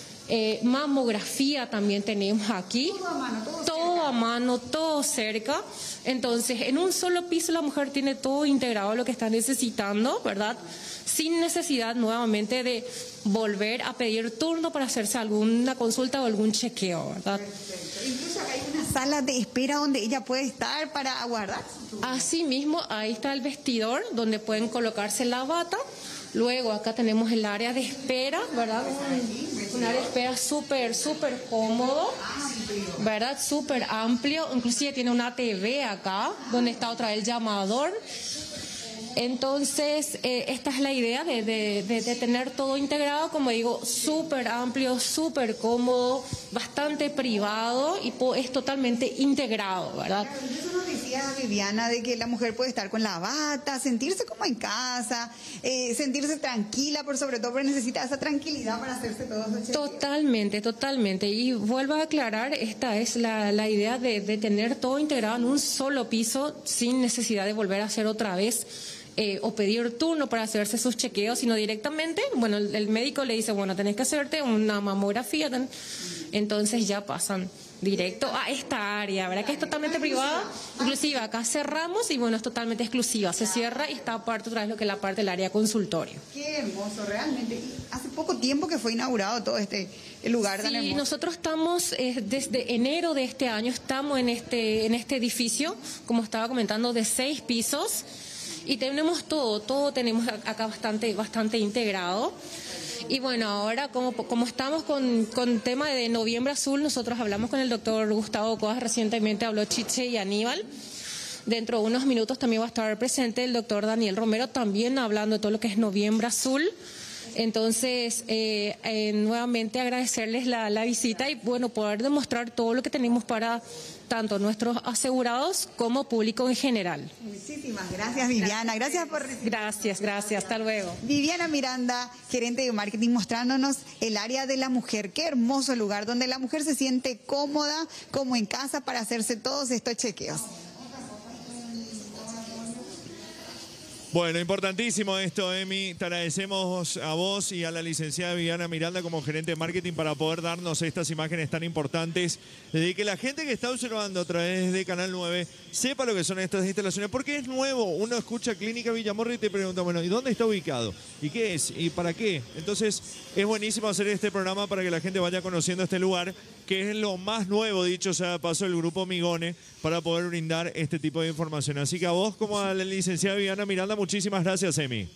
Mamografía también tenemos aquí, todo a mano, todo cerca. Entonces, en un solo piso la mujer tiene todo integrado lo que está necesitando, ¿verdad? Sin necesidad nuevamente de volver a pedir turno para hacerse alguna consulta o algún chequeo, ¿verdad? Perfecto. Incluso acá hay una sala de espera donde ella puede estar para aguardar. Así mismo, ahí está el vestidor donde pueden colocarse la bata. Luego acá tenemos el área de espera, ¿verdad? Un área de espera súper cómodo, ¿verdad? Súper amplio. Inclusive tiene una TV acá, donde está otra vez el llamador. Entonces, esta es la idea de tener todo integrado, como digo, súper amplio, súper cómodo, bastante privado y es totalmente integrado, ¿verdad? Eso nos decía Viviana, de que la mujer puede estar con la bata, sentirse como en casa, sentirse tranquila, por sobre todo, pero necesita esa tranquilidad para hacerse todo eso. Totalmente, totalmente. Y vuelvo a aclarar, esta es la idea de tener todo integrado en un solo piso sin necesidad de volver a hacer otra vez o pedir turno para hacerse sus chequeos, sino directamente, bueno, el médico le dice, bueno, tenés que hacerte una mamografía, entonces ya pasan directo a esta área, ¿verdad? Que es totalmente privada, inclusive acá cerramos y bueno, es totalmente exclusiva, se cierra y está aparte otra vez lo que es la parte del área consultorio. Qué hermoso, realmente. Hace poco tiempo que fue inaugurado todo el lugar tan hermoso. Sí, nosotros estamos desde enero de este año, estamos en este edificio, como estaba comentando, de 6 pisos y tenemos todo tenemos acá bastante integrado. Y bueno, ahora como estamos con tema de Noviembre Azul, nosotros hablamos con el doctor Gustavo Coas, recientemente habló Chiche y Aníbal. Dentro de unos minutos también va a estar presente el doctor Daniel Romero, también hablando de todo lo que es Noviembre Azul. Entonces, nuevamente agradecerles la visita y bueno, poder demostrar todo lo que tenemos para tanto nuestros asegurados como público en general. Muchísimas gracias, Viviana. Gracias por recibir. Gracias. Hasta luego. Viviana Miranda, gerente de marketing, mostrándonos el área de la mujer. Qué hermoso lugar donde la mujer se siente cómoda, como en casa, para hacerse todos estos chequeos. Bueno, importantísimo esto, Emi. Te agradecemos a vos y a la licenciada Viviana Miranda como gerente de marketing para poder darnos estas imágenes tan importantes, de que la gente que está observando a través de Canal 9 sepa lo que son estas instalaciones, porque es nuevo. Uno escucha Clínica Villamorra y te pregunta, bueno, ¿y dónde está ubicado? ¿Y qué es? ¿Y para qué? Entonces, es buenísimo hacer este programa para que la gente vaya conociendo este lugar, que es lo más nuevo, dicho sea de paso, del Grupo Migone, para poder brindar este tipo de información. Así que a vos, como a la licenciada Viviana Miranda, muchísimas gracias, Emi.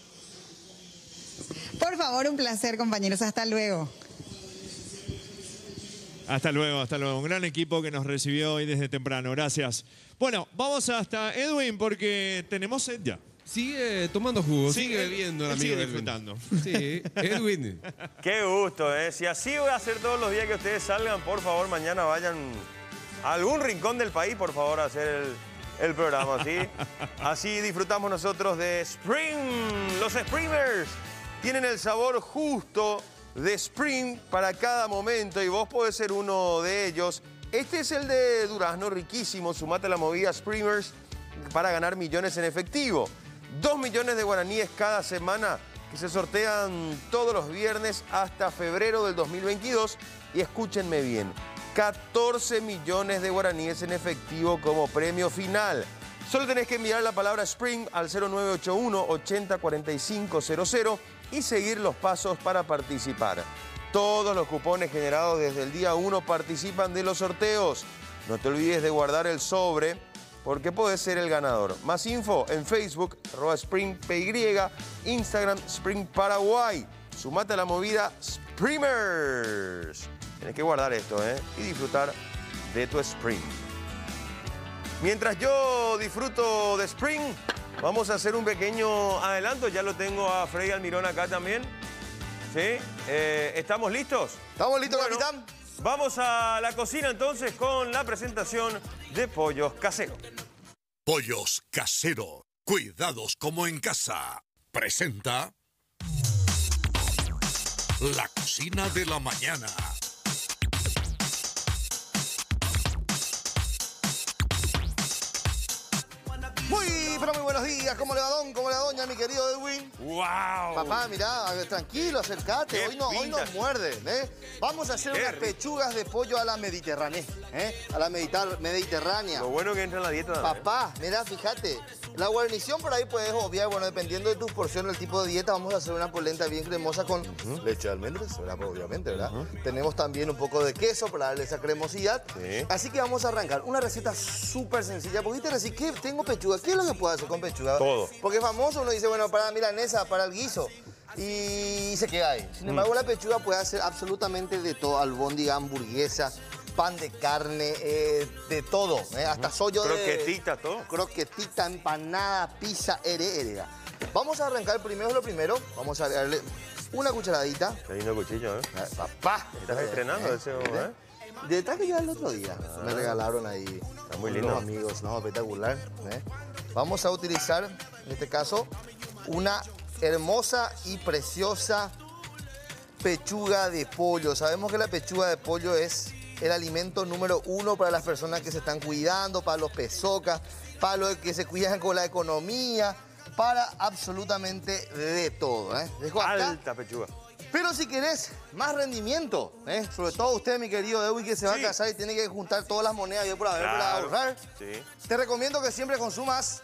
Por favor, un placer, compañeros. Hasta luego. Hasta luego. Un gran equipo que nos recibió hoy desde temprano. Gracias. Bueno, vamos hasta Edwin porque tenemos sed ya. Sigue tomando jugo, sigue bebiendo el amigo. Sigue disfrutando. Sí, Edwin. Qué gusto, ¿eh? Si así voy a hacer todos los días que ustedes salgan, por favor, mañana vayan a algún rincón del país, por favor, a hacer el programa, ¿sí? Así disfrutamos nosotros de Spring. Los Springers tienen el sabor justo de Spring para cada momento y vos podés ser uno de ellos. Este es el de durazno, riquísimo. Sumate a la movida Springers para ganar millones en efectivo. 2 millones de guaraníes cada semana que se sortean todos los viernes hasta febrero del 2022. Y escúchenme bien, 14 millones de guaraníes en efectivo como premio final. Solo tenés que enviar la palabra Spring al 0981 80 45 00 y seguir los pasos para participar. Todos los cupones generados desde el día 1 participan de los sorteos. No te olvides de guardar el sobre, porque podés ser el ganador. Más info en Facebook, @SpringPY, Instagram, Spring Paraguay. Sumate a la movida Springers. Tienes que guardar esto, y disfrutar de tu Spring. Mientras yo disfruto de Spring, vamos a hacer un pequeño adelanto. Ya lo tengo a Freddy Almirón acá también. ¿Sí? ¿Estamos listos? Estamos listos, bueno, capitán. Vamos a la cocina entonces con la presentación de Pollos Casero. Pollos Casero. Cuidados como en casa. Presenta la cocina de la mañana. Pero muy buenos días. ¿Cómo le va, don? ¿Cómo le va, doña, mi querido Edwin? ¡Wow! Papá, mirá, tranquilo, acercate. Hoy no muerde, Vamos a hacer unas pechugas de pollo a la mediterránea, A la mediterránea. Lo bueno que entra en la dieta. Papá, mira, fíjate. La guarnición por ahí puedes obviar, bueno, dependiendo de tus porciones, el tipo de dieta, vamos a hacer una polenta bien cremosa con leche de almendras, ¿verdad? Obviamente, ¿verdad? Tenemos también un poco de queso para darle esa cremosidad. Sí. Así que vamos a arrancar. Una receta súper sencilla. Porque te decís, ¿qué tengo pechuga? ¿Qué es lo que puedo hacer con pechuga? Todo. Porque es famoso, uno dice, bueno, para la milanesa, para el guiso. Y se queda ahí. Sin embargo, la pechuga puede hacer absolutamente de todo. Albóndiga, hamburguesa, pan de carne, de todo, hasta sollo de... Croquetita, todo. Croquetita, empanada, pizza, hereda. Vamos a arrancar primero lo primero. Vamos a darle una cucharadita. Qué lindo cuchillo, ¿eh? Papá. ¿Estás estrenando ese, eh? Detrás que ya el otro día. Me regalaron ahí. Está muy lindo. Los amigos, ¿no? Espectacular. Vamos a utilizar, en este caso, una hermosa y preciosa pechuga de pollo. Sabemos que la pechuga de pollo es el alimento número 1 para las personas que se están cuidando, para los pesocas, para los que se cuidan con la economía, para absolutamente de todo. Dejo acá. Alta pechuga. Pero si querés más rendimiento, sobre todo usted, mi querido Edwin, que se va a casar y tiene que juntar todas las monedas yo por haber para ahorrar, te recomiendo que siempre consumas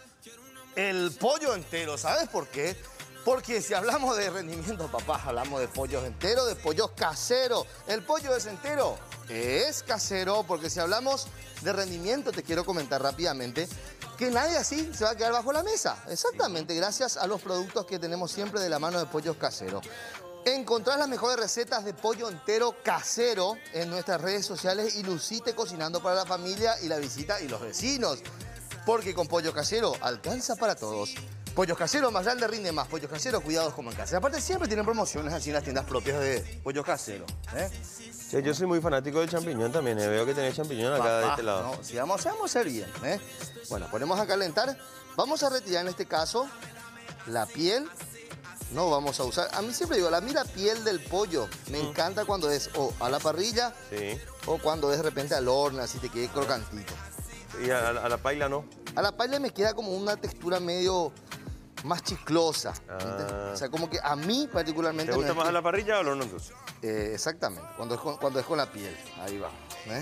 el pollo entero. ¿Sabes por qué? Porque si hablamos de rendimiento, papá, hablamos de pollos enteros, de pollos caseros. El pollo es entero, es casero, porque si hablamos de rendimiento, te quiero comentar rápidamente que nadie así se va a quedar bajo la mesa. Exactamente, gracias a los productos que tenemos siempre de la mano de Pollos Caseros. Encontrás las mejores recetas de pollo entero casero en nuestras redes sociales y lucite cocinando para la familia y la visita y los vecinos. Porque con Pollo Casero alcanza para todos. Pollos Caseros, más grande rinde más. Pollos Caseros, cuidados como en casa. Aparte siempre tienen promociones así en las tiendas propias de Pollos Caseros. Sí, yo soy muy fanático del champiñón también. Veo que tenés champiñón acá de este lado. No, si vamos a hacer bien. Bueno, ponemos a calentar. Vamos a retirar en este caso la piel. No vamos a usar. A mí siempre digo, la piel del pollo. Me encanta cuando es o a la parrilla o cuando es de repente al horno, así te quede crocantito. ¿Y a la paila no? A la paila me queda como una textura medio más chiclosa. O sea, como que a mí particularmente... ¿Te gusta más a la parrilla o al horno entonces? Exactamente, cuando es con la piel. Ahí va.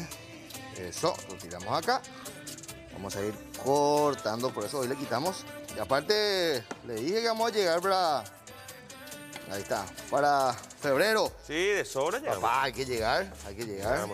Eso, lo tiramos acá. Vamos a ir cortando, por eso hoy le quitamos. Y aparte, le dije que vamos a llegar para... Ahí está, para febrero. Sí, de sobra ya. Papá, hay que llegar, Llegamos.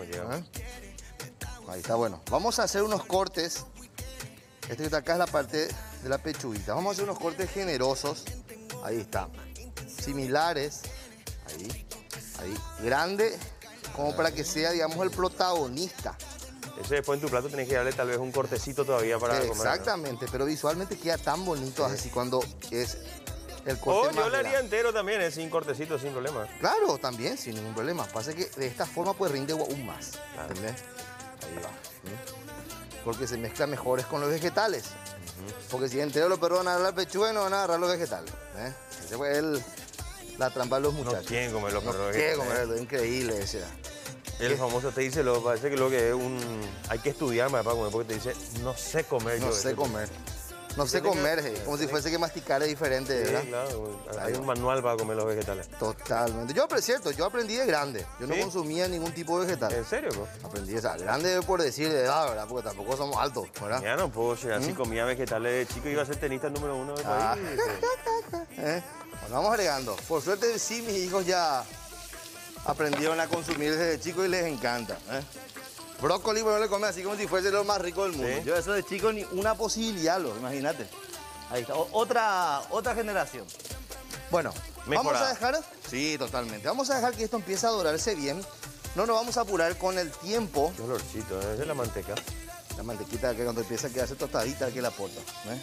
Ahí está, bueno. Vamos a hacer unos cortes. Este que está acá es la parte de la pechuguita. Vamos a hacer unos cortes generosos. Ahí está. Similares. Ahí. Grande, como para que sea, digamos, el protagonista. Ese después en tu plato tenés que darle tal vez un cortecito todavía para comer. Exactamente, pero visualmente queda tan bonito así cuando es... el corte yo le haría entero también, sin cortecito, sin problema. Claro, también, sin ningún problema. Pasa que de esta forma pues rinde aún más. ¿Entendés? Ahí va. Porque se mezcla mejores con los vegetales. Porque si entero los perros van a agarrar la pechuga y no van a agarrar los vegetales. Ese fue la trampa de los muchachos. No quieren comer los perros vegetales. No quieren comer, increíble ese. El famoso te dice, parece que lo que es hay que estudiar más para comer, porque te dice, no sé comer. No sé comer. No sé comer, como si fuese que masticar es diferente, ¿verdad? Sí, claro. Hay un manual para comer los vegetales. Totalmente. Yo aprendí de grande. Yo no consumía ningún tipo de vegetal. ¿En serio, bro? Aprendí de grande por decir de edad, ¿verdad? Porque tampoco somos altos, ¿verdad? Ya no puedo ser así, comía vegetales de chico, iba a ser tenista número 1 del país. Bueno, vamos agregando. Por suerte, sí, mis hijos ya aprendieron a consumir desde chicos y les encanta. Brócoli, bueno, le come así como si fuese lo más rico del mundo. ¿Sí? Yo eso de chico ni una posibilidad, imagínate. Ahí está, otra generación. Bueno, mejorada. Vamos a dejar... Sí, totalmente. Vamos a dejar que esto empiece a dorarse bien. No nos vamos a apurar con el tiempo. Qué olorcito, es de la manteca. La mantequita que cuando empieza a quedarse tostadita, que la aporta.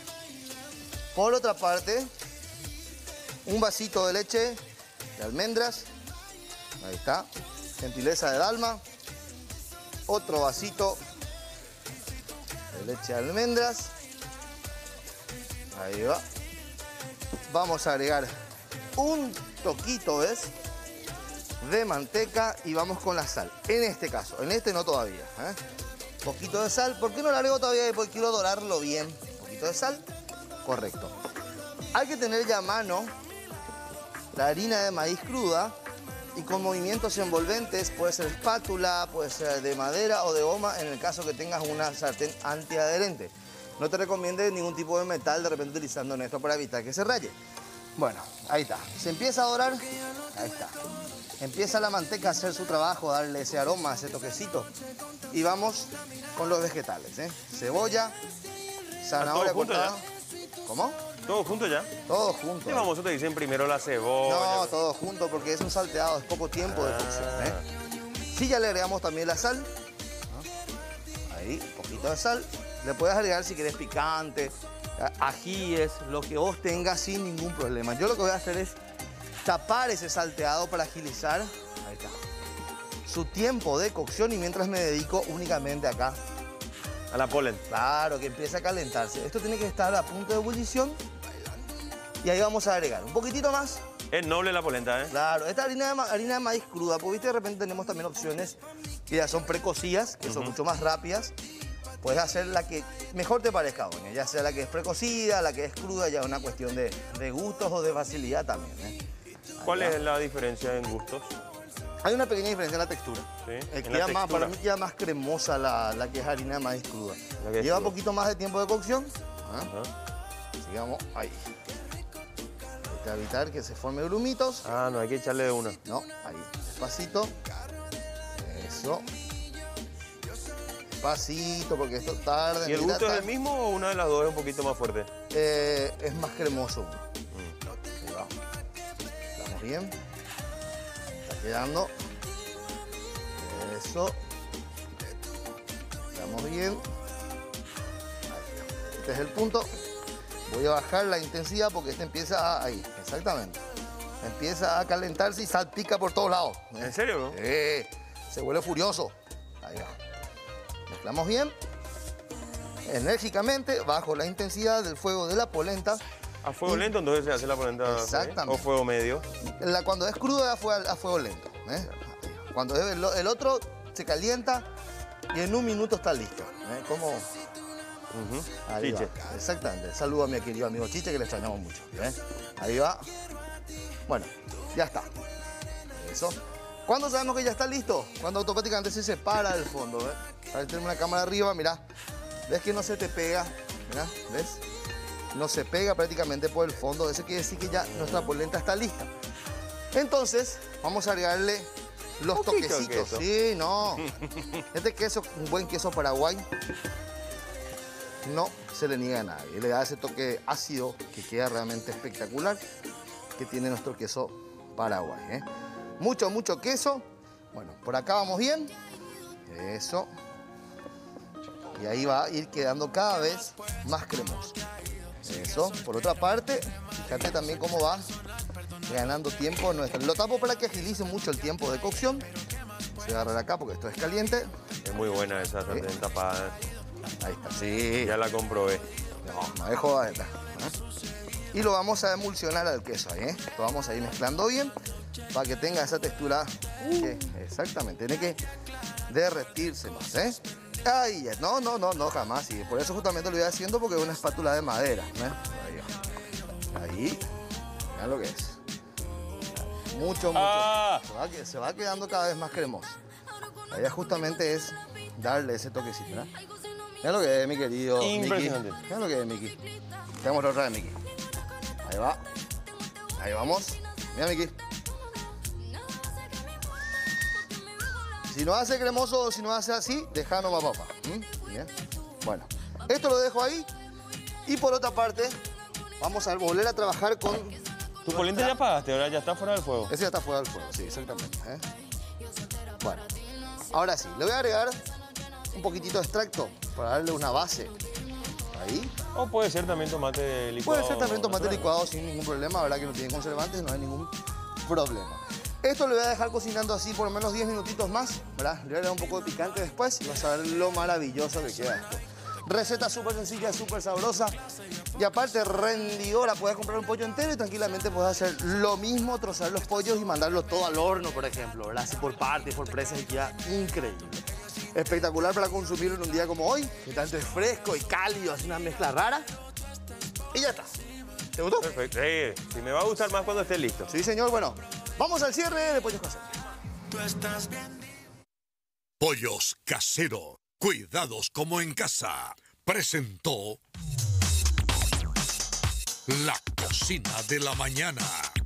Por otra parte, un vasito de leche de almendras. Ahí está. Gentileza de Dalma. Otro vasito de leche de almendras. Ahí va. Vamos a agregar un toquito, ¿ves? De manteca y vamos con la sal. En este caso, en este no todavía. Poquito de sal. ¿Por qué no lo agrego todavía? Porque quiero dorarlo bien. Un poquito de sal. Correcto. Hay que tener ya a mano la harina de maíz cruda. Y con movimientos envolventes, puede ser espátula, puede ser de madera o de goma, en el caso que tengas una sartén antiadherente. No te recomiendo ningún tipo de metal de repente utilizando esto para evitar que se raye. Bueno, ahí está. Se empieza a dorar. Ahí está. Empieza la manteca a hacer su trabajo, darle ese aroma, ese toquecito. Y vamos con los vegetales. Cebolla, zanahoria cortada. ¿Cómo? ¿Todo junto ya? Todo junto. ¿Qué famoso te dicen primero la cebolla? No, todo junto porque es un salteado, es poco tiempo de cocción. Sí, ya le agregamos también la sal. Ahí, un poquito de sal. Le puedes agregar si quieres picante, ajíes, lo que vos tengas sin ningún problema. Yo lo que voy a hacer es tapar ese salteado para agilizar, ahí está, su tiempo de cocción y mientras me dedico únicamente acá a la polen. Claro, que empiece a calentarse. Esto tiene que estar a punto de ebullición y ahí vamos a agregar un poquitito más. Es noble la polenta, ¿eh? Claro, esta harina de maíz cruda, porque ¿viste? De repente tenemos también opciones que ya son precocidas, que son mucho más rápidas. Puedes hacer la que mejor te parezca, doña, ya sea la que es precocida, la que es cruda, ya es una cuestión de gustos o de facilidad también, ¿eh? ¿Cuál es la diferencia en gustos? Hay una pequeña diferencia en la textura. ¿Sí? Queda más, para mí queda más cremosa la que es harina de maíz cruda. Lleva un poquito más de tiempo de cocción. Sigamos ahí. Hay que evitar que se formen grumitos. Ah, no, hay que echarle de una. No, ahí, despacito. Eso. Despacito, porque esto tarda. ¿Y el gusto es el mismo o una de las dos es un poquito más fuerte? Es más cremoso. Ahí va. Estamos bien. Está quedando. Eso. Estamos bien. Ahí está. Este es el punto. Voy a bajar la intensidad porque este empieza ahí. Exactamente. Empieza a calentarse y salpica por todos lados. ¿En serio, no? Se vuelve furioso. Ahí va. Mezclamos bien. Enérgicamente, bajo la intensidad del fuego de la polenta. ¿A fuego lento entonces se hace la polenta? Exactamente. ¿O fuego medio? Cuando es cruda a fuego lento. Cuando es el otro se calienta y en un minuto está listo. Como ahí Chiche. va. Exactamente. Saludo a mi querido amigo Chiche, que le extrañamos mucho. Ahí va. Bueno, ya está. Eso. ¿Cuándo sabemos que ya está listo? Cuando automáticamente se separa del fondo. Ahí tenemos una cámara arriba, mirá. ¿Ves que no se te pega? Mirá, ¿ves? No se pega prácticamente por el fondo. Eso quiere decir que ya nuestra polenta está lista. Entonces, vamos a agregarle los toquecitos. Sí, no. Este queso, un buen queso Paraguay, no se le niega a nadie. Le da ese toque ácido que queda realmente espectacular que tiene nuestro queso Paraguay. Mucho, mucho queso. Bueno, por acá vamos bien. Eso. Y ahí va a ir quedando cada vez más cremoso. Eso. Por otra parte, fíjate también cómo va ganando tiempo nuestro. Lo tapo para que agilice mucho el tiempo de cocción. Voy a agarrar acá porque esto es caliente. Es muy buena esa sartén tapada. Ahí está, sí. Ya la comprobé. No dejo joder. Y lo vamos a emulsionar al queso ahí, Lo vamos a ir mezclando bien para que tenga esa textura. Exactamente, tiene que derretirse más, Ay, no, jamás. Y por eso justamente lo voy haciendo porque es una espátula de madera. Ahí. Vean lo que es. Mucho. Se va quedando cada vez más cremoso. La idea justamente es darle ese toquecito, Vean lo que es, mi querido Miki. Vean lo que es, Miki. Tenemos otra vez, Miki. Ahí va. Ahí vamos. Mira, Miki. Si no hace cremoso o si no hace así, deja nomás, papá. Bien. Bueno, esto lo dejo ahí. Y por otra parte, vamos a volver a trabajar con... ¿Tu polenta ya apagaste? Ahora ya está fuera del fuego. Ese ya está fuera del fuego, sí, exactamente. Bueno, ahora sí, le voy a agregar un poquitito de extracto para darle una base. Ahí. O puede ser también tomate licuado. Puede ser también tomate licuado sin ningún problema, verdad que no tiene conservantes, no hay ningún problema. Esto lo voy a dejar cocinando así por lo menos 10 minutitos más, ¿verdad? Le voy a dar un poco de picante después y vas a ver lo maravilloso que queda esto. Receta súper sencilla, súper sabrosa y aparte rendidora. Puedes comprar un pollo entero y tranquilamente puedes hacer lo mismo, trozar los pollos y mandarlo todo al horno, por ejemplo, ¿verdad? Así por partes, por presas y queda increíble. Espectacular para consumirlo en un día como hoy, que tanto es fresco y cálido, hace una mezcla rara. Y ya está. ¿Te gustó? Perfecto. Sí, me va a gustar más cuando esté listo. Sí, señor. Bueno, vamos al cierre de Pollos Caseros. Pollos Casero. Cuidados como en casa. Presentó La Cocina de la Mañana.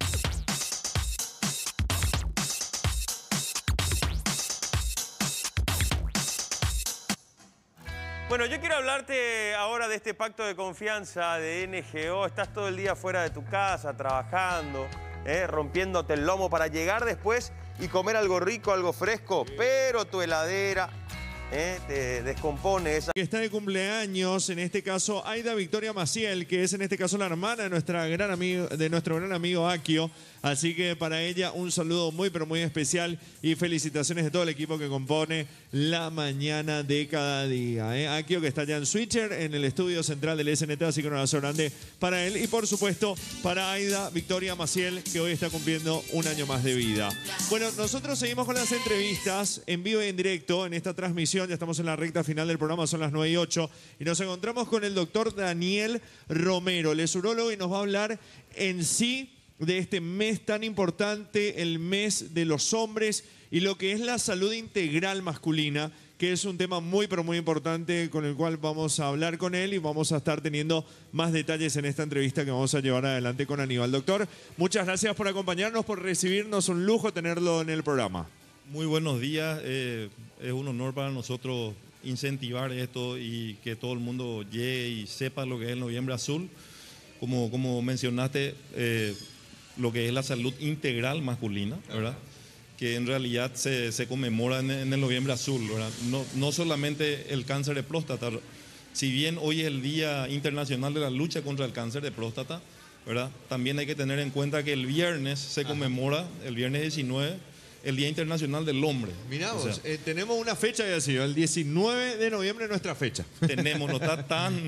Bueno, yo quiero hablarte ahora de este pacto de confianza de NGO. Estás todo el día fuera de tu casa, trabajando, rompiéndote el lomo para llegar después y comer algo rico, algo fresco, pero tu heladera te descompone esa... Que está de cumpleaños, en este caso, Aida Victoria Maciel, que es en este caso la hermana de, nuestro gran amigo Akio. Así que para ella un saludo muy pero muy especial y felicitaciones de todo el equipo que compone La Mañana de Cada Día. Akio, que está allá en Switcher, en el estudio central del SNT, así que un abrazo grande para él y por supuesto para Aida Victoria Maciel, que hoy está cumpliendo un año más de vida. Bueno, nosotros seguimos con las entrevistas en vivo y en directo en esta transmisión. Ya estamos en la recta final del programa, son las 9:08 y nos encontramos con el doctor Daniel Romero, él es urólogo y nos va a hablar en sí de este mes tan importante, el mes de los hombres y lo que es la salud integral masculina, que es un tema muy pero muy importante con el cual vamos a hablar con él y vamos a estar teniendo más detalles en esta entrevista que vamos a llevar adelante con Aníbal. Doctor, muchas gracias por acompañarnos, por recibirnos, un lujo tenerlo en el programa. Muy buenos días, es un honor para nosotros incentivar esto y que todo el mundo llegue y sepa lo que es el Noviembre Azul. Como mencionaste, lo que es la salud integral masculina, ¿verdad? Que en realidad se conmemora en el Noviembre Azul, ¿verdad? No solamente el cáncer de próstata, si bien hoy es el Día Internacional de la Lucha contra el Cáncer de Próstata, ¿verdad? También hay que tener en cuenta que el viernes se conmemora, el viernes 19, el Día Internacional del Hombre. Mirá vos, tenemos una fecha, ya sido el 19 de noviembre es nuestra fecha. Tenemos, no está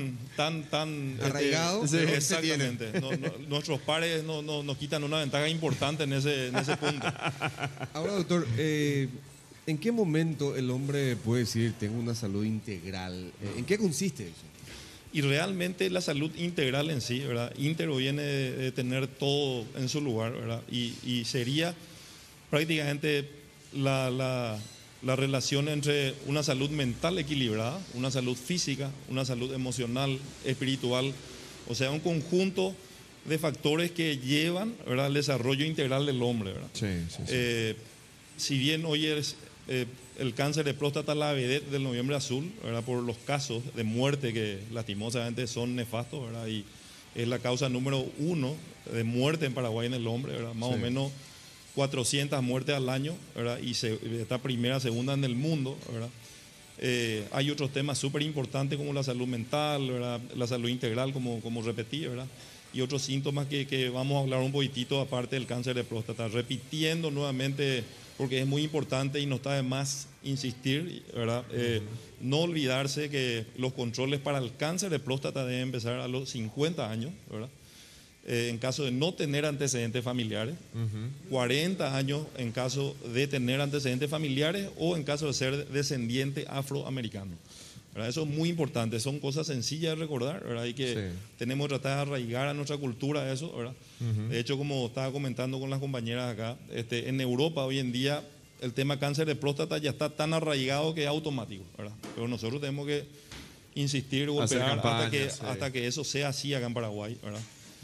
tan arraigado. Exactamente. Nuestros pares nos quitan una ventaja importante en ese punto. Ahora, doctor, ¿en qué momento el hombre puede decir tengo una salud integral? ¿En qué consiste eso? Y realmente la salud integral en sí, ¿verdad? Íntegro viene de tener todo en su lugar, ¿verdad? Y sería prácticamente la relación entre una salud mental equilibrada, una salud física, una salud emocional, espiritual, o sea, un conjunto de factores que llevan, ¿verdad?, al desarrollo integral del hombre, ¿verdad? Sí. Si bien hoy es el cáncer de próstata la vedette del Noviembre Azul, ¿verdad?, por los casos de muerte que lastimosamente son nefastos, ¿verdad?, y es la causa número 1 de muerte en Paraguay en el hombre, ¿verdad?, más o menos 400 muertes al año, ¿verdad? Y está primera, segunda en el mundo, ¿verdad? Hay otros temas súper importantes como la salud mental, ¿verdad?, la salud integral, como repetí, ¿verdad?, y otros síntomas que vamos a hablar un poquitito aparte del cáncer de próstata. Repitiendo nuevamente, porque es muy importante y no está de más insistir, ¿verdad? No olvidarse que los controles para el cáncer de próstata deben empezar a los 50 años, ¿verdad? En caso de no tener antecedentes familiares, 40 años en caso de tener antecedentes familiares o en caso de ser descendiente afroamericano, ¿verdad? Eso es muy importante, son cosas sencillas de recordar, ¿verdad? Y que tenemos que tratar de arraigar a nuestra cultura eso, ¿verdad? De hecho, como estaba comentando con las compañeras acá, en Europa hoy en día el tema cáncer de próstata ya está tan arraigado que es automático, ¿verdad? Pero nosotros tenemos que insistir, golpear hasta que eso sea así acá en Paraguay, ¿verdad?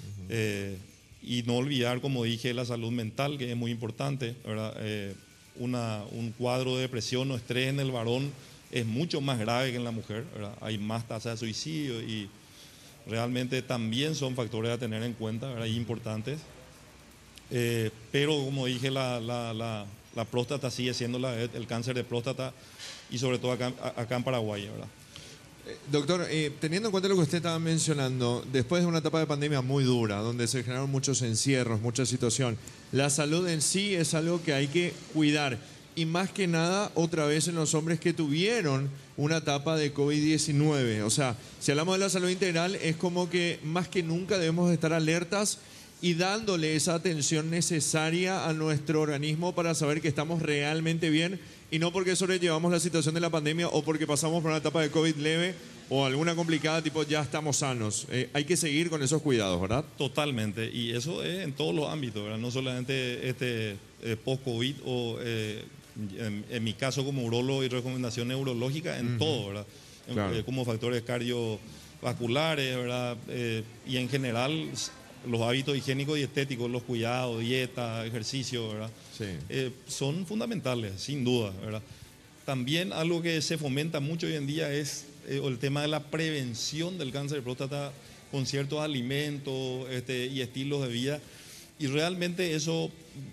Y no olvidar, como dije, la salud mental, que es muy importante, ¿verdad? Un cuadro de depresión o estrés en el varón es mucho más grave que en la mujer, ¿verdad? Hay más tasa de suicidio y realmente también son factores a tener en cuenta, ¿verdad?, y importantes. Pero como dije, la próstata sigue siendo el cáncer de próstata y sobre todo acá en Paraguay, ¿verdad? Doctor, teniendo en cuenta lo que usted estaba mencionando, después de una etapa de pandemia muy dura, donde se generaron muchos encierros, mucha situación, la salud en sí es algo que hay que cuidar. Y más que nada, otra vez en los hombres que tuvieron una etapa de COVID-19. O sea, si hablamos de la salud integral, es como que más que nunca debemos estar alertas y dándole esa atención necesaria a nuestro organismo para saber que estamos realmente bien y no porque sobrellevamos la situación de la pandemia o porque pasamos por una etapa de COVID leve o alguna complicada, tipo ya estamos sanos. Hay que seguir con esos cuidados, ¿verdad? Totalmente, y eso es en todos los ámbitos, ¿verdad? No solamente post-COVID o en mi caso como urólogo y recomendación neurológica, en todo, ¿verdad? Claro. Como factores cardiovasculares, ¿verdad? Y en general los hábitos higiénicos y estéticos, los cuidados, dieta, ejercicio, ¿verdad? Son fundamentales, sin duda, ¿verdad? También algo que se fomenta mucho hoy en día es el tema de la prevención del cáncer de próstata con ciertos alimentos y estilos de vida. Y realmente eso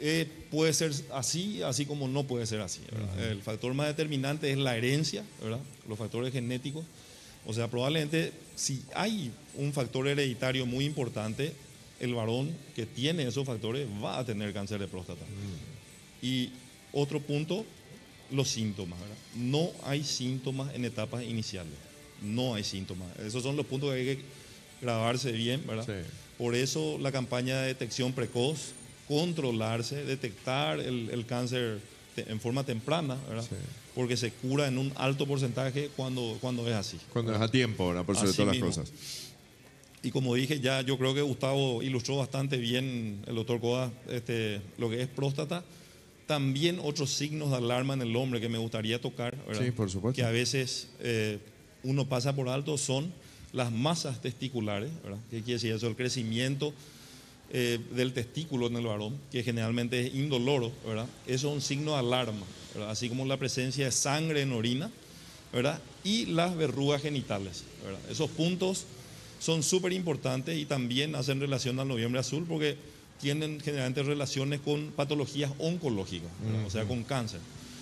Puede ser así, así como no puede ser así, ¿verdad? El factor más determinante es la herencia, ¿verdad? Los factores genéticos. O sea, probablemente si hay un factor hereditario muy importante, el varón que tiene esos factores va a tener cáncer de próstata. Y otro punto, los síntomas, ¿verdad? No hay síntomas en etapas iniciales. No hay síntomas. Esos son los puntos que hay que grabarse bien, ¿verdad? Sí. Por eso la campaña de detección precoz, controlarse, detectar el cáncer en forma temprana, ¿verdad? Sí. Porque se cura en un alto porcentaje cuando es así. Cuando es a tiempo, ¿verdad? Por sobre todas las cosas. Y como dije ya, yo creo que Gustavo ilustró bastante bien, el doctor Codas, lo que es próstata. También otros signos de alarma en el hombre que me gustaría tocar, ¿verdad? Sí, por supuesto. Que a veces uno pasa por alto son las masas testiculares, ¿verdad? ¿Qué quiere decir eso? El crecimiento del testículo en el varón, que generalmente es indoloro, ¿verdad? Eso es un signo de alarma, ¿verdad? Así como la presencia de sangre en orina, ¿verdad? Y las verrugas genitales, ¿verdad? Esos puntos son súper importantes y también hacen relación al noviembre azul porque tienen generalmente relaciones con patologías oncológicas, ¿verdad? O sea, con cáncer.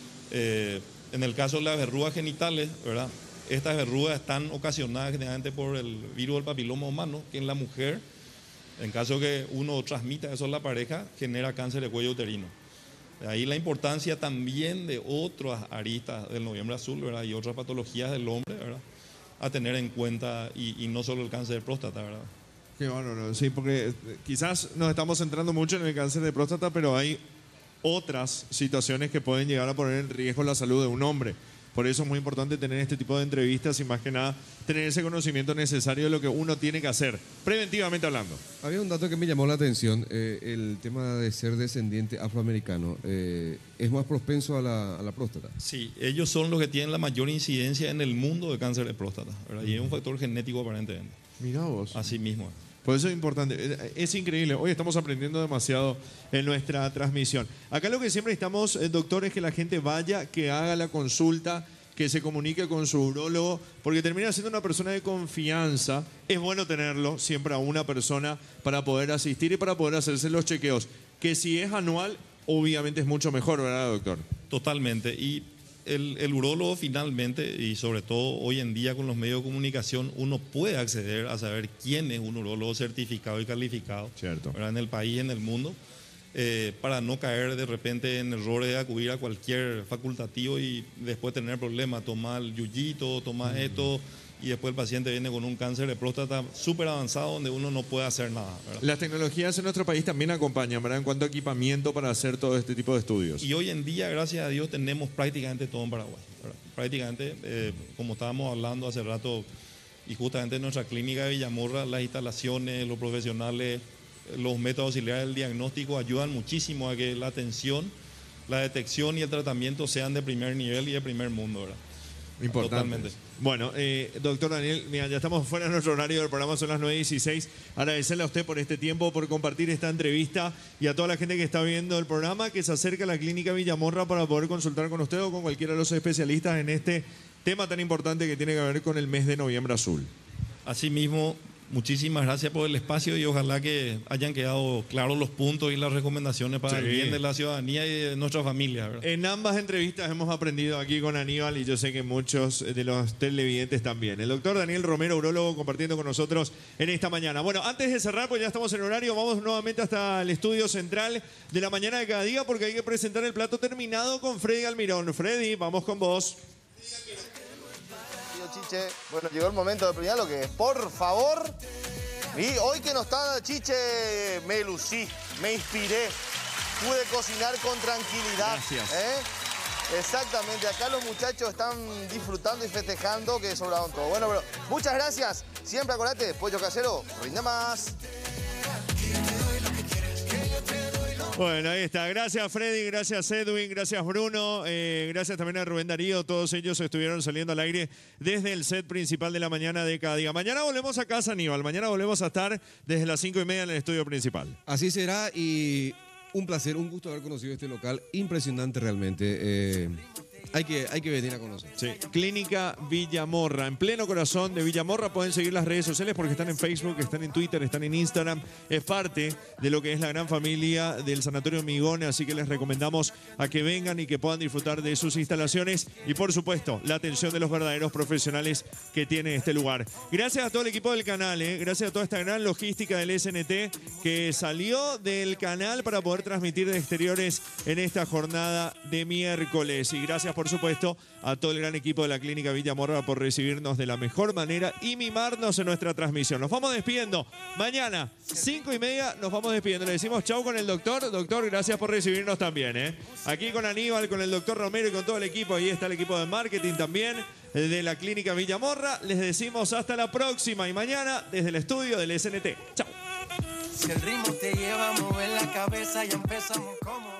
En el caso de las verrugas genitales, ¿verdad? Estas verrugas están ocasionadas generalmente por el virus del papiloma humano, que en la mujer, en caso que uno transmita eso a la pareja, genera cáncer de cuello uterino. De ahí la importancia también de otras aristas del noviembre azul, ¿verdad? Y otras patologías del hombre, ¿verdad? A tener en cuenta y no solo el cáncer de próstata, ¿verdad? Qué bueno, no, sí, porque quizás nos estamos centrando mucho en el cáncer de próstata, pero hay otras situaciones que pueden llegar a poner en riesgo la salud de un hombre. Por eso es muy importante tener este tipo de entrevistas y más que nada tener ese conocimiento necesario de lo que uno tiene que hacer, preventivamente hablando. Había un dato que me llamó la atención, el tema de ser descendiente afroamericano. ¿Es más propenso a la próstata? Sí, ellos son los que tienen la mayor incidencia en el mundo de cáncer de próstata, ¿verdad? Y es un factor genético aparentemente. Mirá vos. Así mismo. Por eso es importante, es increíble. Hoy estamos aprendiendo demasiado en nuestra transmisión. Acá lo que siempre estamos, doctor, es que la gente vaya, que haga la consulta, que se comunique con su urólogo, porque termina siendo una persona de confianza. Es bueno tenerlo siempre a una persona para poder asistir y para poder hacerse los chequeos. Que si es anual, obviamente es mucho mejor, ¿verdad, doctor? Totalmente. Y el urólogo finalmente, y sobre todo hoy en día con los medios de comunicación, uno puede acceder a saber quién es un urólogo certificado y calificado, cierto, ¿verdad? En el país y en el mundo, para no caer de repente en errores de acudir a cualquier facultativo y después tener problemas, tomar el yuyito, tomar esto, y después el paciente viene con un cáncer de próstata súper avanzado donde uno no puede hacer nada, ¿verdad? Las tecnologías en nuestro país también acompañan, ¿verdad? En cuanto a equipamiento para hacer todo este tipo de estudios. Y hoy en día, gracias a Dios, tenemos prácticamente todo en Paraguay, ¿verdad? Prácticamente, como estábamos hablando hace rato, y justamente en nuestra clínica de Villamorra, las instalaciones, los profesionales, los métodos auxiliares del diagnóstico ayudan muchísimo a que la atención, la detección y el tratamiento sean de primer nivel y de primer mundo, ¿verdad? Importante. Totalmente. Bueno, doctor Daniel, mira, ya estamos fuera de nuestro horario del programa, son las 9:16. Agradecerle a usted por este tiempo, por compartir esta entrevista y a toda la gente que está viendo el programa, que se acerca a la clínica Villamorra para poder consultar con usted o con cualquiera de los especialistas en este tema tan importante que tiene que ver con el mes de noviembre azul. Asimismo, muchísimas gracias por el espacio y ojalá que hayan quedado claros los puntos y las recomendaciones para el bien de la ciudadanía y de nuestra familia, ¿verdad? En ambas entrevistas hemos aprendido aquí con Aníbal y yo sé que muchos de los televidentes también. El doctor Daniel Romero, urólogo, compartiendo con nosotros en esta mañana. Bueno, antes de cerrar, pues ya estamos en horario, vamos nuevamente hasta el estudio central de la mañana de cada día porque hay que presentar el plato terminado con Freddy Almirón. Freddy, vamos con vos. Chiche, bueno, llegó el momento de premiar lo que es, por favor. Y hoy que no está Chiche, me lucí, me inspiré, pude cocinar con tranquilidad. Gracias. Exactamente, acá los muchachos están disfrutando y festejando que sobraron todo. Bueno, pero muchas gracias. Siempre acordate, pollo casero, rinde más. Bueno, ahí está. Gracias Freddy, gracias Edwin, gracias Bruno, gracias también a Rubén Darío. Todos ellos estuvieron saliendo al aire desde el set principal de la mañana de cada día. Mañana volvemos a casa, Aníbal. Mañana volvemos a estar desde las 5:30 en el estudio principal. Así será y un placer, un gusto haber conocido este local. Impresionante realmente. Hay que venir a conocer. Sí. Clínica Villamorra, en pleno corazón de Villamorra. Pueden seguir las redes sociales porque están en Facebook, están en Twitter, están en Instagram. Es parte de lo que es la gran familia del Sanatorio Migone, así que les recomendamos a que vengan y que puedan disfrutar de sus instalaciones y, por supuesto, la atención de los verdaderos profesionales que tiene este lugar. Gracias a todo el equipo del canal, gracias a toda esta gran logística del SNT que salió del canal para poder transmitir de exteriores en esta jornada de miércoles. Y gracias, por supuesto, a todo el gran equipo de la Clínica Villamorra por recibirnos de la mejor manera y mimarnos en nuestra transmisión. Nos vamos despidiendo. Mañana, 5:30, nos vamos despidiendo. Le decimos chau con el doctor. Doctor, gracias por recibirnos también. Aquí con Aníbal, con el doctor Romero y con todo el equipo. Ahí está el equipo de marketing también de la Clínica Villamorra. Les decimos hasta la próxima y mañana desde el estudio del SNT. Chau. Si el ritmo te lleva a mover la cabeza y empezamos como...